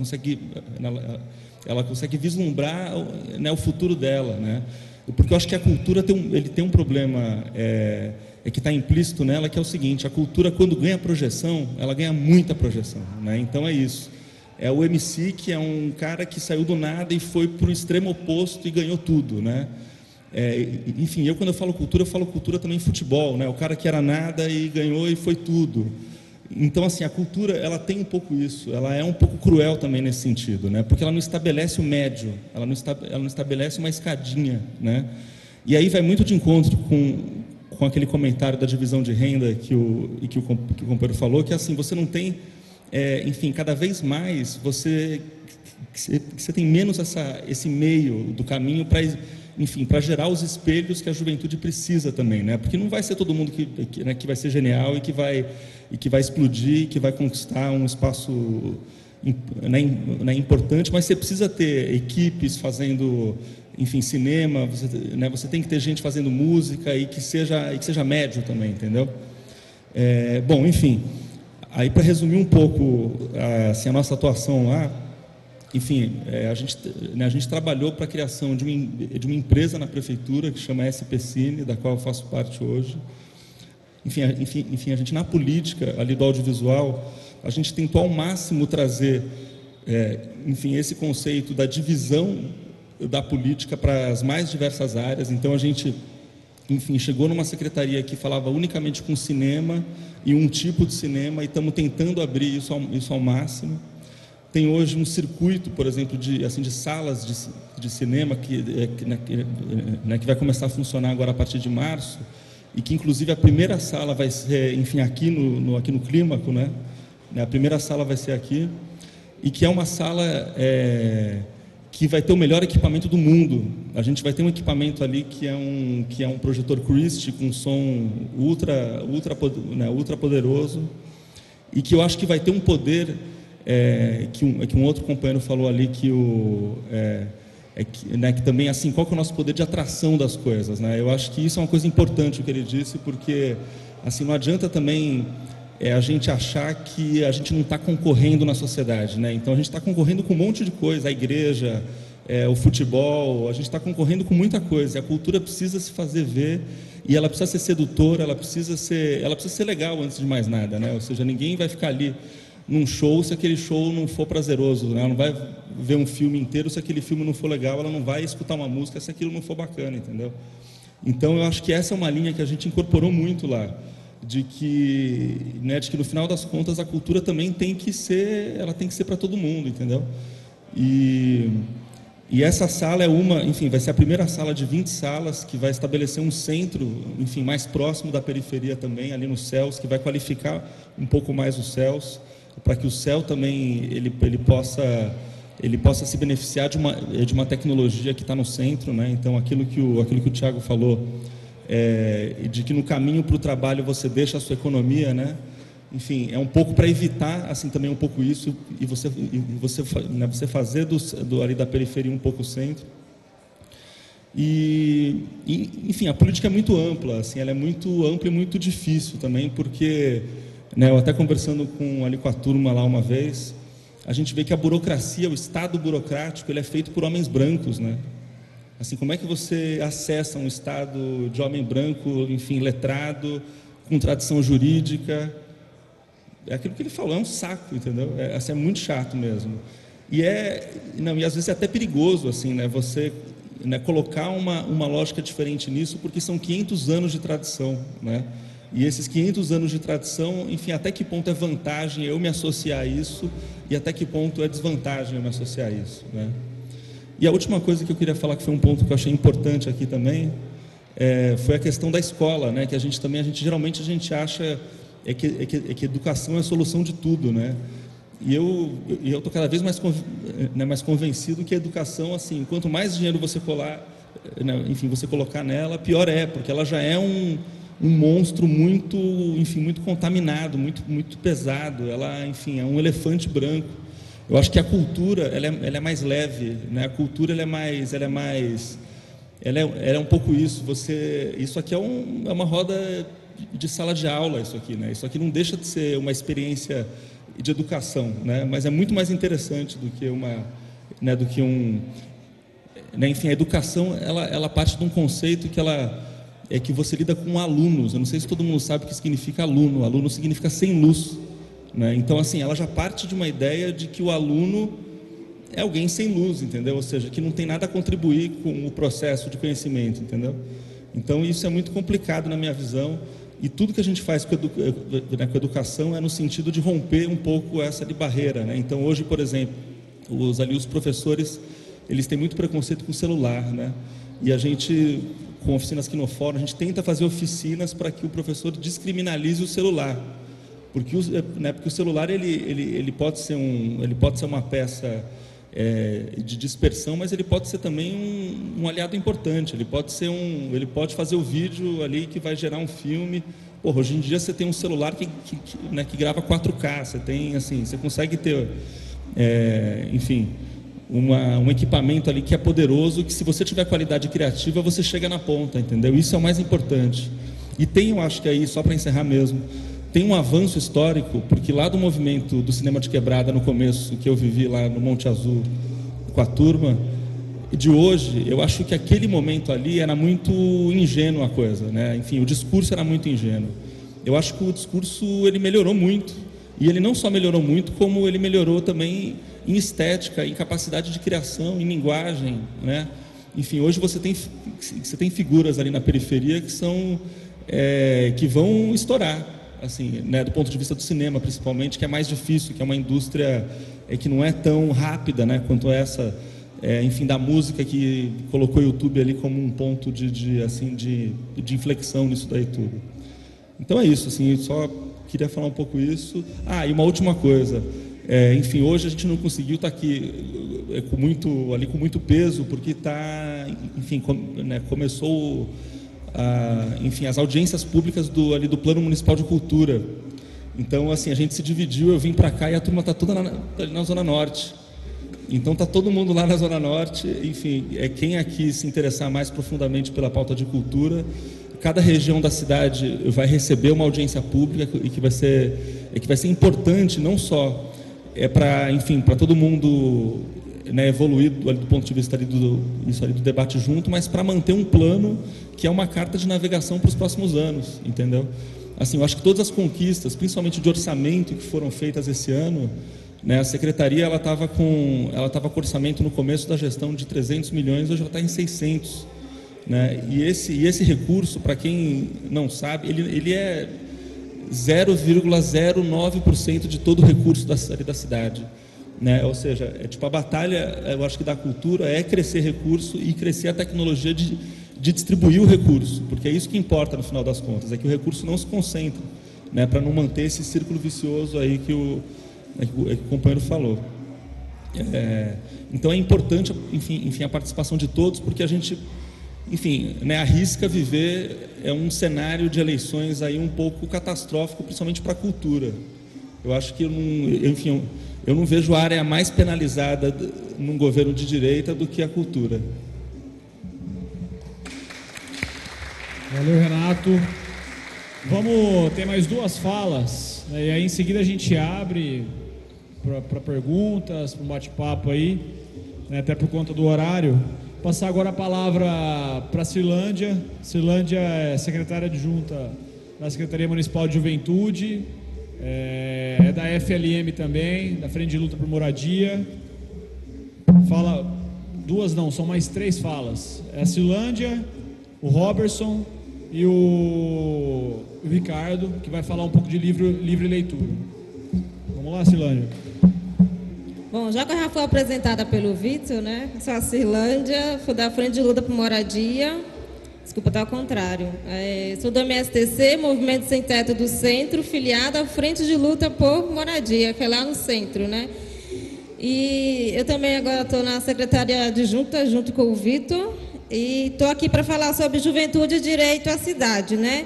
ela consegue vislumbrar, né, o futuro dela, né? Porque eu acho que a cultura tem um problema que está implícito nela, que é o seguinte: a cultura, quando ganha projeção, ela ganha muita projeção, né? Então é isso. É o MC, que é um cara que saiu do nada e foi para o extremo oposto e ganhou tudo, né? Enfim, quando eu falo cultura também em futebol, né? O cara que era nada e ganhou e foi tudo. Então, assim, a cultura, ela tem um pouco isso, ela é um pouco cruel também nesse sentido, né? Porque ela não estabelece o médio, ela não estabelece uma escadinha, né? E aí vai muito de encontro com aquele comentário da divisão de renda que o companheiro falou, que assim, você não tem, enfim, cada vez mais você tem menos esse meio do caminho para, enfim, para gerar os espelhos que a juventude precisa também, né? Porque não vai ser todo mundo que vai ser genial e que vai explodir, que vai conquistar um espaço, né, importante, mas você precisa ter equipes fazendo, enfim, cinema, você tem que ter gente fazendo música e que seja médio também, entendeu? Bom, enfim, aí para resumir um pouco assim, a nossa atuação lá, enfim, a gente trabalhou para a criação de uma empresa na prefeitura que chama SP Cine, da qual eu faço parte hoje. Enfim, a gente na política ali do audiovisual, a gente tentou ao máximo trazer, enfim, esse conceito da divisão da política para as mais diversas áreas. Então a gente, enfim, chegou numa secretaria que falava unicamente com cinema e um tipo de cinema, e estamos tentando abrir isso ao máximo. Tem hoje um circuito, por exemplo, de salas de cinema que vai começar a funcionar agora a partir de março, e que inclusive a primeira sala vai ser, enfim, aqui no Clímaco, né? A primeira sala vai ser aqui, e que é uma sala que vai ter o melhor equipamento do mundo. A gente vai ter um equipamento ali que é um projetor Christie com som ultra poderoso, e que eu acho que vai ter um poder que um outro companheiro falou ali, que que também, assim, qual que é o nosso poder de atração das coisas, né? Eu acho que isso é uma coisa importante o que ele disse, porque assim, não adianta também a gente achar que a gente não está concorrendo na sociedade, né? Então a gente está concorrendo com um monte de coisa, a igreja, o futebol, a gente está concorrendo com muita coisa. A cultura precisa se fazer ver, e ela precisa ser sedutora, ela precisa ser legal antes de mais nada, né? Ou seja, ninguém vai ficar ali num show se aquele show não for prazeroso, né? Ela não vai ver um filme inteiro se aquele filme não for legal, ela não vai escutar uma música se aquilo não for bacana, entendeu? Então eu acho que essa é uma linha que a gente incorporou muito lá, de que no final das contas a cultura também tem que ser para todo mundo, entendeu? E essa sala vai ser a primeira sala de 20 salas que vai estabelecer um centro, enfim, mais próximo da periferia também, ali nos céus, que vai qualificar um pouco mais os céus, para que o céu também ele possa se beneficiar de uma tecnologia que está no centro, né? Então aquilo que o Thiago falou, de que no caminho para o trabalho você deixa a sua economia, né? Enfim, é um pouco para evitar assim também um pouco isso, e você fazer ali da periferia um pouco o centro. Enfim, a política é muito ampla, assim, ela é muito ampla e muito difícil também, porque eu até conversando com a turma lá uma vez, a gente vê que a burocracia, o Estado burocrático, ele é feito por homens brancos, né? Assim, como é que você acessa um Estado de homem branco, enfim, letrado, com tradição jurídica? É aquilo que ele falou, é um saco, entendeu? É muito chato mesmo. E às vezes é até perigoso, assim, né? Você colocar uma lógica diferente nisso, porque são 500 anos de tradição, né? E esses 500 anos de tradição, enfim, até que ponto é vantagem eu me associar a isso, e até que ponto é desvantagem eu me associar a isso, né? E a última coisa que eu queria falar, que foi um ponto que eu achei importante aqui também, foi a questão da escola, né? Que geralmente a gente acha que educação é a solução de tudo, né? E eu estou cada vez mais convencido que a educação, assim, quanto mais dinheiro você você colocar nela, pior é, porque ela já é um monstro muito, enfim, muito contaminado, muito pesado. Ela, enfim, é um elefante branco. Eu acho que a cultura ela é mais leve, né? A cultura ela é um pouco isso. Isso aqui é uma roda de sala de aula, isso aqui, né? Isso aqui não deixa de ser uma experiência de educação, né? Mas é muito mais interessante do que enfim, a educação ela parte de um conceito que você lida com alunos. Eu não sei se todo mundo sabe o que significa aluno. Aluno significa sem luz, né? Então, assim, ela já parte de uma ideia de que o aluno é alguém sem luz, entendeu? Ou seja, que não tem nada a contribuir com o processo de conhecimento, entendeu? Então, isso é muito complicado na minha visão. E tudo que a gente faz com a educação é no sentido de romper um pouco essa barreira, né? Então, hoje, por exemplo, os professores, eles têm muito preconceito com o celular, né? E a gente, com oficinas aqui no fórum, a gente tenta fazer oficinas para que o professor descriminalize o celular, porque o celular ele pode ser uma peça de dispersão, mas ele pode ser também um aliado importante. Ele pode fazer o vídeo ali que vai gerar um filme. Porra, hoje em dia você tem um celular que grava 4K. Você tem, assim, você consegue ter, enfim, um equipamento ali que é poderoso, que se você tiver qualidade criativa, você chega na ponta, entendeu? Isso é o mais importante. E tem, eu acho que aí, só para encerrar mesmo, tem um avanço histórico, porque lá do movimento do cinema de quebrada no começo, que eu vivi lá no Monte Azul com a turma, de hoje, eu acho que aquele momento ali era muito ingênuo a coisa, né? Enfim, o discurso era muito ingênuo. Eu acho que o discurso ele melhorou muito, e ele não só melhorou muito, como ele melhorou também em estética, em capacidade de criação, em linguagem, né? Enfim, hoje você tem figuras ali na periferia que vão estourar, assim, né, do ponto de vista do cinema, principalmente, que é mais difícil, que é uma indústria que não é tão rápida, né, quanto essa, enfim, da música, que colocou o YouTube ali como um ponto de inflexão nisso daí tudo. Então é isso, assim, eu só queria falar um pouco isso. E uma última coisa, enfim, hoje a gente não conseguiu estar aqui com muito peso, porque enfim, começou enfim, as audiências públicas do Plano Municipal de Cultura. Então, assim, a gente se dividiu, eu vim para cá e a turma está toda na Zona Norte. Então, está todo mundo lá na Zona Norte. Enfim, quem aqui se interessar mais profundamente pela pauta de cultura, cada região da cidade vai receber uma audiência pública e que vai ser importante, não só para todo mundo, né, evoluir do ponto de vista do debate junto, mas para manter um plano que é uma carta de navegação para os próximos anos, entendeu? Assim, eu acho que todas as conquistas, principalmente de orçamento, que foram feitas esse ano, né, a secretaria ela estava com orçamento no começo da gestão de 300 milhões, hoje ela está em 600, né? E esse recurso, para quem não sabe, ele é 0,09% de todo o recurso da cidade, né? Ou seja, a batalha, eu acho que da cultura é crescer recurso e crescer a tecnologia de distribuir o recurso, porque é isso que importa no final das contas, é que o recurso não se concentra, né, para não manter esse círculo vicioso aí que o companheiro falou. Então é importante, enfim, a participação de todos, porque a gente, enfim, né, arrisca viver um cenário de eleições aí um pouco catastrófico, principalmente para a cultura. Eu acho que eu não vejo a área mais penalizada num governo de direita do que a cultura. Valeu, Renato. Vamos ter mais duas falas, né, e aí em seguida a gente abre para perguntas, para um bate-papo aí, né, até por conta do horário. Passar agora a palavra para a Cirlândia. Cirlândia é secretária adjunta da Secretaria Municipal de Juventude, é da FLM também, da Frente de Luta por Moradia. Fala duas, não, são mais três falas. É a Cirlândia, o Robertson e o Ricardo, que vai falar um pouco de livre leitura. Vamos lá, Cirlândia. Bom, já que eu já fui apresentada pelo Vitor, né? Sou a Cirlândia, fui da Frente de Luta por Moradia. Desculpa, está ao contrário. Sou do MSTC, Movimento Sem Teto do Centro, filiada à Frente de Luta por Moradia, que é lá no centro, né? E eu também agora estou na Secretaria Adjunta, junto com o Vitor, e estou aqui para falar sobre juventude e direito à cidade, né?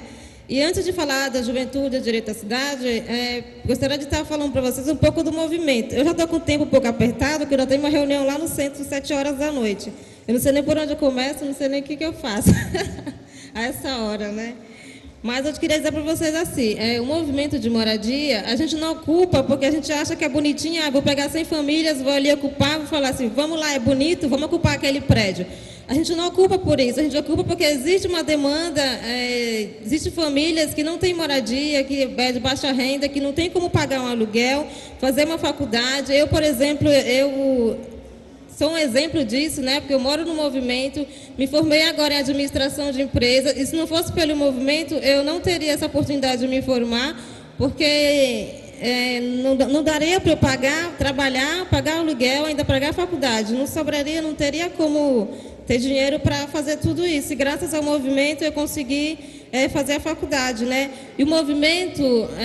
E antes de falar da juventude e direito à cidade, gostaria de estar falando para vocês um pouco do movimento. Eu já estou com o tempo um pouco apertado, porque eu já tenho uma reunião lá no centro, às 7 horas da noite. Eu não sei nem por onde eu começo, não sei nem o que eu faço a essa hora, né? Mas eu queria dizer para vocês assim, o movimento de moradia, a gente não ocupa porque a gente acha que é bonitinho, vou pegar 100 famílias, vou ali ocupar, vou falar assim, vamos lá, é bonito, vamos ocupar aquele prédio. A gente não ocupa por isso, a gente ocupa porque existe uma demanda, existem famílias que não têm moradia, que é de baixa renda, que não tem como pagar um aluguel, fazer uma faculdade. Eu, por exemplo, sou um exemplo disso, né? Porque eu moro no movimento, me formei agora em administração de empresa, e se não fosse pelo movimento, eu não teria essa oportunidade de me formar, porque não daria para eu pagar, trabalhar, pagar aluguel, ainda pagar a faculdade. Não sobraria, não teria como ter dinheiro para fazer tudo isso. E graças ao movimento eu consegui fazer a faculdade, né? E o movimento,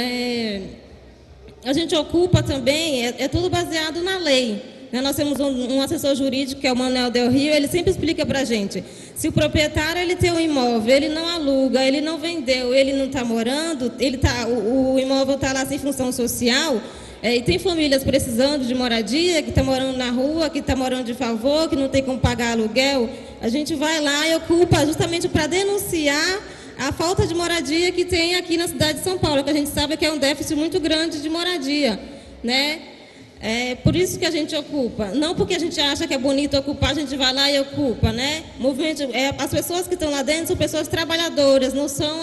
a gente ocupa também, é tudo baseado na lei. Nós temos um assessor jurídico, que é o Manuel Del Rio, ele sempre explica para a gente, se o proprietário ele tem um imóvel, ele não aluga, ele não vendeu, ele não está morando, o imóvel está lá sem função social, e tem famílias precisando de moradia, que está morando na rua, que está morando de favor, que não tem como pagar aluguel, a gente vai lá e ocupa justamente para denunciar a falta de moradia que tem aqui na cidade de São Paulo, que a gente sabe que é um déficit muito grande de moradia, né? É por isso que a gente ocupa. Não porque a gente acha que é bonito ocupar, a gente vai lá e ocupa, né? Movimento, as pessoas que estão lá dentro são pessoas trabalhadoras, não são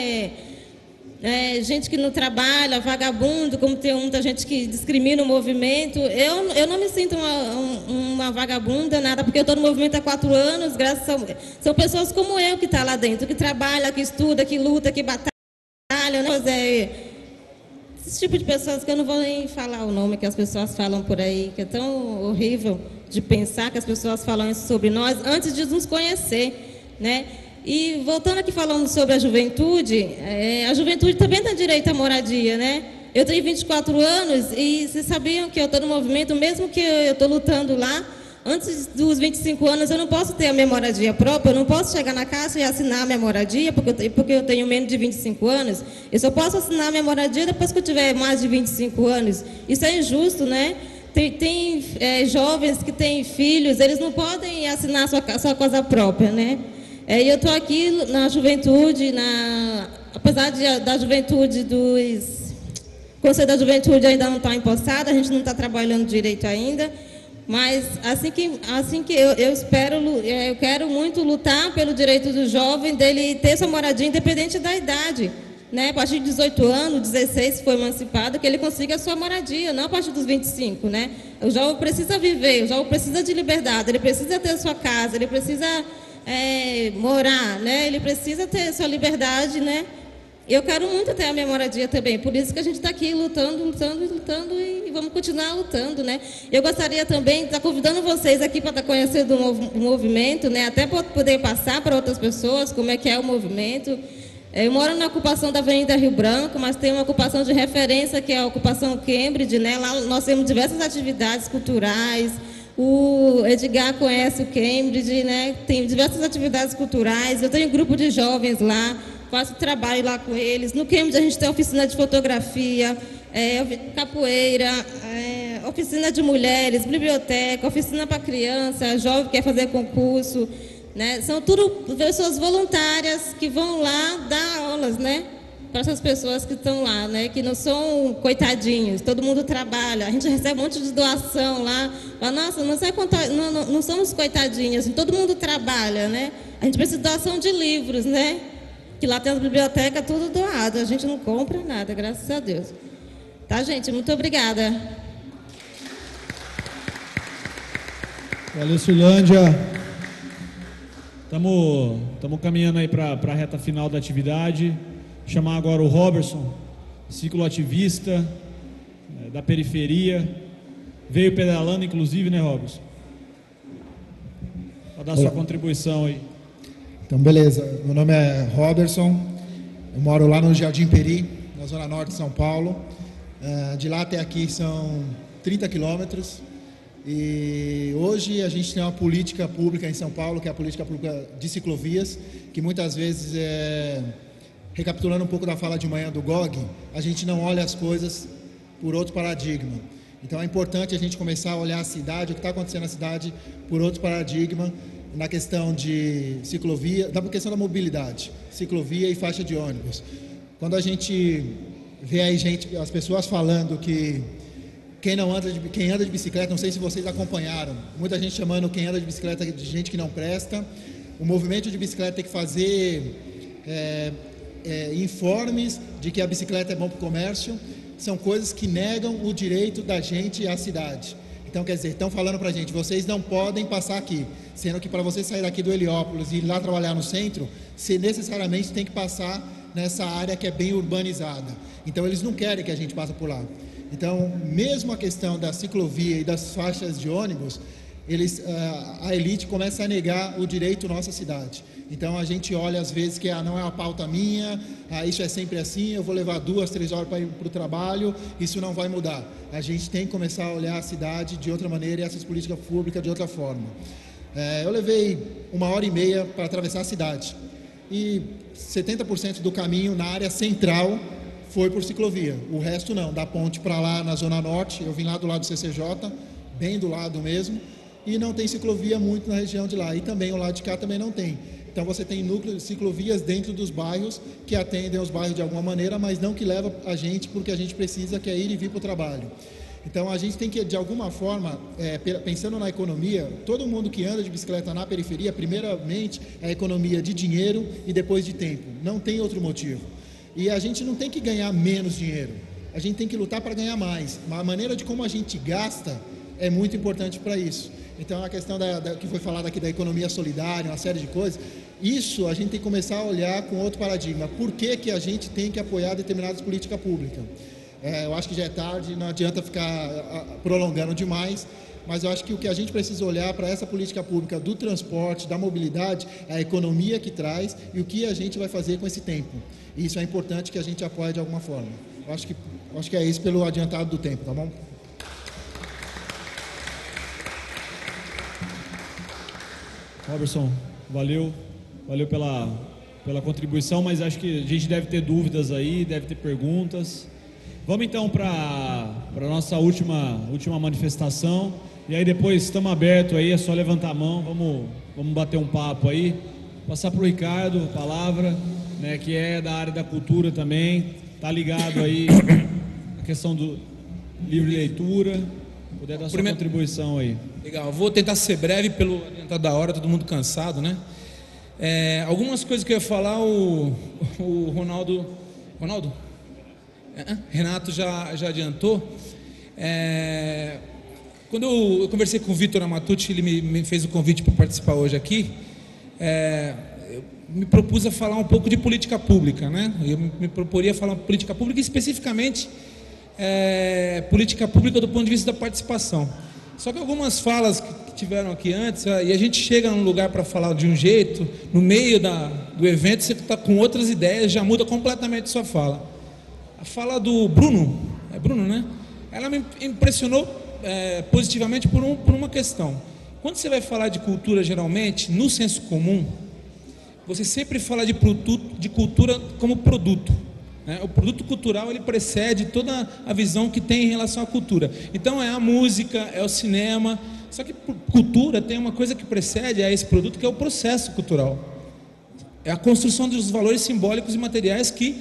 gente que não trabalha, vagabundo, como tem muita gente que discrimina o movimento. Eu não me sinto uma vagabunda, nada, porque eu estou no movimento há 4 anos, são pessoas como eu que estão lá dentro, que trabalham, que estudam, que lutam, que batalham, né? Esse tipo de pessoas que eu não vou nem falar o nome que as pessoas falam por aí, que é tão horrível de pensar que as pessoas falam isso sobre nós antes de nos conhecer, né? E voltando aqui falando sobre a juventude também tem direito à moradia, né? Eu tenho 24 anos e vocês sabiam que eu estou no movimento, mesmo que eu estou lutando lá, antes dos 25 anos eu não posso ter a minha moradia própria, eu não posso chegar na caixa e assinar a minha moradia, porque eu tenho menos de 25 anos. Eu só posso assinar a minha moradia depois que eu tiver mais de 25 anos. Isso é injusto, né? Tem jovens que têm filhos, eles não podem assinar sua coisa própria, né? E eu estou aqui na juventude, apesar da juventude o Conselho da Juventude ainda não está empossado, a gente não está trabalhando direito ainda. Mas assim que eu quero muito lutar pelo direito do jovem dele ter sua moradia independente da idade, né? A partir de 18 anos, 16, se for emancipado, que ele consiga a sua moradia, não a partir dos 25, né? O jovem precisa viver, o jovem precisa de liberdade, ele precisa ter sua casa, ele precisa morar, né? Ele precisa ter sua liberdade, né? Eu quero muito ter a minha moradia também, por isso que a gente está aqui lutando e vamos continuar lutando, né? Eu gostaria também de estar convidando vocês aqui para estar conhecendo o movimento, né? Até para poder passar para outras pessoas como é que é o movimento. Eu moro na ocupação da Avenida Rio Branco, mas tem uma ocupação de referência que é a ocupação Cambridge, né? Lá nós temos diversas atividades culturais. O Edgar conhece o Cambridge, né? Tem diversas atividades culturais. Eu tenho um grupo de jovens lá. Faço trabalho lá com eles. No Cambridge a gente tem oficina de fotografia, capoeira, oficina de mulheres, biblioteca, oficina para criança, jovem que quer fazer concurso, né? São tudo pessoas voluntárias que vão lá dar aulas, né? Para essas pessoas que estão lá, né? Que não são coitadinhos, todo mundo trabalha. A gente recebe um monte de doação lá. Fala, nossa, não somos coitadinhos, todo mundo trabalha, né? A gente precisa de doação de livros, né? Que lá tem a biblioteca tudo doado, a gente não compra nada, graças a Deus. Tá, gente? Muito obrigada. Valeu, Cirlândia. Estamos caminhando aí para a reta final da atividade. Vou chamar agora o Robertson, cicloativista da periferia. Veio pedalando, inclusive, né, Robertson? Para dar sua contribuição aí. Então, beleza. Meu nome é Robertson, eu moro lá no Jardim Peri, na zona norte de São Paulo. De lá até aqui são 30 quilômetros. E hoje a gente tem uma política pública em São Paulo, que é a política pública de ciclovias, que muitas vezes recapitulando um pouco da fala de manhã do GOG, a gente não olha as coisas por outro paradigma. Então é importante a gente começar a olhar a cidade, o que está acontecendo na cidade, por outro paradigma, na questão de ciclovia, na questão da mobilidade, ciclovia e faixa de ônibus. Quando a gente vê aí as pessoas falando que quem anda de bicicleta, não sei se vocês acompanharam, muita gente chamando quem anda de bicicleta de gente que não presta. O movimento de bicicleta tem que fazer informes de que a bicicleta é bom para o comércio. São coisas que negam o direito da gente à cidade. Então, quer dizer, estão falando para a gente, vocês não podem passar aqui, sendo que para você sair daqui do Heliópolis e ir lá trabalhar no centro, você necessariamente tem que passar nessa área que é bem urbanizada. Então, eles não querem que a gente passe por lá. Então, mesmo a questão da ciclovia e das faixas de ônibus, a elite começa a negar o direito à nossa cidade. Então a gente olha às vezes que não é uma pauta minha, isso é sempre assim, eu vou levar 2, 3 horas para ir para o trabalho, isso não vai mudar. A gente tem que começar a olhar a cidade de outra maneira e essas políticas públicas de outra forma. Eu levei 1h30 para atravessar a cidade e 70% do caminho na área central foi por ciclovia, o resto não, da ponte para lá na Zona Norte, eu vim lá do lado do CCJ, bem do lado mesmo, e não tem ciclovia muito na região de lá, e também o lado de cá também não tem. Então você tem núcleos de ciclovias dentro dos bairros que atendem os bairros de alguma maneira, mas não que leva a gente porque a gente precisa, que é ir e vir para o trabalho. Então a gente tem que, de alguma forma, pensando na economia, todo mundo que anda de bicicleta na periferia, primeiramente é a economia de dinheiro e depois de tempo, não tem outro motivo. E a gente não tem que ganhar menos dinheiro, a gente tem que lutar para ganhar mais. A maneira de como a gente gasta é muito importante para isso. Então, a questão que foi falada aqui da economia solidária, uma série de coisas, isso a gente tem que começar a olhar com outro paradigma. Por que a gente tem que apoiar determinadas políticas públicas? Eu acho que já é tarde, não adianta ficar prolongando demais, mas eu acho que o que a gente precisa olhar para essa política pública do transporte, da mobilidade, é a economia que traz e o que a gente vai fazer com esse tempo. E isso é importante que a gente apoie de alguma forma. Eu acho que é isso pelo adiantado do tempo, tá bom? Robertson, valeu pela contribuição, mas acho que a gente deve ter dúvidas aí, deve ter perguntas. Vamos então para a nossa última manifestação, e aí depois estamos abertos aí, é só levantar a mão, vamos bater um papo aí, passar para o Ricardo a palavra, né, que é da área da cultura também, está ligado aí a questão do livre leitura, puder dar sua contribuição aí. Legal, vou tentar ser breve pelo adiantado da hora, todo mundo cansado, né? Algumas coisas que eu ia falar, o Renato já adiantou. Quando eu conversei com o Vitor Amatucci, ele me fez o convite para participar hoje aqui, eu me propus a falar um pouco de política pública, né? Eu me proporia falar política pública, especificamente política pública do ponto de vista da participação. Só que algumas falas que tiveram aqui antes, e a gente chega num lugar para falar de um jeito, no meio do evento você está com outras ideias, já muda completamente sua fala. A fala do Bruno, é Bruno, né? Ela me impressionou positivamente por uma questão. Quando você vai falar de cultura, geralmente, no senso comum, você sempre fala de cultura como produto. O produto cultural, ele precede toda a visão que tem em relação à cultura. Então é a música, é o cinema, só que cultura tem uma coisa que precede a esse produto, que é o processo cultural. É a construção dos valores simbólicos e materiais que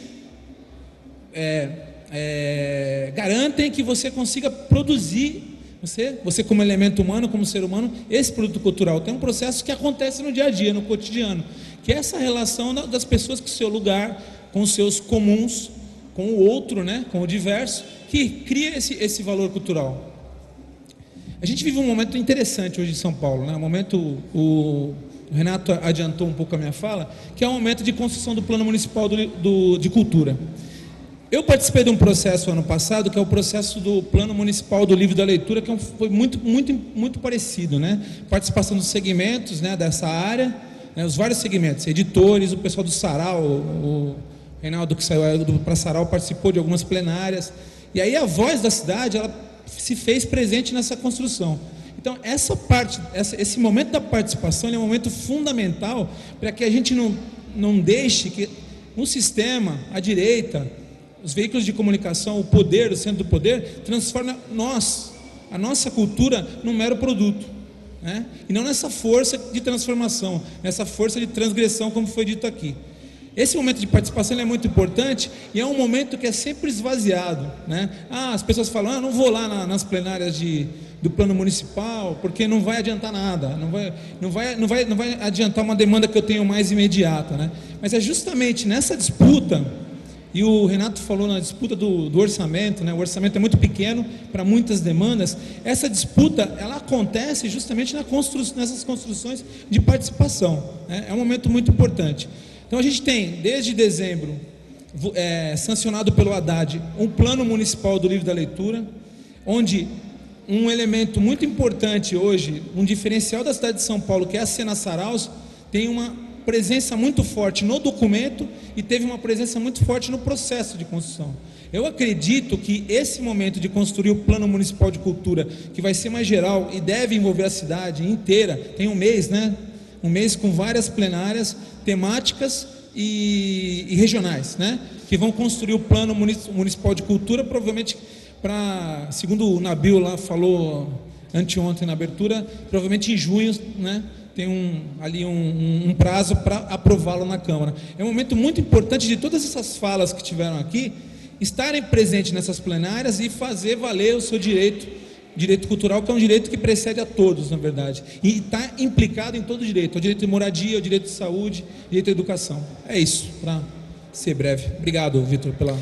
garantem que você consiga produzir, você como elemento humano, como ser humano, esse produto cultural. Tem um processo que acontece no dia a dia, no cotidiano, que é essa relação das pessoas com o seu lugar, com os seus comuns, com o outro, né, com o diverso, que cria esse valor cultural. A gente vive um momento interessante hoje em São Paulo, né? Um momento, o Renato adiantou um pouco a minha fala, que é o momento de construção do Plano Municipal de Cultura. Eu participei de um processo ano passado, que é o processo do Plano Municipal do Livro da Leitura, que foi muito parecido, né? Participação dos segmentos, né, dessa área, né, os vários segmentos, editores, o pessoal do Sarau, o Reinaldo, que saiu para Sarau, participou de algumas plenárias, e aí a voz da cidade, ela se fez presente nessa construção. Então, esse momento da participação é um momento fundamental para que a gente não deixe que um sistema, a direita, os veículos de comunicação, o poder, o centro do poder, transforma a nossa cultura num mero produto, né? E não nessa força de transformação, nessa força de transgressão, como foi dito aqui. Esse momento de participação é muito importante e é um momento que é sempre esvaziado, né? As pessoas falam, não vou lá nas plenárias do plano municipal, porque não vai adiantar nada, não vai adiantar uma demanda que eu tenho mais imediata, né? Mas é justamente nessa disputa, e o Renato falou na disputa do orçamento, né? O orçamento é muito pequeno para muitas demandas. Essa disputa, ela acontece justamente nessas construções de participação, né? É um momento muito importante. Então a gente tem, desde dezembro, sancionado pelo Haddad, um plano municipal do livro da leitura, onde um elemento muito importante hoje, um diferencial da cidade de São Paulo, que é a Sena Saraus, tem uma presença muito forte no documento e teve uma presença muito forte no processo de construção. Eu acredito que esse momento de construir o Plano Municipal de Cultura, que vai ser mais geral e deve envolver a cidade inteira, tem um mês, né? Um mês com várias plenárias temáticas e regionais, né? Que vão construir o Plano Municipal de Cultura, provavelmente segundo o Nabil lá falou anteontem na abertura, provavelmente em junho, né? Tem um prazo para aprová-lo na Câmara. É um momento muito importante de todas essas falas que tiveram aqui, estarem presentes nessas plenárias e fazer valer o seu direito cultural, que é um direito que precede a todos, na verdade, e está implicado em todo o direito, o direito de moradia, o direito de saúde, o direito à educação. É isso, para ser breve. Obrigado, Vitor, pela...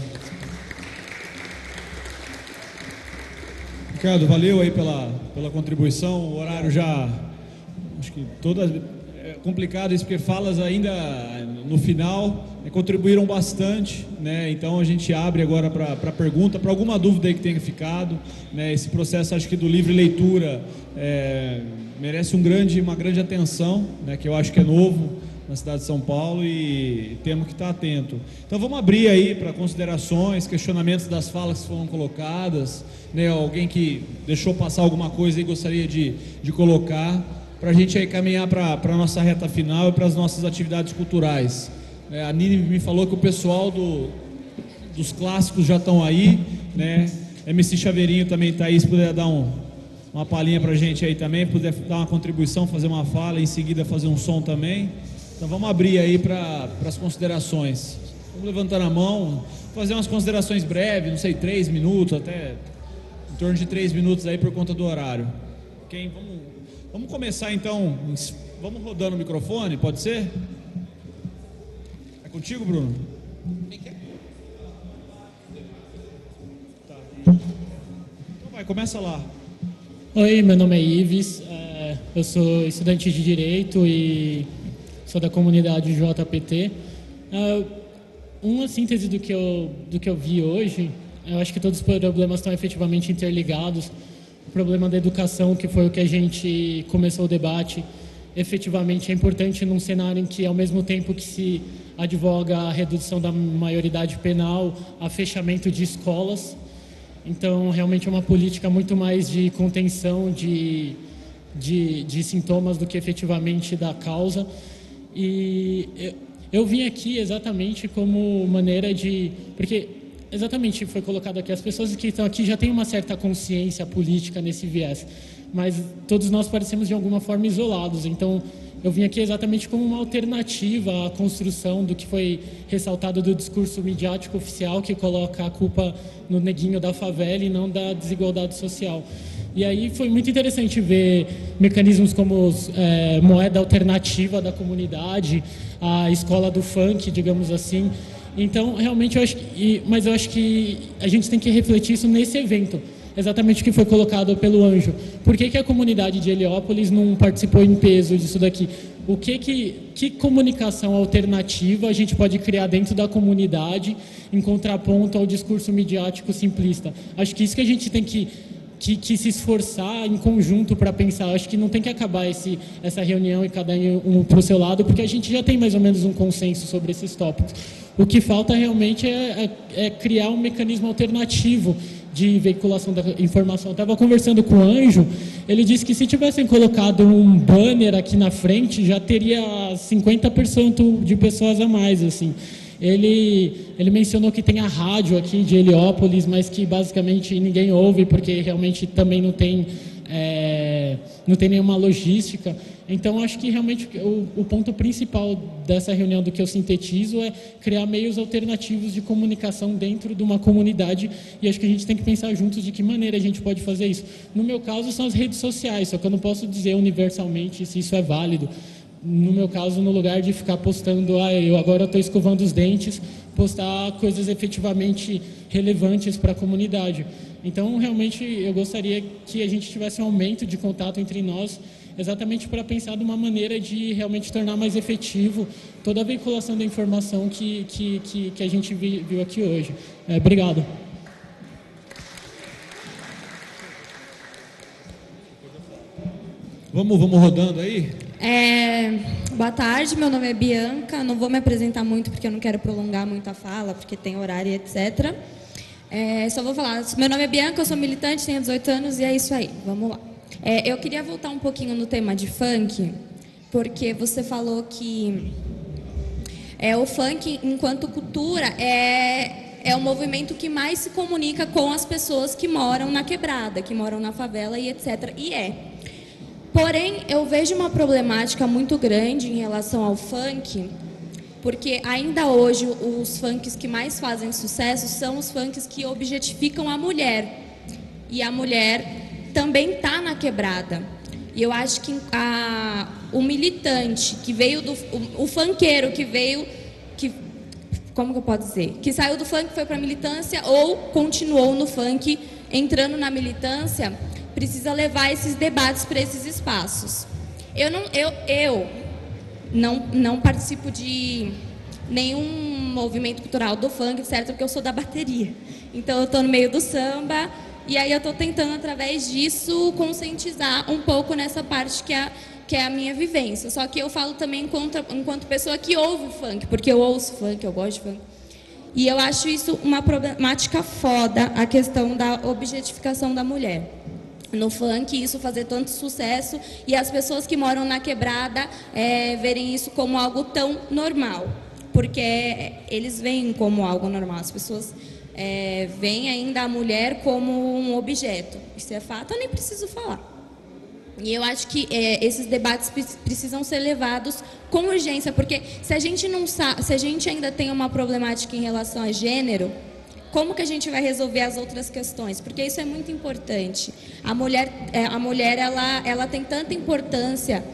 Ricardo, valeu aí pela contribuição. O horário já... Acho que todas... É complicado isso, porque falas ainda no final contribuíram bastante, né? Então a gente abre agora para pergunta, para alguma dúvida aí que tenha ficado, né? Esse processo, acho que do livre leitura merece uma grande atenção, né? Que eu acho que é novo na cidade de São Paulo e temos que estar atento. Então vamos abrir aí para considerações, questionamentos das falas que foram colocadas, né? Alguém que deixou passar alguma coisa e gostaria de colocar, para a gente aí caminhar para a nossa reta final e para as nossas atividades culturais. A Nini me falou que o pessoal dos clássicos já estão aí, né? MC Chaveirinho também está aí, se puder dar uma palhinha para a gente aí também, puder dar uma contribuição, fazer uma fala, em seguida fazer um som também. Então vamos abrir aí para as considerações. Vamos levantando a mão, fazer umas considerações breves, não sei, 3 minutos, até em torno de 3 minutos aí por conta do horário. Vamos começar então, vamos rodando o microfone, pode ser? É contigo, Bruno? Tá. Então vai, começa lá. Oi, meu nome é Ives, eu sou estudante de Direito e sou da comunidade JPT. Uma síntese do que eu vi hoje, eu acho que todos os problemas estão efetivamente interligados. O problema da educação, que foi o que a gente começou o debate, efetivamente é importante num cenário em que, ao mesmo tempo que se advoga a redução da maioridade penal, a fechamento de escolas. Então, realmente é uma política muito mais de contenção de sintomas do que efetivamente da causa. E eu vim aqui exatamente como maneira de... Porque exatamente foi colocado aqui, as pessoas que estão aqui já têm uma certa consciência política nesse viés, mas todos nós parecemos de alguma forma isolados. Então, eu vim aqui exatamente como uma alternativa à construção do que foi ressaltado do discurso midiático oficial, que coloca a culpa no neguinho da favela e não da desigualdade social. E aí foi muito interessante ver mecanismos como moeda alternativa da comunidade, a escola do funk, digamos assim. Então, realmente, mas eu acho que a gente tem que refletir isso nesse evento, exatamente o que foi colocado pelo Anjo. Por que a comunidade de Heliópolis não participou em peso disso daqui? Que comunicação alternativa a gente pode criar dentro da comunidade em contraponto ao discurso midiático simplista? Acho que isso que a gente tem que se esforçar em conjunto para pensar. Acho que não tem que acabar essa reunião e cada um para o seu lado, porque a gente já tem mais ou menos um consenso sobre esses tópicos. O que falta realmente é criar um mecanismo alternativo de veiculação da informação. Eu estava conversando com o Anjo, ele disse que se tivessem colocado um banner aqui na frente, já teria 50% de pessoas a mais, assim. ele mencionou que tem a rádio aqui de Heliópolis, mas que basicamente ninguém ouve, porque realmente também não tem nenhuma logística. Então, acho que realmente o ponto principal dessa reunião, do que eu sintetizo, é criar meios alternativos de comunicação dentro de uma comunidade, e acho que a gente tem que pensar juntos de que maneira a gente pode fazer isso. No meu caso, são as redes sociais, só que eu não posso dizer universalmente se isso é válido. No meu caso, no lugar de ficar postando, eu agora estou escovando os dentes, postar coisas efetivamente relevantes para a comunidade. Então, realmente, eu gostaria que a gente tivesse um aumento de contato entre nós, exatamente para pensar de uma maneira de realmente tornar mais efetivo toda a veiculação da informação que a gente viu aqui hoje. Obrigado. Vamos rodando aí? Boa tarde, meu nome é Bianca. Não vou me apresentar muito porque eu não quero prolongar muito a fala, porque tem horário e etc. Só vou falar, meu nome é Bianca, eu sou militante, tenho 18 anos e é isso aí, vamos lá. Eu queria voltar um pouquinho no tema de funk, porque você falou que o funk, enquanto cultura, é o movimento que mais se comunica com as pessoas que moram na quebrada, que moram na favela e etc. Porém, eu vejo uma problemática muito grande em relação ao funk, porque ainda hoje os funks que mais fazem sucesso são os funks que objetificam a mulher. E a mulher também está na quebrada. E eu acho que o militante que veio o funkeiro que veio, como que eu posso dizer? Que saiu do funk, foi para a militância ou continuou no funk, entrando na militância, precisa levar esses debates para esses espaços. Eu não participo de nenhum movimento cultural do funk, certo? Porque eu sou da bateria. Então eu estou no meio do samba. E aí eu estou tentando, através disso, conscientizar um pouco nessa parte que é a minha vivência. Só que eu falo também enquanto pessoa que ouve o funk, porque eu ouço funk, eu gosto de funk. E eu acho isso uma problemática foda, a questão da objetificação da mulher. No funk, isso fazer tanto sucesso e as pessoas que moram na quebrada verem isso como algo tão normal. Porque eles veem como algo normal, as pessoas... veem ainda a mulher como um objeto. Isso é fato, eu nem preciso falar. E eu acho que esses debates precisam ser levados com urgência, porque se a gente não sabe, se a gente ainda tem uma problemática em relação a gênero, como que a gente vai resolver as outras questões? Porque isso é muito importante. A mulher ela tem tanta importância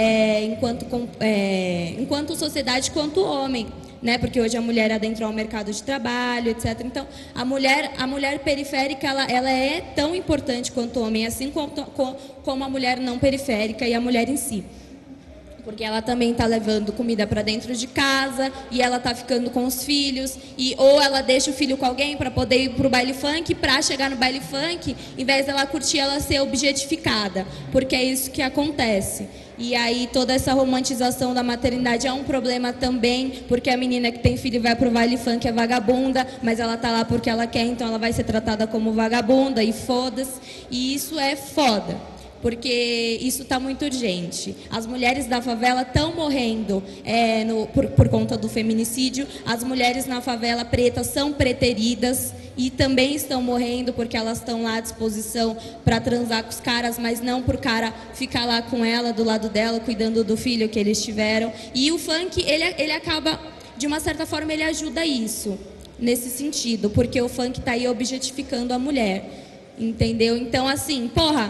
enquanto sociedade quanto o homem. Né? Porque hoje a mulher adentrou ao mercado de trabalho, etc. Então, a mulher periférica ela é tão importante quanto o homem, assim como a mulher não periférica e a mulher em si. Porque ela também está levando comida para dentro de casa e ela está ficando com os filhos. Ou ela deixa o filho com alguém para poder ir para o baile funk, para chegar no baile funk, em vez dela curtir, ela ser objetificada. Porque é isso que acontece. E aí toda essa romantização da maternidade é um problema também, porque a menina que tem filho e vai pro baile funk é vagabunda, mas ela tá lá porque ela quer, então ela vai ser tratada como vagabunda e foda-se. E isso é foda, porque isso está muito urgente. As mulheres da favela estão morrendo por conta do feminicídio, as mulheres na favela preta são preteridas e também estão morrendo porque elas estão lá à disposição para transar com os caras, mas não por cara ficar lá com ela, do lado dela, cuidando do filho que eles tiveram. E o funk, ele acaba, de uma certa forma, ele ajuda isso, nesse sentido, porque o funk está aí objetificando a mulher, entendeu? Então, assim,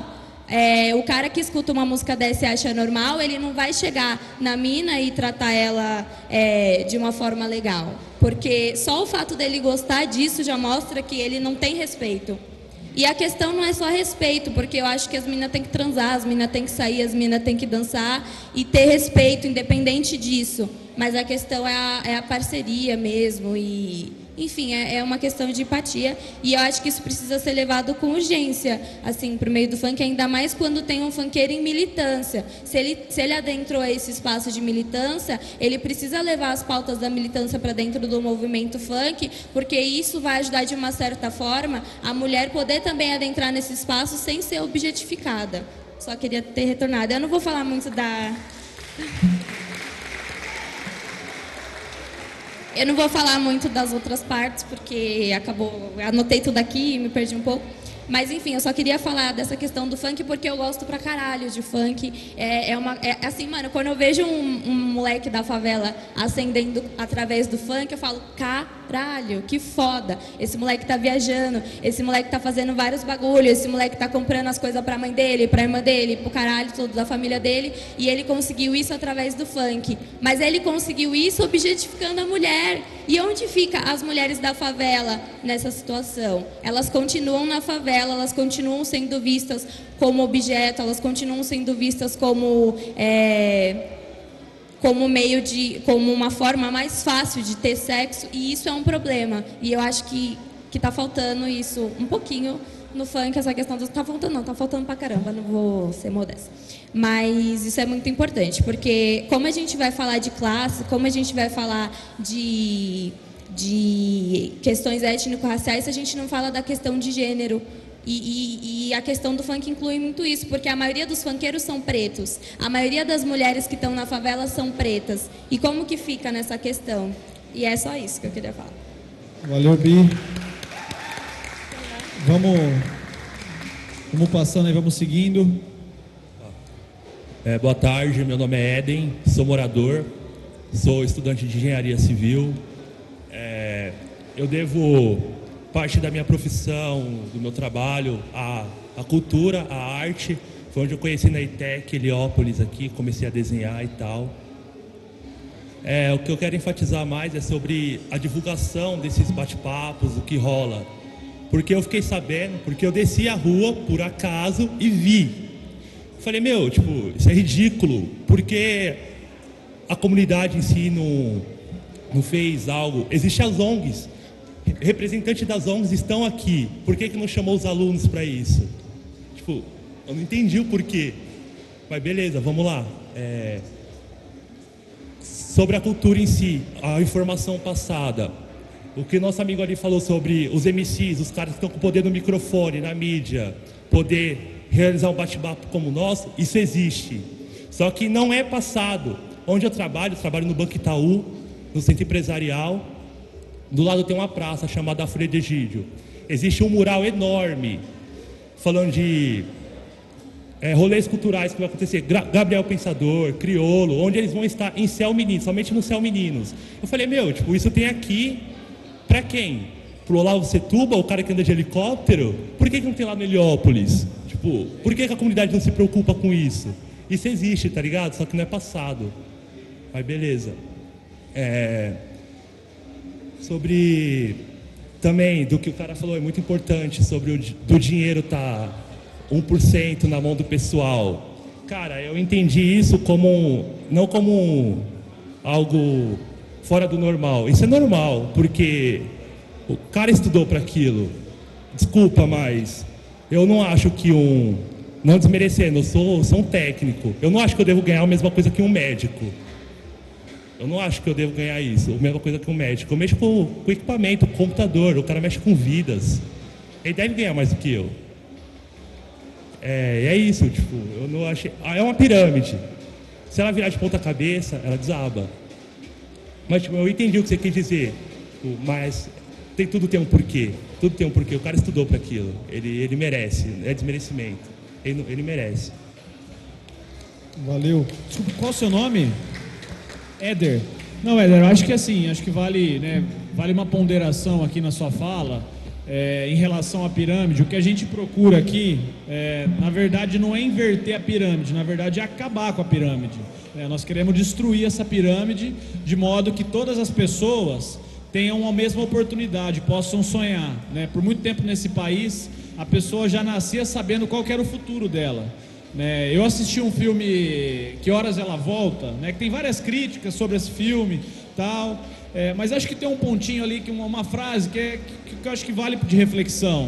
o cara que escuta uma música dessa e acha normal, ele não vai chegar na mina e tratar ela de uma forma legal. Porque só o fato dele gostar disso já mostra que ele não tem respeito. E a questão não é só respeito, porque eu acho que as meninas têm que transar, as meninas têm que sair, as meninas têm que dançar e ter respeito, independente disso. Mas a questão é a parceria mesmo e... Enfim, é uma questão de empatia e eu acho que isso precisa ser levado com urgência, assim, para o meio do funk, ainda mais quando tem um funkeiro em militância. Se ele adentrou esse espaço de militância, ele precisa levar as pautas da militância para dentro do movimento funk, porque isso vai ajudar de uma certa forma a mulher poder também adentrar nesse espaço sem ser objetificada. Só queria ter retornado. Eu não vou falar muito da... Eu não vou falar muito das outras partes, porque anotei tudo aqui e me perdi um pouco. Mas, enfim, eu só queria falar dessa questão do funk, porque eu gosto pra caralho de funk. Assim, mano, quando eu vejo um moleque da favela ascendendo através do funk, eu falo, caralho, que foda. Esse moleque tá viajando, esse moleque tá fazendo vários bagulhos, esse moleque tá comprando as coisas pra mãe dele, pra irmã dele, pro caralho todo da família dele, e ele conseguiu isso através do funk. Mas ele conseguiu isso objetificando a mulher. E onde fica as mulheres da favela nessa situação? Elas continuam na favela, elas continuam sendo vistas como objeto, elas continuam sendo vistas como como uma forma mais fácil de ter sexo, e isso é um problema. E eu acho que tá faltando isso um pouquinho no funk, essa questão do... Tá faltando pra caramba, não vou ser modesta. Mas isso é muito importante, porque como a gente vai falar de classe, como a gente vai falar de questões étnico-raciais, a gente não fala da questão de gênero. E a questão do funk inclui muito isso, porque a maioria dos funkeiros são pretos, a maioria das mulheres que estão na favela são pretas. E como que fica nessa questão? E é só isso que eu queria falar. Valeu, Bi. Vamos passando aí, vamos seguindo. Boa tarde, meu nome é Eden, sou morador, sou estudante de engenharia civil. Eu devo parte da minha profissão, do meu trabalho, à cultura, à arte. Foi onde eu conheci na ITEC, Heliópolis aqui, comecei a desenhar e tal. O que eu quero enfatizar mais é sobre a divulgação desses bate-papos, o que rola. Porque eu fiquei sabendo, porque eu desci a rua, por acaso, e vi. Falei, isso é ridículo, porque a comunidade em si não fez algo. Existem as ONGs, representantes das ONGs estão aqui, por que não chamou os alunos para isso? Eu não entendi o porquê, mas beleza, vamos lá. Sobre a cultura em si, a informação passada, o que nosso amigo ali falou sobre os MCs, os caras que estão com poder no microfone, na mídia, poder realizar um bate-papo como o nosso, isso existe. Só que não é passado. Onde eu trabalho no Banco Itaú, no centro empresarial. Do lado tem uma praça chamada Frei Egídio. Existe um mural enorme, falando de rolês culturais que vai acontecer. Gabriel Pensador, Criolo, onde eles vão estar em Céu Meninos, somente no Céu Meninos. Eu falei, isso tem aqui pra quem? Pro Olavo Setúbal, o cara que anda de helicóptero? Por que não tem lá no Heliópolis? Por que a comunidade não se preocupa com isso? Isso existe, tá ligado? Só que não é passado. Mas beleza. Sobre também do que o cara falou, é muito importante sobre do dinheiro tá 1% na mão do pessoal. Cara, eu entendi isso não como algo fora do normal. Isso é normal, porque o cara estudou para aquilo. Desculpa, mas eu não acho que não desmerecendo, eu sou um técnico. Eu não acho que eu devo ganhar a mesma coisa que um médico. Eu não acho que eu devo ganhar isso, a mesma coisa que um médico. Eu mexo com equipamento, com computador, o cara mexe com vidas. Ele deve ganhar mais do que eu. É isso, eu não acho. É uma pirâmide. Se ela virar de ponta cabeça, ela desaba. Mas eu entendi o que você quis dizer. Mas tudo tem um porquê. Tudo tem um porquê. O cara estudou para aquilo. Ele merece. É desmerecimento. Ele merece. Valeu. Desculpa, qual o seu nome? Éder. Não, Éder, eu acho que acho que vale uma ponderação aqui na sua fala em relação à pirâmide. O que a gente procura aqui, na verdade, não é inverter a pirâmide, na verdade é acabar com a pirâmide. Nós queremos destruir essa pirâmide de modo que todas as pessoas tenham a mesma oportunidade, possam sonhar. Por muito tempo nesse país, a pessoa já nascia sabendo qual que era o futuro dela. Eu assisti um filme, Que Horas Ela Volta, que tem várias críticas sobre esse filme, tal, mas acho que tem um pontinho ali, uma frase que eu acho que vale de reflexão.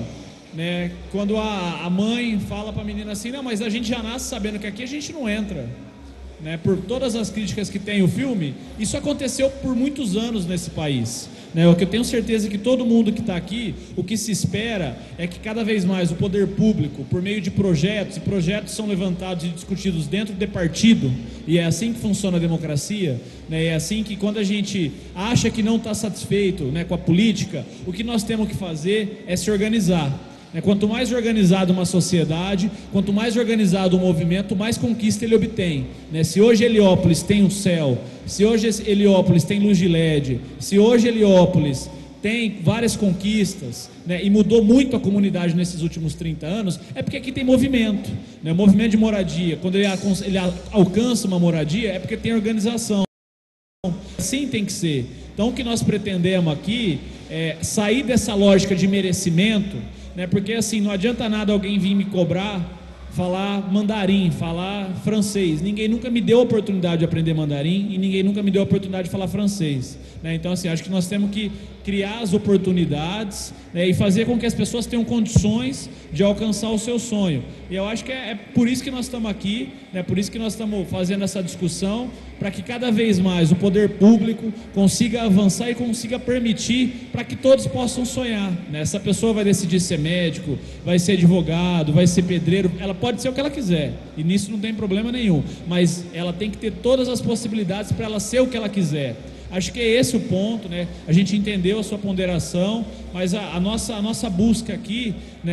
Quando a mãe fala para a menina assim, não, mas a gente já nasce sabendo que aqui a gente não entra. né, por todas as críticas que tem o filme, isso aconteceu por muitos anos nesse país. O que eu tenho certeza que todo mundo que está aqui, o que se espera é que cada vez mais o poder público, por meio de projetos, e projetos são levantados e discutidos dentro de partido, e é assim que funciona a democracia, é assim que quando a gente acha que não está satisfeito, com a política, o que nós temos que fazer é se organizar. Quanto mais organizada uma sociedade, quanto mais organizado o movimento, mais conquista ele obtém. Se hoje Heliópolis tem um céu, se hoje Heliópolis tem luz de LED, se hoje Heliópolis tem várias conquistas, e mudou muito a comunidade nesses últimos 30 anos, é porque aqui tem movimento. Movimento de moradia, quando ele alcança uma moradia, é porque tem organização. Assim tem que ser. Então o que nós pretendemos aqui é sair dessa lógica de merecimento, porque assim, não adianta nada alguém vir me cobrar falar mandarim, falar francês. Ninguém nunca me deu a oportunidade de aprender mandarim e ninguém nunca me deu a oportunidade de falar francês, Então assim, acho que nós temos que criar as oportunidades, e fazer com que as pessoas tenham condições de alcançar o seu sonho. E eu acho que é por isso que nós estamos aqui, por isso que nós estamos fazendo essa discussão, para que cada vez mais o poder público consiga avançar e consiga permitir para que todos possam sonhar. Essa pessoa vai decidir ser médico, vai ser advogado, vai ser pedreiro, ela pode ser o que ela quiser, e nisso não tem problema nenhum, mas ela tem que ter todas as possibilidades para ela ser o que ela quiser. Acho que é esse o ponto, A gente entendeu a sua ponderação, mas a nossa busca aqui,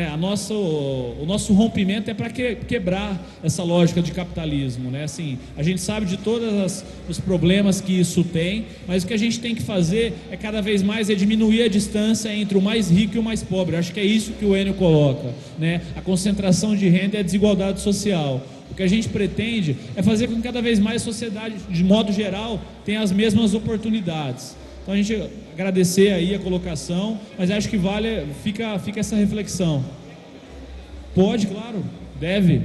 o nosso rompimento é para quebrar essa lógica de capitalismo, Assim, a gente sabe de todos os problemas que isso tem, mas o que a gente tem que fazer é cada vez mais diminuir a distância entre o mais rico e o mais pobre. Acho que é isso que o Enio coloca, A concentração de renda e a desigualdade social. O que a gente pretende é fazer com que cada vez mais a sociedade, de modo geral, tenha as mesmas oportunidades. Então a gente agradecer aí a colocação, mas acho que fica essa reflexão. Pode, claro, deve.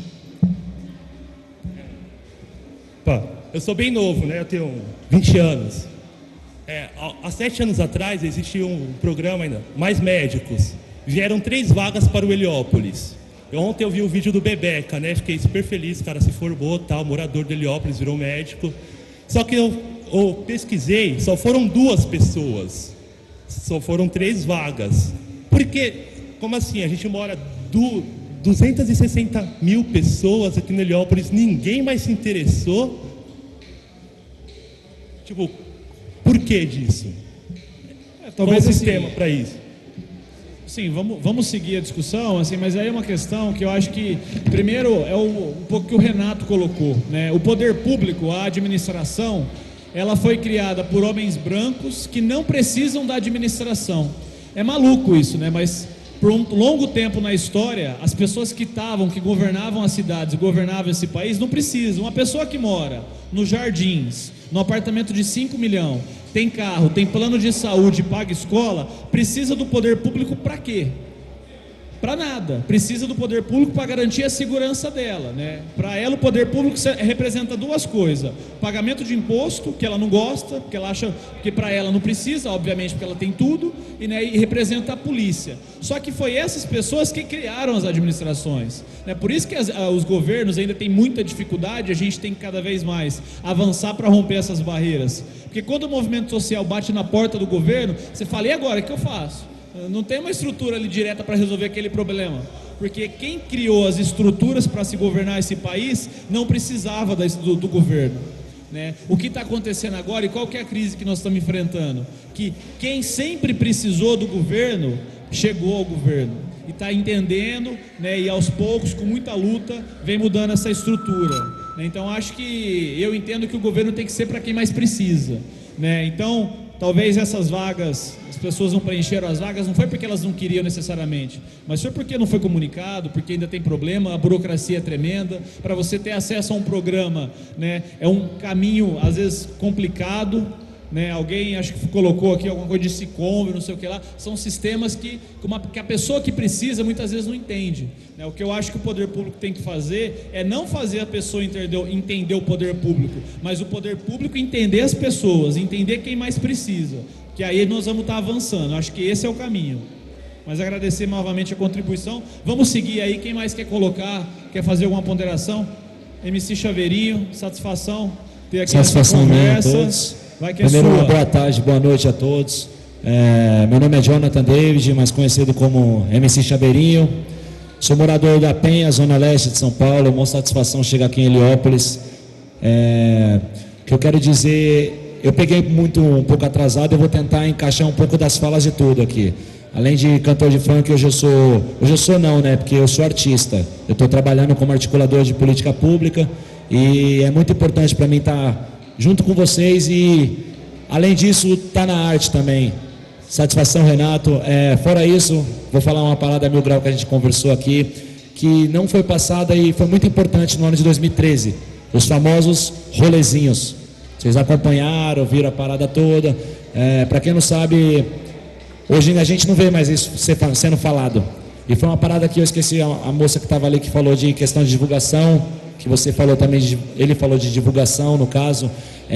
Eu sou bem novo, Eu tenho 20 anos. Há 7 anos atrás existia um programa ainda, Mais Médicos. Vieram 3 vagas para o Heliópolis. Ontem eu vi o vídeo do Bebeca, Fiquei super feliz, o cara se formou, morador de Heliópolis, virou médico. Só que eu pesquisei, só foram 2 pessoas. Só foram 3 vagas. Porque, como assim? A gente mora 260 mil pessoas aqui no Heliópolis, ninguém mais se interessou. Por que disso? Talvez qual o sistema para isso? Sim, vamos seguir a discussão, assim, mas aí é uma questão que eu acho que, primeiro, é um pouco que o Renato colocou, O poder público, a administração, ela foi criada por homens brancos que não precisam da administração. É maluco isso, Mas por um longo tempo na história, as pessoas que governavam as cidades, governavam esse país, não precisam. Uma pessoa que mora nos Jardins, no apartamento de 5 milhões, tem carro, tem plano de saúde, paga escola, precisa do poder público para quê? Para nada. Precisa do poder público para garantir a segurança dela, Para ela o poder público representa 2 coisas: pagamento de imposto, que ela não gosta, porque ela acha que para ela não precisa, obviamente porque ela tem tudo, e representa a polícia. Só que foi essas pessoas que criaram as administrações, Por isso que os governos ainda têm muita dificuldade. A gente tem que cada vez mais avançar para romper essas barreiras, porque quando o movimento social bate na porta do governo, você fala: e agora, o que eu faço? Não tem uma estrutura ali direta para resolver aquele problema, porque quem criou as estruturas para se governar esse país não precisava do governo, O que está acontecendo agora, e qual que é a crise que nós estamos enfrentando? Que quem sempre precisou do governo chegou ao governo e está entendendo, e aos poucos, com muita luta, vem mudando essa estrutura, Então acho que eu entendo que o governo tem que ser para quem mais precisa, Então talvez essas vagas, as pessoas não preencheram as vagas, não foi porque elas não queriam necessariamente, mas foi porque não foi comunicado, porque ainda tem problema, a burocracia é tremenda. Para você ter acesso a um programa, é um caminho às vezes complicado, Alguém acho que colocou aqui alguma coisa de Sicom, não sei o que lá. São sistemas que a pessoa que precisa muitas vezes não entende, O que eu acho que o poder público tem que fazer é não fazer a pessoa entender o poder público, mas o poder público entender as pessoas, entender quem mais precisa, que aí nós vamos estar avançando. Acho que esse é o caminho. Mas agradecer novamente a contribuição. Vamos seguir aí. Quem mais quer colocar, quer fazer alguma ponderação? MC Chaveirinho, satisfação ter aqui Satisfação essa minha a conversa. todos. Vai que é Primeiro, sua. uma boa tarde, boa noite a todos. Meu nome é Jonathan David, mais conhecido como MC Chaveirinho. Sou morador da Penha, Zona Leste de São Paulo. Uma satisfação chegar aqui em Heliópolis. O que eu quero dizer, eu peguei um pouco atrasado, eu vou tentar encaixar um pouco das falas de tudo aqui. Além de cantor de funk, hoje eu sou não, né? Porque eu sou artista. Eu estou trabalhando como articulador de política pública e é muito importante para mim estar junto com vocês e, além disso, estar na arte também. Satisfação, Renato. Fora isso, vou falar uma parada 1000 grau que a gente conversou aqui, que não foi passada e foi muito importante no ano de 2013. Os famosos rolezinhos. Vocês acompanharam, viram a parada toda. Para quem não sabe, hoje a gente não vê mais isso sendo falado. E foi uma parada que eu esqueci, a moça que estava ali que falou de questão de divulgação, que você falou também, ele falou de divulgação no caso.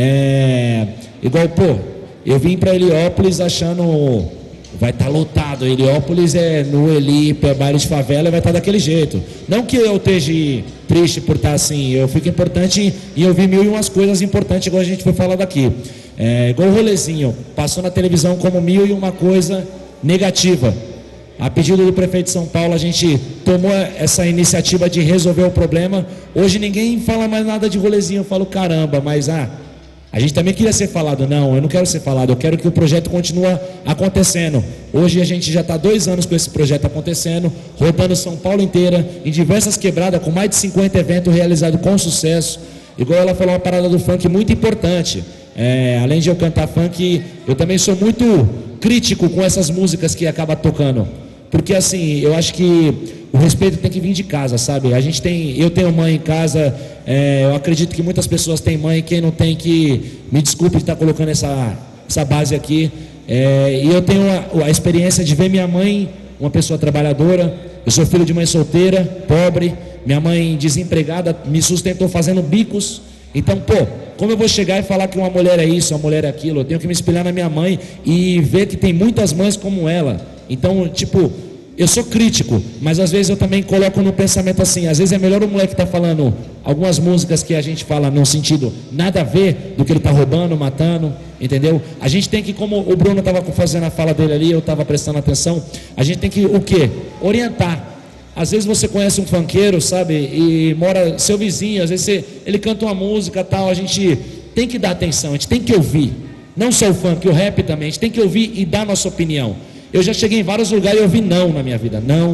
Igual, eu vim para Heliópolis achando, vai estar lotado. Heliópolis no Elipe, baile de favela, vai estar daquele jeito. Não que eu esteja triste por estar assim, eu fico importante em ouvir 1001 coisas importantes, igual a gente foi falar daqui. Igual o rolezinho, passou na televisão como 1001 coisa negativa. A pedido do prefeito de São Paulo, a gente tomou essa iniciativa de resolver o problema. Hoje ninguém fala mais nada de rolezinho, eu falo caramba, mas a gente também queria ser falado. Não, eu não quero ser falado, eu quero que o projeto continue acontecendo. Hoje a gente já está 2 anos com esse projeto acontecendo, rodando São Paulo inteira, em diversas quebradas, com mais de 50 eventos realizados com sucesso. Igual ela falou uma parada do funk muito importante. Além de eu cantar funk, eu também sou muito crítico com essas músicas que acaba tocando. Porque assim, eu acho que o respeito tem que vir de casa, sabe? Eu tenho mãe em casa, eu acredito que muitas pessoas têm mãe, quem não tem que me desculpe de estar colocando essa base aqui. E eu tenho a experiência de ver minha mãe, uma pessoa trabalhadora. Eu sou filho de mãe solteira, pobre, minha mãe desempregada, me sustentou fazendo bicos. Então, como eu vou chegar e falar que uma mulher é isso, uma mulher é aquilo? Eu tenho que me espelhar na minha mãe e ver que tem muitas mães como ela. Então, eu sou crítico, mas às vezes eu também coloco no pensamento assim, às vezes é melhor o moleque estar falando algumas músicas que a gente fala num sentido nada a ver do que ele está roubando, matando, entendeu? A gente tem que, como o Bruno estava fazendo a fala dele ali, eu estava prestando atenção, a gente tem que o quê? Orientar. Às vezes você conhece um funkeiro, sabe, e mora seu vizinho, às vezes ele canta uma música tal, a gente tem que dar atenção, a gente tem que ouvir. Não só o funk, o rap também, a gente tem que ouvir e dar nossa opinião. Eu já cheguei em vários lugares e ouvi não na minha vida. Não.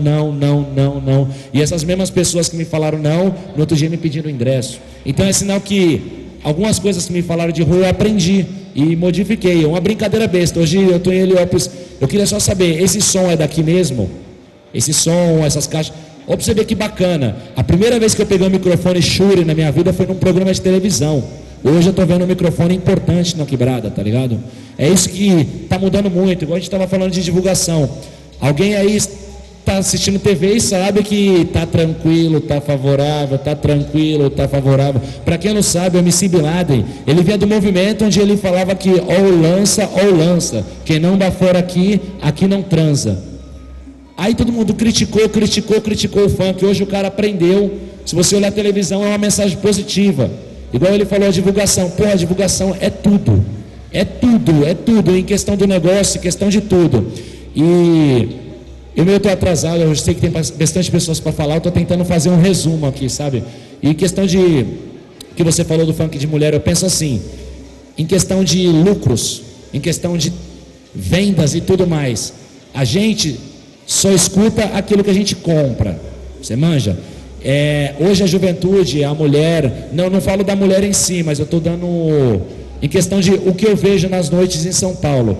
E essas mesmas pessoas que me falaram não, no outro dia me pediram ingresso. Então é sinal que algumas coisas que me falaram de rua eu aprendi e modifiquei. É uma brincadeira besta. Hoje eu estou em Heliópolis. Eu queria só saber, esse som é daqui mesmo? Esse som, essas caixas... Ó, pra você ver que bacana. A primeira vez que eu peguei um microfone Shure na minha vida foi num programa de televisão. Hoje eu tô vendo um microfone importante na quebrada, tá ligado? É isso que tá mudando muito. Igual a gente tava falando de divulgação. Alguém aí tá assistindo TV e sabe que tá tranquilo, tá favorável, tá tranquilo, tá favorável. Pra quem não sabe, o MC Bin Laden, ele vinha do movimento onde ele falava que ou lança. Quem não dá fora aqui, aqui não transa. Aí todo mundo criticou o funk. Hoje o cara aprendeu. Se você olhar a televisão, é uma mensagem positiva. Igual ele falou, a divulgação. A divulgação é tudo. É tudo. Em questão do negócio, em questão de tudo. E eu estou atrasado, eu sei que tem bastante pessoas para falar, eu estou tentando fazer um resumo aqui, sabe? E em questão de que você falou do funk de mulher, eu penso assim, em questão de lucros, em questão de vendas e tudo mais, a gente só escuta aquilo que a gente compra. Você manja? Hoje a juventude, a mulher, não falo da mulher em si, mas eu estou dando, em questão de o que eu vejo nas noites em São Paulo,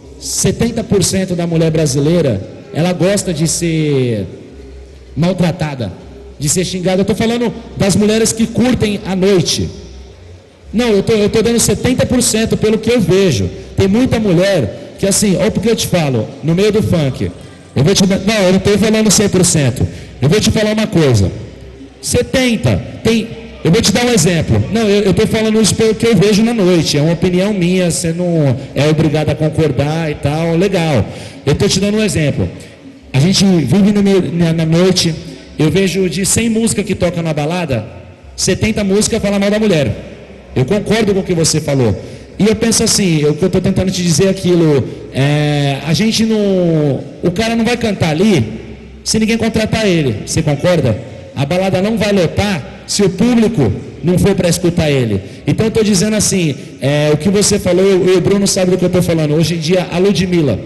70% da mulher brasileira, ela gosta de ser maltratada, de ser xingada. Eu estou falando das mulheres que curtem a noite. Não, eu estou dando 70% pelo que eu vejo. Tem muita mulher que assim, ou porque eu te falo, no meio do funk, eu não estou falando 100%. Eu vou te falar uma coisa. 70%. Eu vou te dar um exemplo. Não, eu estou falando isso pelo que eu vejo na noite. É uma opinião minha, você não é obrigado a concordar e tal. Legal. Eu estou te dando um exemplo. A gente vive na noite, eu vejo de 100 músicas que tocam na balada, 70 músicas falam mal da mulher. Eu concordo com o que você falou. E eu penso assim, o que eu estou tentando te dizer é aquilo, a gente não... O cara não vai cantar ali se ninguém contratar ele, você concorda? A balada não vai lotar se o público não for para escutar ele. Então eu estou dizendo assim, o que você falou, o Bruno sabe do que eu estou falando. Hoje em dia, a Ludmilla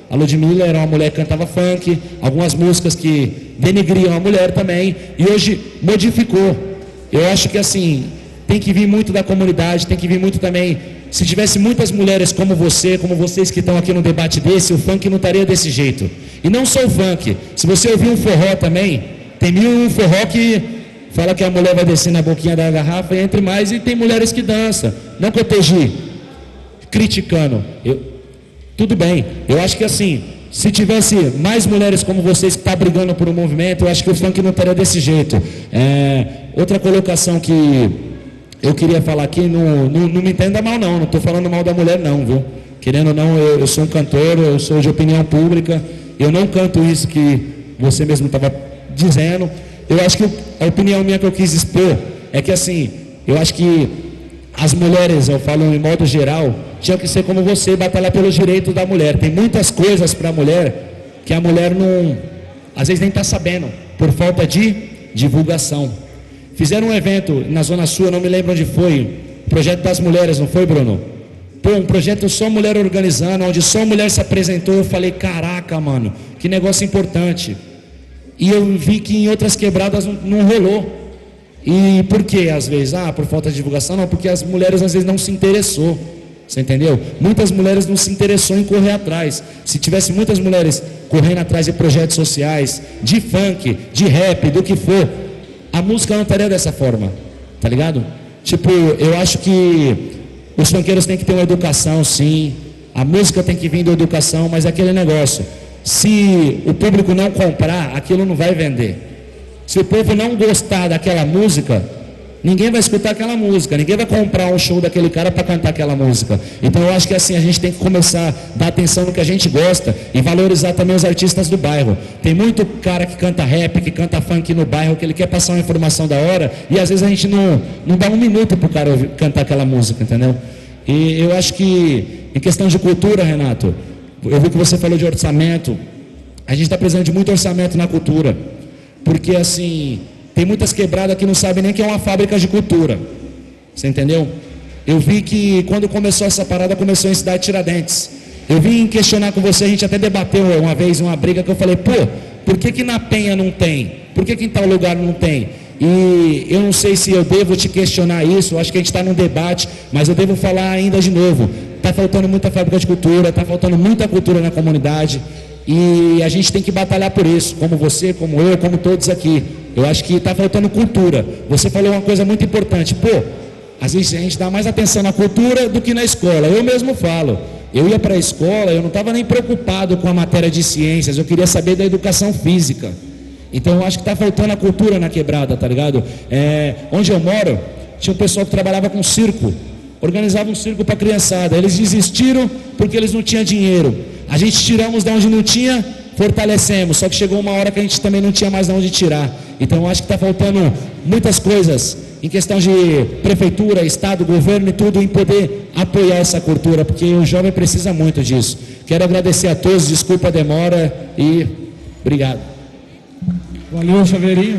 era uma mulher que cantava funk, algumas músicas que denegriam a mulher também, e hoje modificou. Eu acho que assim, tem que vir muito da comunidade, tem que vir muito também. Se tivesse muitas mulheres como você, como vocês que estão aqui no debate desse, o funk não estaria desse jeito. E não só o funk, se você ouvir um forró também, tem um forró que fala que a mulher vai descer na boquinha da garrafa e entre mais, e tem mulheres que dançam. Não que eu esteja criticando, tudo bem, eu acho que assim, se tivesse mais mulheres como vocês que estão brigando por um movimento, eu acho que o funk não estaria desse jeito. Outra colocação que eu queria falar aqui, não me entenda mal não estou falando mal da mulher não, viu? Querendo ou não, eu sou um cantor, eu sou de opinião pública, eu não canto isso que você mesmo estava dizendo. Eu acho que a opinião minha que eu quis expor é que assim, eu acho que as mulheres, eu falo em modo geral, tinham que ser como você, batalhar pelos direitos da mulher. Tem muitas coisas para a mulher que a mulher não, às vezes nem está sabendo, por falta de divulgação. Fizeram um evento na Zona Sul, eu não me lembro onde foi, projeto das mulheres, não foi, Bruno? Pô, um projeto só mulher organizando, onde só mulher se apresentou. Eu falei, caraca, mano, que negócio importante. E eu vi que em outras quebradas não rolou. E por quê, às vezes? Por falta de divulgação? Não, porque as mulheres às vezes não se interessou. Você entendeu? Muitas mulheres não se interessou em correr atrás. Se tivesse muitas mulheres correndo atrás de projetos sociais, de funk, de rap, do que for, a música não estaria dessa forma, tá ligado? Tipo, eu acho que os funkeiros têm que ter uma educação, sim. A música tem que vir da educação, mas é aquele negócio. Se o público não comprar, aquilo não vai vender. Se o povo não gostar daquela música, ninguém vai escutar aquela música, ninguém vai comprar um show daquele cara para cantar aquela música. Então eu acho que assim, a gente tem que começar a dar atenção no que a gente gosta e valorizar também os artistas do bairro. Tem muito cara que canta rap, que canta funk no bairro, que ele quer passar uma informação da hora, e às vezes a gente não dá um minuto pro cara cantar aquela música, entendeu? E eu acho que, em questão de cultura, Renato, eu vi que você falou de orçamento. A gente está precisando de muito orçamento na cultura, porque assim, tem muitas quebradas que não sabem nem que é uma fábrica de cultura. Você entendeu? Eu vi que quando começou essa parada, começou em Cidade Tiradentes. Eu vim questionar com você, a gente até debateu uma vez, uma briga, que eu falei, pô, por que na Penha não tem? Por que em tal lugar não tem? E eu não sei se eu devo te questionar isso, acho que a gente está num debate, mas eu devo falar ainda de novo. Está faltando muita fábrica de cultura, está faltando muita cultura na comunidade, e a gente tem que batalhar por isso, como você, como eu, como todos aqui. Eu acho que está faltando cultura. Você falou uma coisa muito importante, pô, às vezes a gente dá mais atenção na cultura do que na escola. Eu mesmo falo, eu ia para a escola, eu não estava nem preocupado com a matéria de ciências, eu queria saber da educação física. Então eu acho que está faltando a cultura na quebrada, tá ligado? Onde eu moro, tinha um pessoal que trabalhava com circo, organizava um circo para criançada. Eles desistiram porque eles não tinham dinheiro. A gente tiramos de onde não tinha, fortalecemos, só que chegou uma hora que a gente também não tinha mais de onde tirar. Então eu acho que está faltando muitas coisas em questão de prefeitura, estado, governo e tudo, em poder apoiar essa cultura, porque o jovem precisa muito disso. Quero agradecer a todos, desculpa a demora e obrigado. Valeu, Chaveirinho.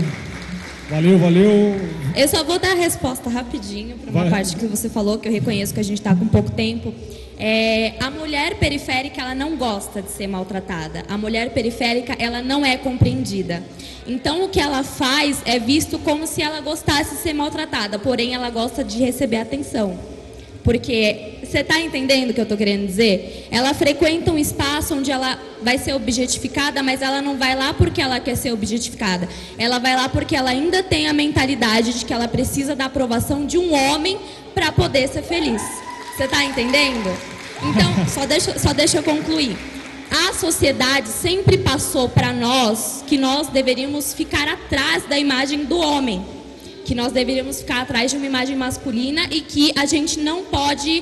Valeu. Eu só vou dar a resposta rapidinho para uma parte que você falou, que eu reconheço que a gente está com pouco tempo. A mulher periférica, ela não gosta de ser maltratada. A mulher periférica, ela não é compreendida. Então, o que ela faz é visto como se ela gostasse de ser maltratada, porém, ela gosta de receber atenção. Porque, você está entendendo o que eu estou querendo dizer? Ela frequenta um espaço onde ela vai ser objetificada, mas ela não vai lá porque ela quer ser objetificada. Ela vai lá porque ela ainda tem a mentalidade de que ela precisa da aprovação de um homem para poder ser feliz. Você está entendendo? Então, só deixa eu concluir. A sociedade sempre passou para nós que nós deveríamos ficar atrás da imagem do homem, que nós deveríamos ficar atrás de uma imagem masculina e que a gente não pode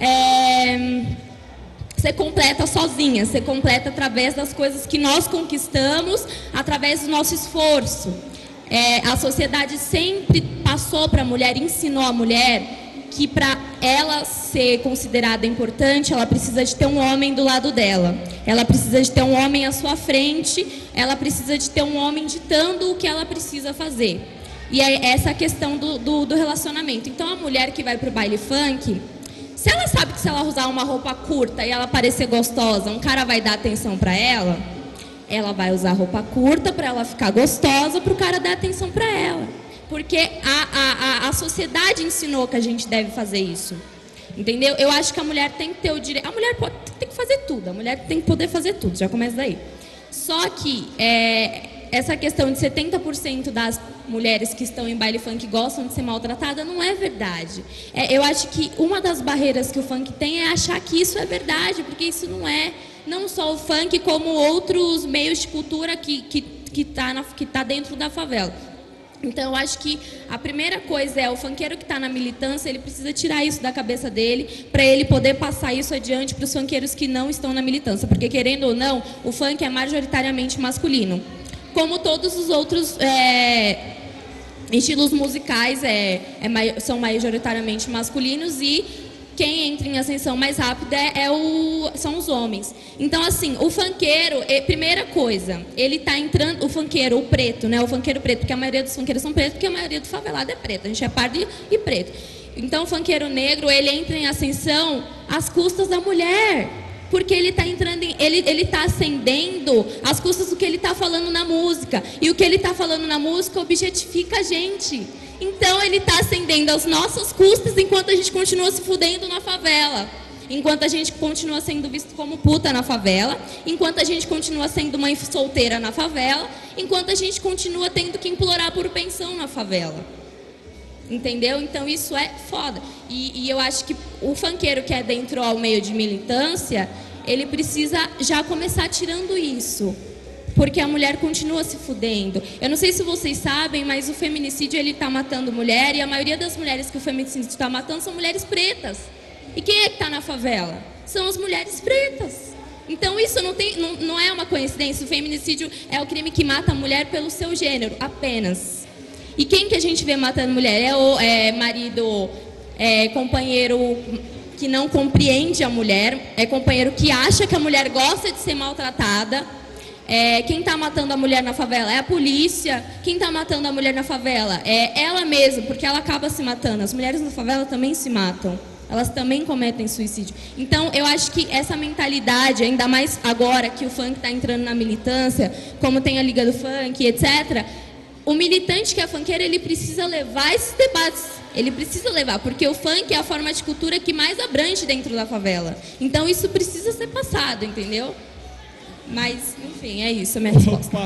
ser completa sozinha, ser completa através das coisas que nós conquistamos, através do nosso esforço. A sociedade sempre passou para a mulher, ensinou a mulher que para ela ser considerada importante, ela precisa de ter um homem do lado dela. Ela precisa de ter um homem à sua frente, ela precisa de ter um homem ditando o que ela precisa fazer. E é essa a questão do relacionamento. Então, a mulher que vai para o baile funk, se ela sabe que se ela usar uma roupa curta e ela parecer gostosa, um cara vai dar atenção para ela, ela vai usar roupa curta para ela ficar gostosa, para o cara dar atenção para ela. Porque a sociedade ensinou que a gente deve fazer isso. Entendeu? Eu acho que a mulher tem que ter o direito... A mulher tem que fazer tudo. A mulher tem que poder fazer tudo. Já começa daí. Só que essa questão de 70% das mulheres que estão em baile funk gostam de ser maltratadas não é verdade. Eu acho que uma das barreiras que o funk tem é achar que isso é verdade. Porque isso não é... Não só o funk, como outros meios de cultura que tá dentro da favela. Então, eu acho que a primeira coisa é o funkeiro que está na militância, ele precisa tirar isso da cabeça dele para ele poder passar isso adiante para os funkeiros que não estão na militância. Porque, querendo ou não, o funk é majoritariamente masculino. Como todos os outros estilos musicais são majoritariamente masculinos e quem entra em ascensão mais rápida são os homens. Então, assim, o funkeiro, primeira coisa, ele tá entrando, o funkeiro, o preto, né? O funkeiro preto, porque a maioria dos funkeiros são pretos, porque a maioria do favelado é preto. A gente é pardo e preto. Então, o funkeiro negro, ele entra em ascensão às custas da mulher. Porque ele está entrando, ele tá ascendendo às custas do que ele está falando na música. E o que ele está falando na música objetifica a gente. Então, ele está ascendendo às nossas custas enquanto a gente continua se fudendo na favela. Enquanto a gente continua sendo visto como puta na favela. Enquanto a gente continua sendo mãe solteira na favela. Enquanto a gente continua tendo que implorar por pensão na favela. Entendeu? Então, isso é foda. E eu acho que o funkeiro que é dentro ao meio de militância, ele precisa já começar tirando isso. Porque a mulher continua se fudendo. Eu não sei se vocês sabem, mas o feminicídio ele está matando mulher e a maioria das mulheres que o feminicídio está matando são mulheres pretas. E quem é que está na favela? São as mulheres pretas. Então isso não é uma coincidência. O feminicídio é o crime que mata a mulher pelo seu gênero, apenas. E quem que a gente vê matando mulher? É marido, companheiro que não compreende a mulher, é companheiro que acha que a mulher gosta de ser maltratada. Quem está matando a mulher na favela é a polícia. Quem está matando a mulher na favela é ela mesma, porque ela acaba se matando. As mulheres na favela também se matam. Elas também cometem suicídio. Então, eu acho que essa mentalidade, ainda mais agora que o funk está entrando na militância, como tem a Liga do Funk, etc., o militante que é funkeiro, ele precisa levar esses debates. Ele precisa levar, porque o funk é a forma de cultura que mais abrange dentro da favela. Então, isso precisa ser passado, entendeu? Mas, enfim, é isso a minha resposta.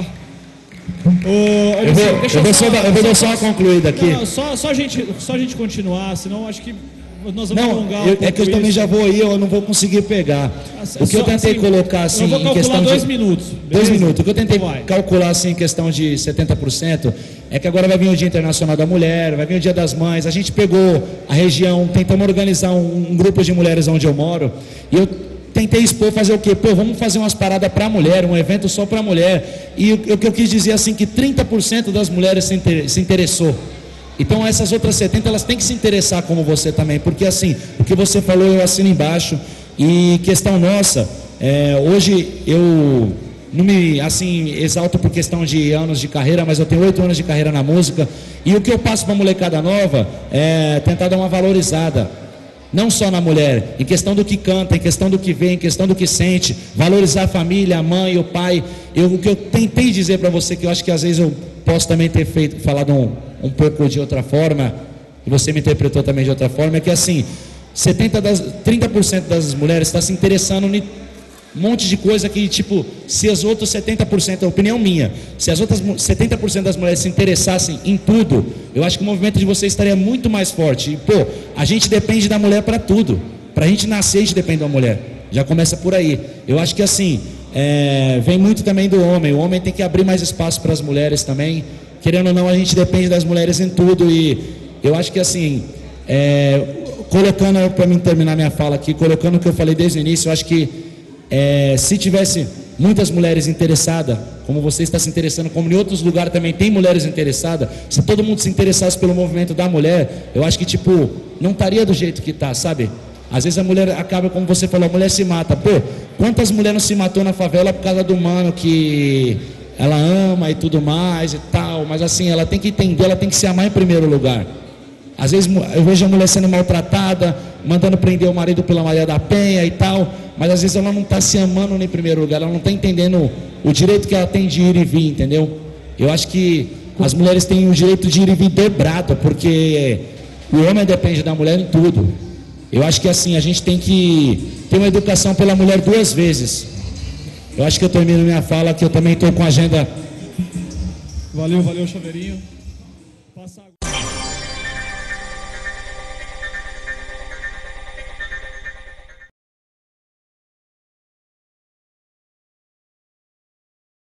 Eu vou dar só uma concluída aqui. Não, só a gente continuar, senão acho que nós vamos alongar um pouco. É que eu também já vou aí, eu não vou conseguir pegar. O que eu tentei colocar assim, eu vou calcular em questão 2 de... minutos. 2 minutos. O que eu tentei calcular assim, em questão de 70%, é que agora vai vir o Dia Internacional da Mulher, vai vir o Dia das Mães. A gente pegou a região, tentamos organizar um grupo de mulheres onde eu moro, e eu tentei expor, fazer o quê? Vamos fazer umas paradas para a mulher, um evento só para a mulher. E o que eu quis dizer assim, que 30% das mulheres se interessou. Então essas outras 70, elas têm que se interessar como você também, porque assim, o que você falou eu assino embaixo. E questão nossa, hoje eu não me exalto por questão de anos de carreira, mas eu tenho 8 anos de carreira na música, e o que eu passo para a molecada nova é tentar dar uma valorizada, não só na mulher, em questão do que canta, em questão do que vê, em questão do que sente, valorizar a família, a mãe, o pai. O que eu tentei dizer para você, que eu acho que às vezes eu posso também ter falado um pouco de outra forma, e você me interpretou também de outra forma, é que assim, 30% das mulheres está se interessando em um monte de coisa que, tipo, se as outras 70%, é a opinião minha, se as outras 70% das mulheres se interessassem em tudo, eu acho que o movimento de vocês estaria muito mais forte. E, a gente depende da mulher para tudo. Para a gente nascer, a gente depende da mulher. Já começa por aí. Eu acho que assim, vem muito também do homem. O homem tem que abrir mais espaço para as mulheres também. Querendo ou não, a gente depende das mulheres em tudo. E eu acho que assim, colocando, para mim terminar minha fala aqui, colocando o que eu falei desde o início, eu acho que se tivesse muitas mulheres interessadas, como você está se interessando, como em outros lugares também tem mulheres interessadas, se todo mundo se interessasse pelo movimento da mulher, eu acho que, tipo, não estaria do jeito que está, sabe? Às vezes a mulher acaba, como você falou, a mulher se mata. Pô, quantas mulheres não se matou na favela por causa do mano que ela ama e tudo mais e tal, mas assim, ela tem que entender, ela tem que se amar em primeiro lugar. Às vezes eu vejo a mulher sendo maltratada, mandando prender o marido pela Maria da Penha e tal, mas às vezes ela não está se amando em primeiro lugar, ela não está entendendo o direito que ela tem de ir e vir, entendeu? Eu acho que as mulheres têm o direito de ir e vir dobrado, porque o homem depende da mulher em tudo. Eu acho que assim, a gente tem que ter uma educação pela mulher 2 vezes. Eu acho que eu termino minha fala, que eu também estou com a agenda. Valeu, Chaveirinho. Passa agora.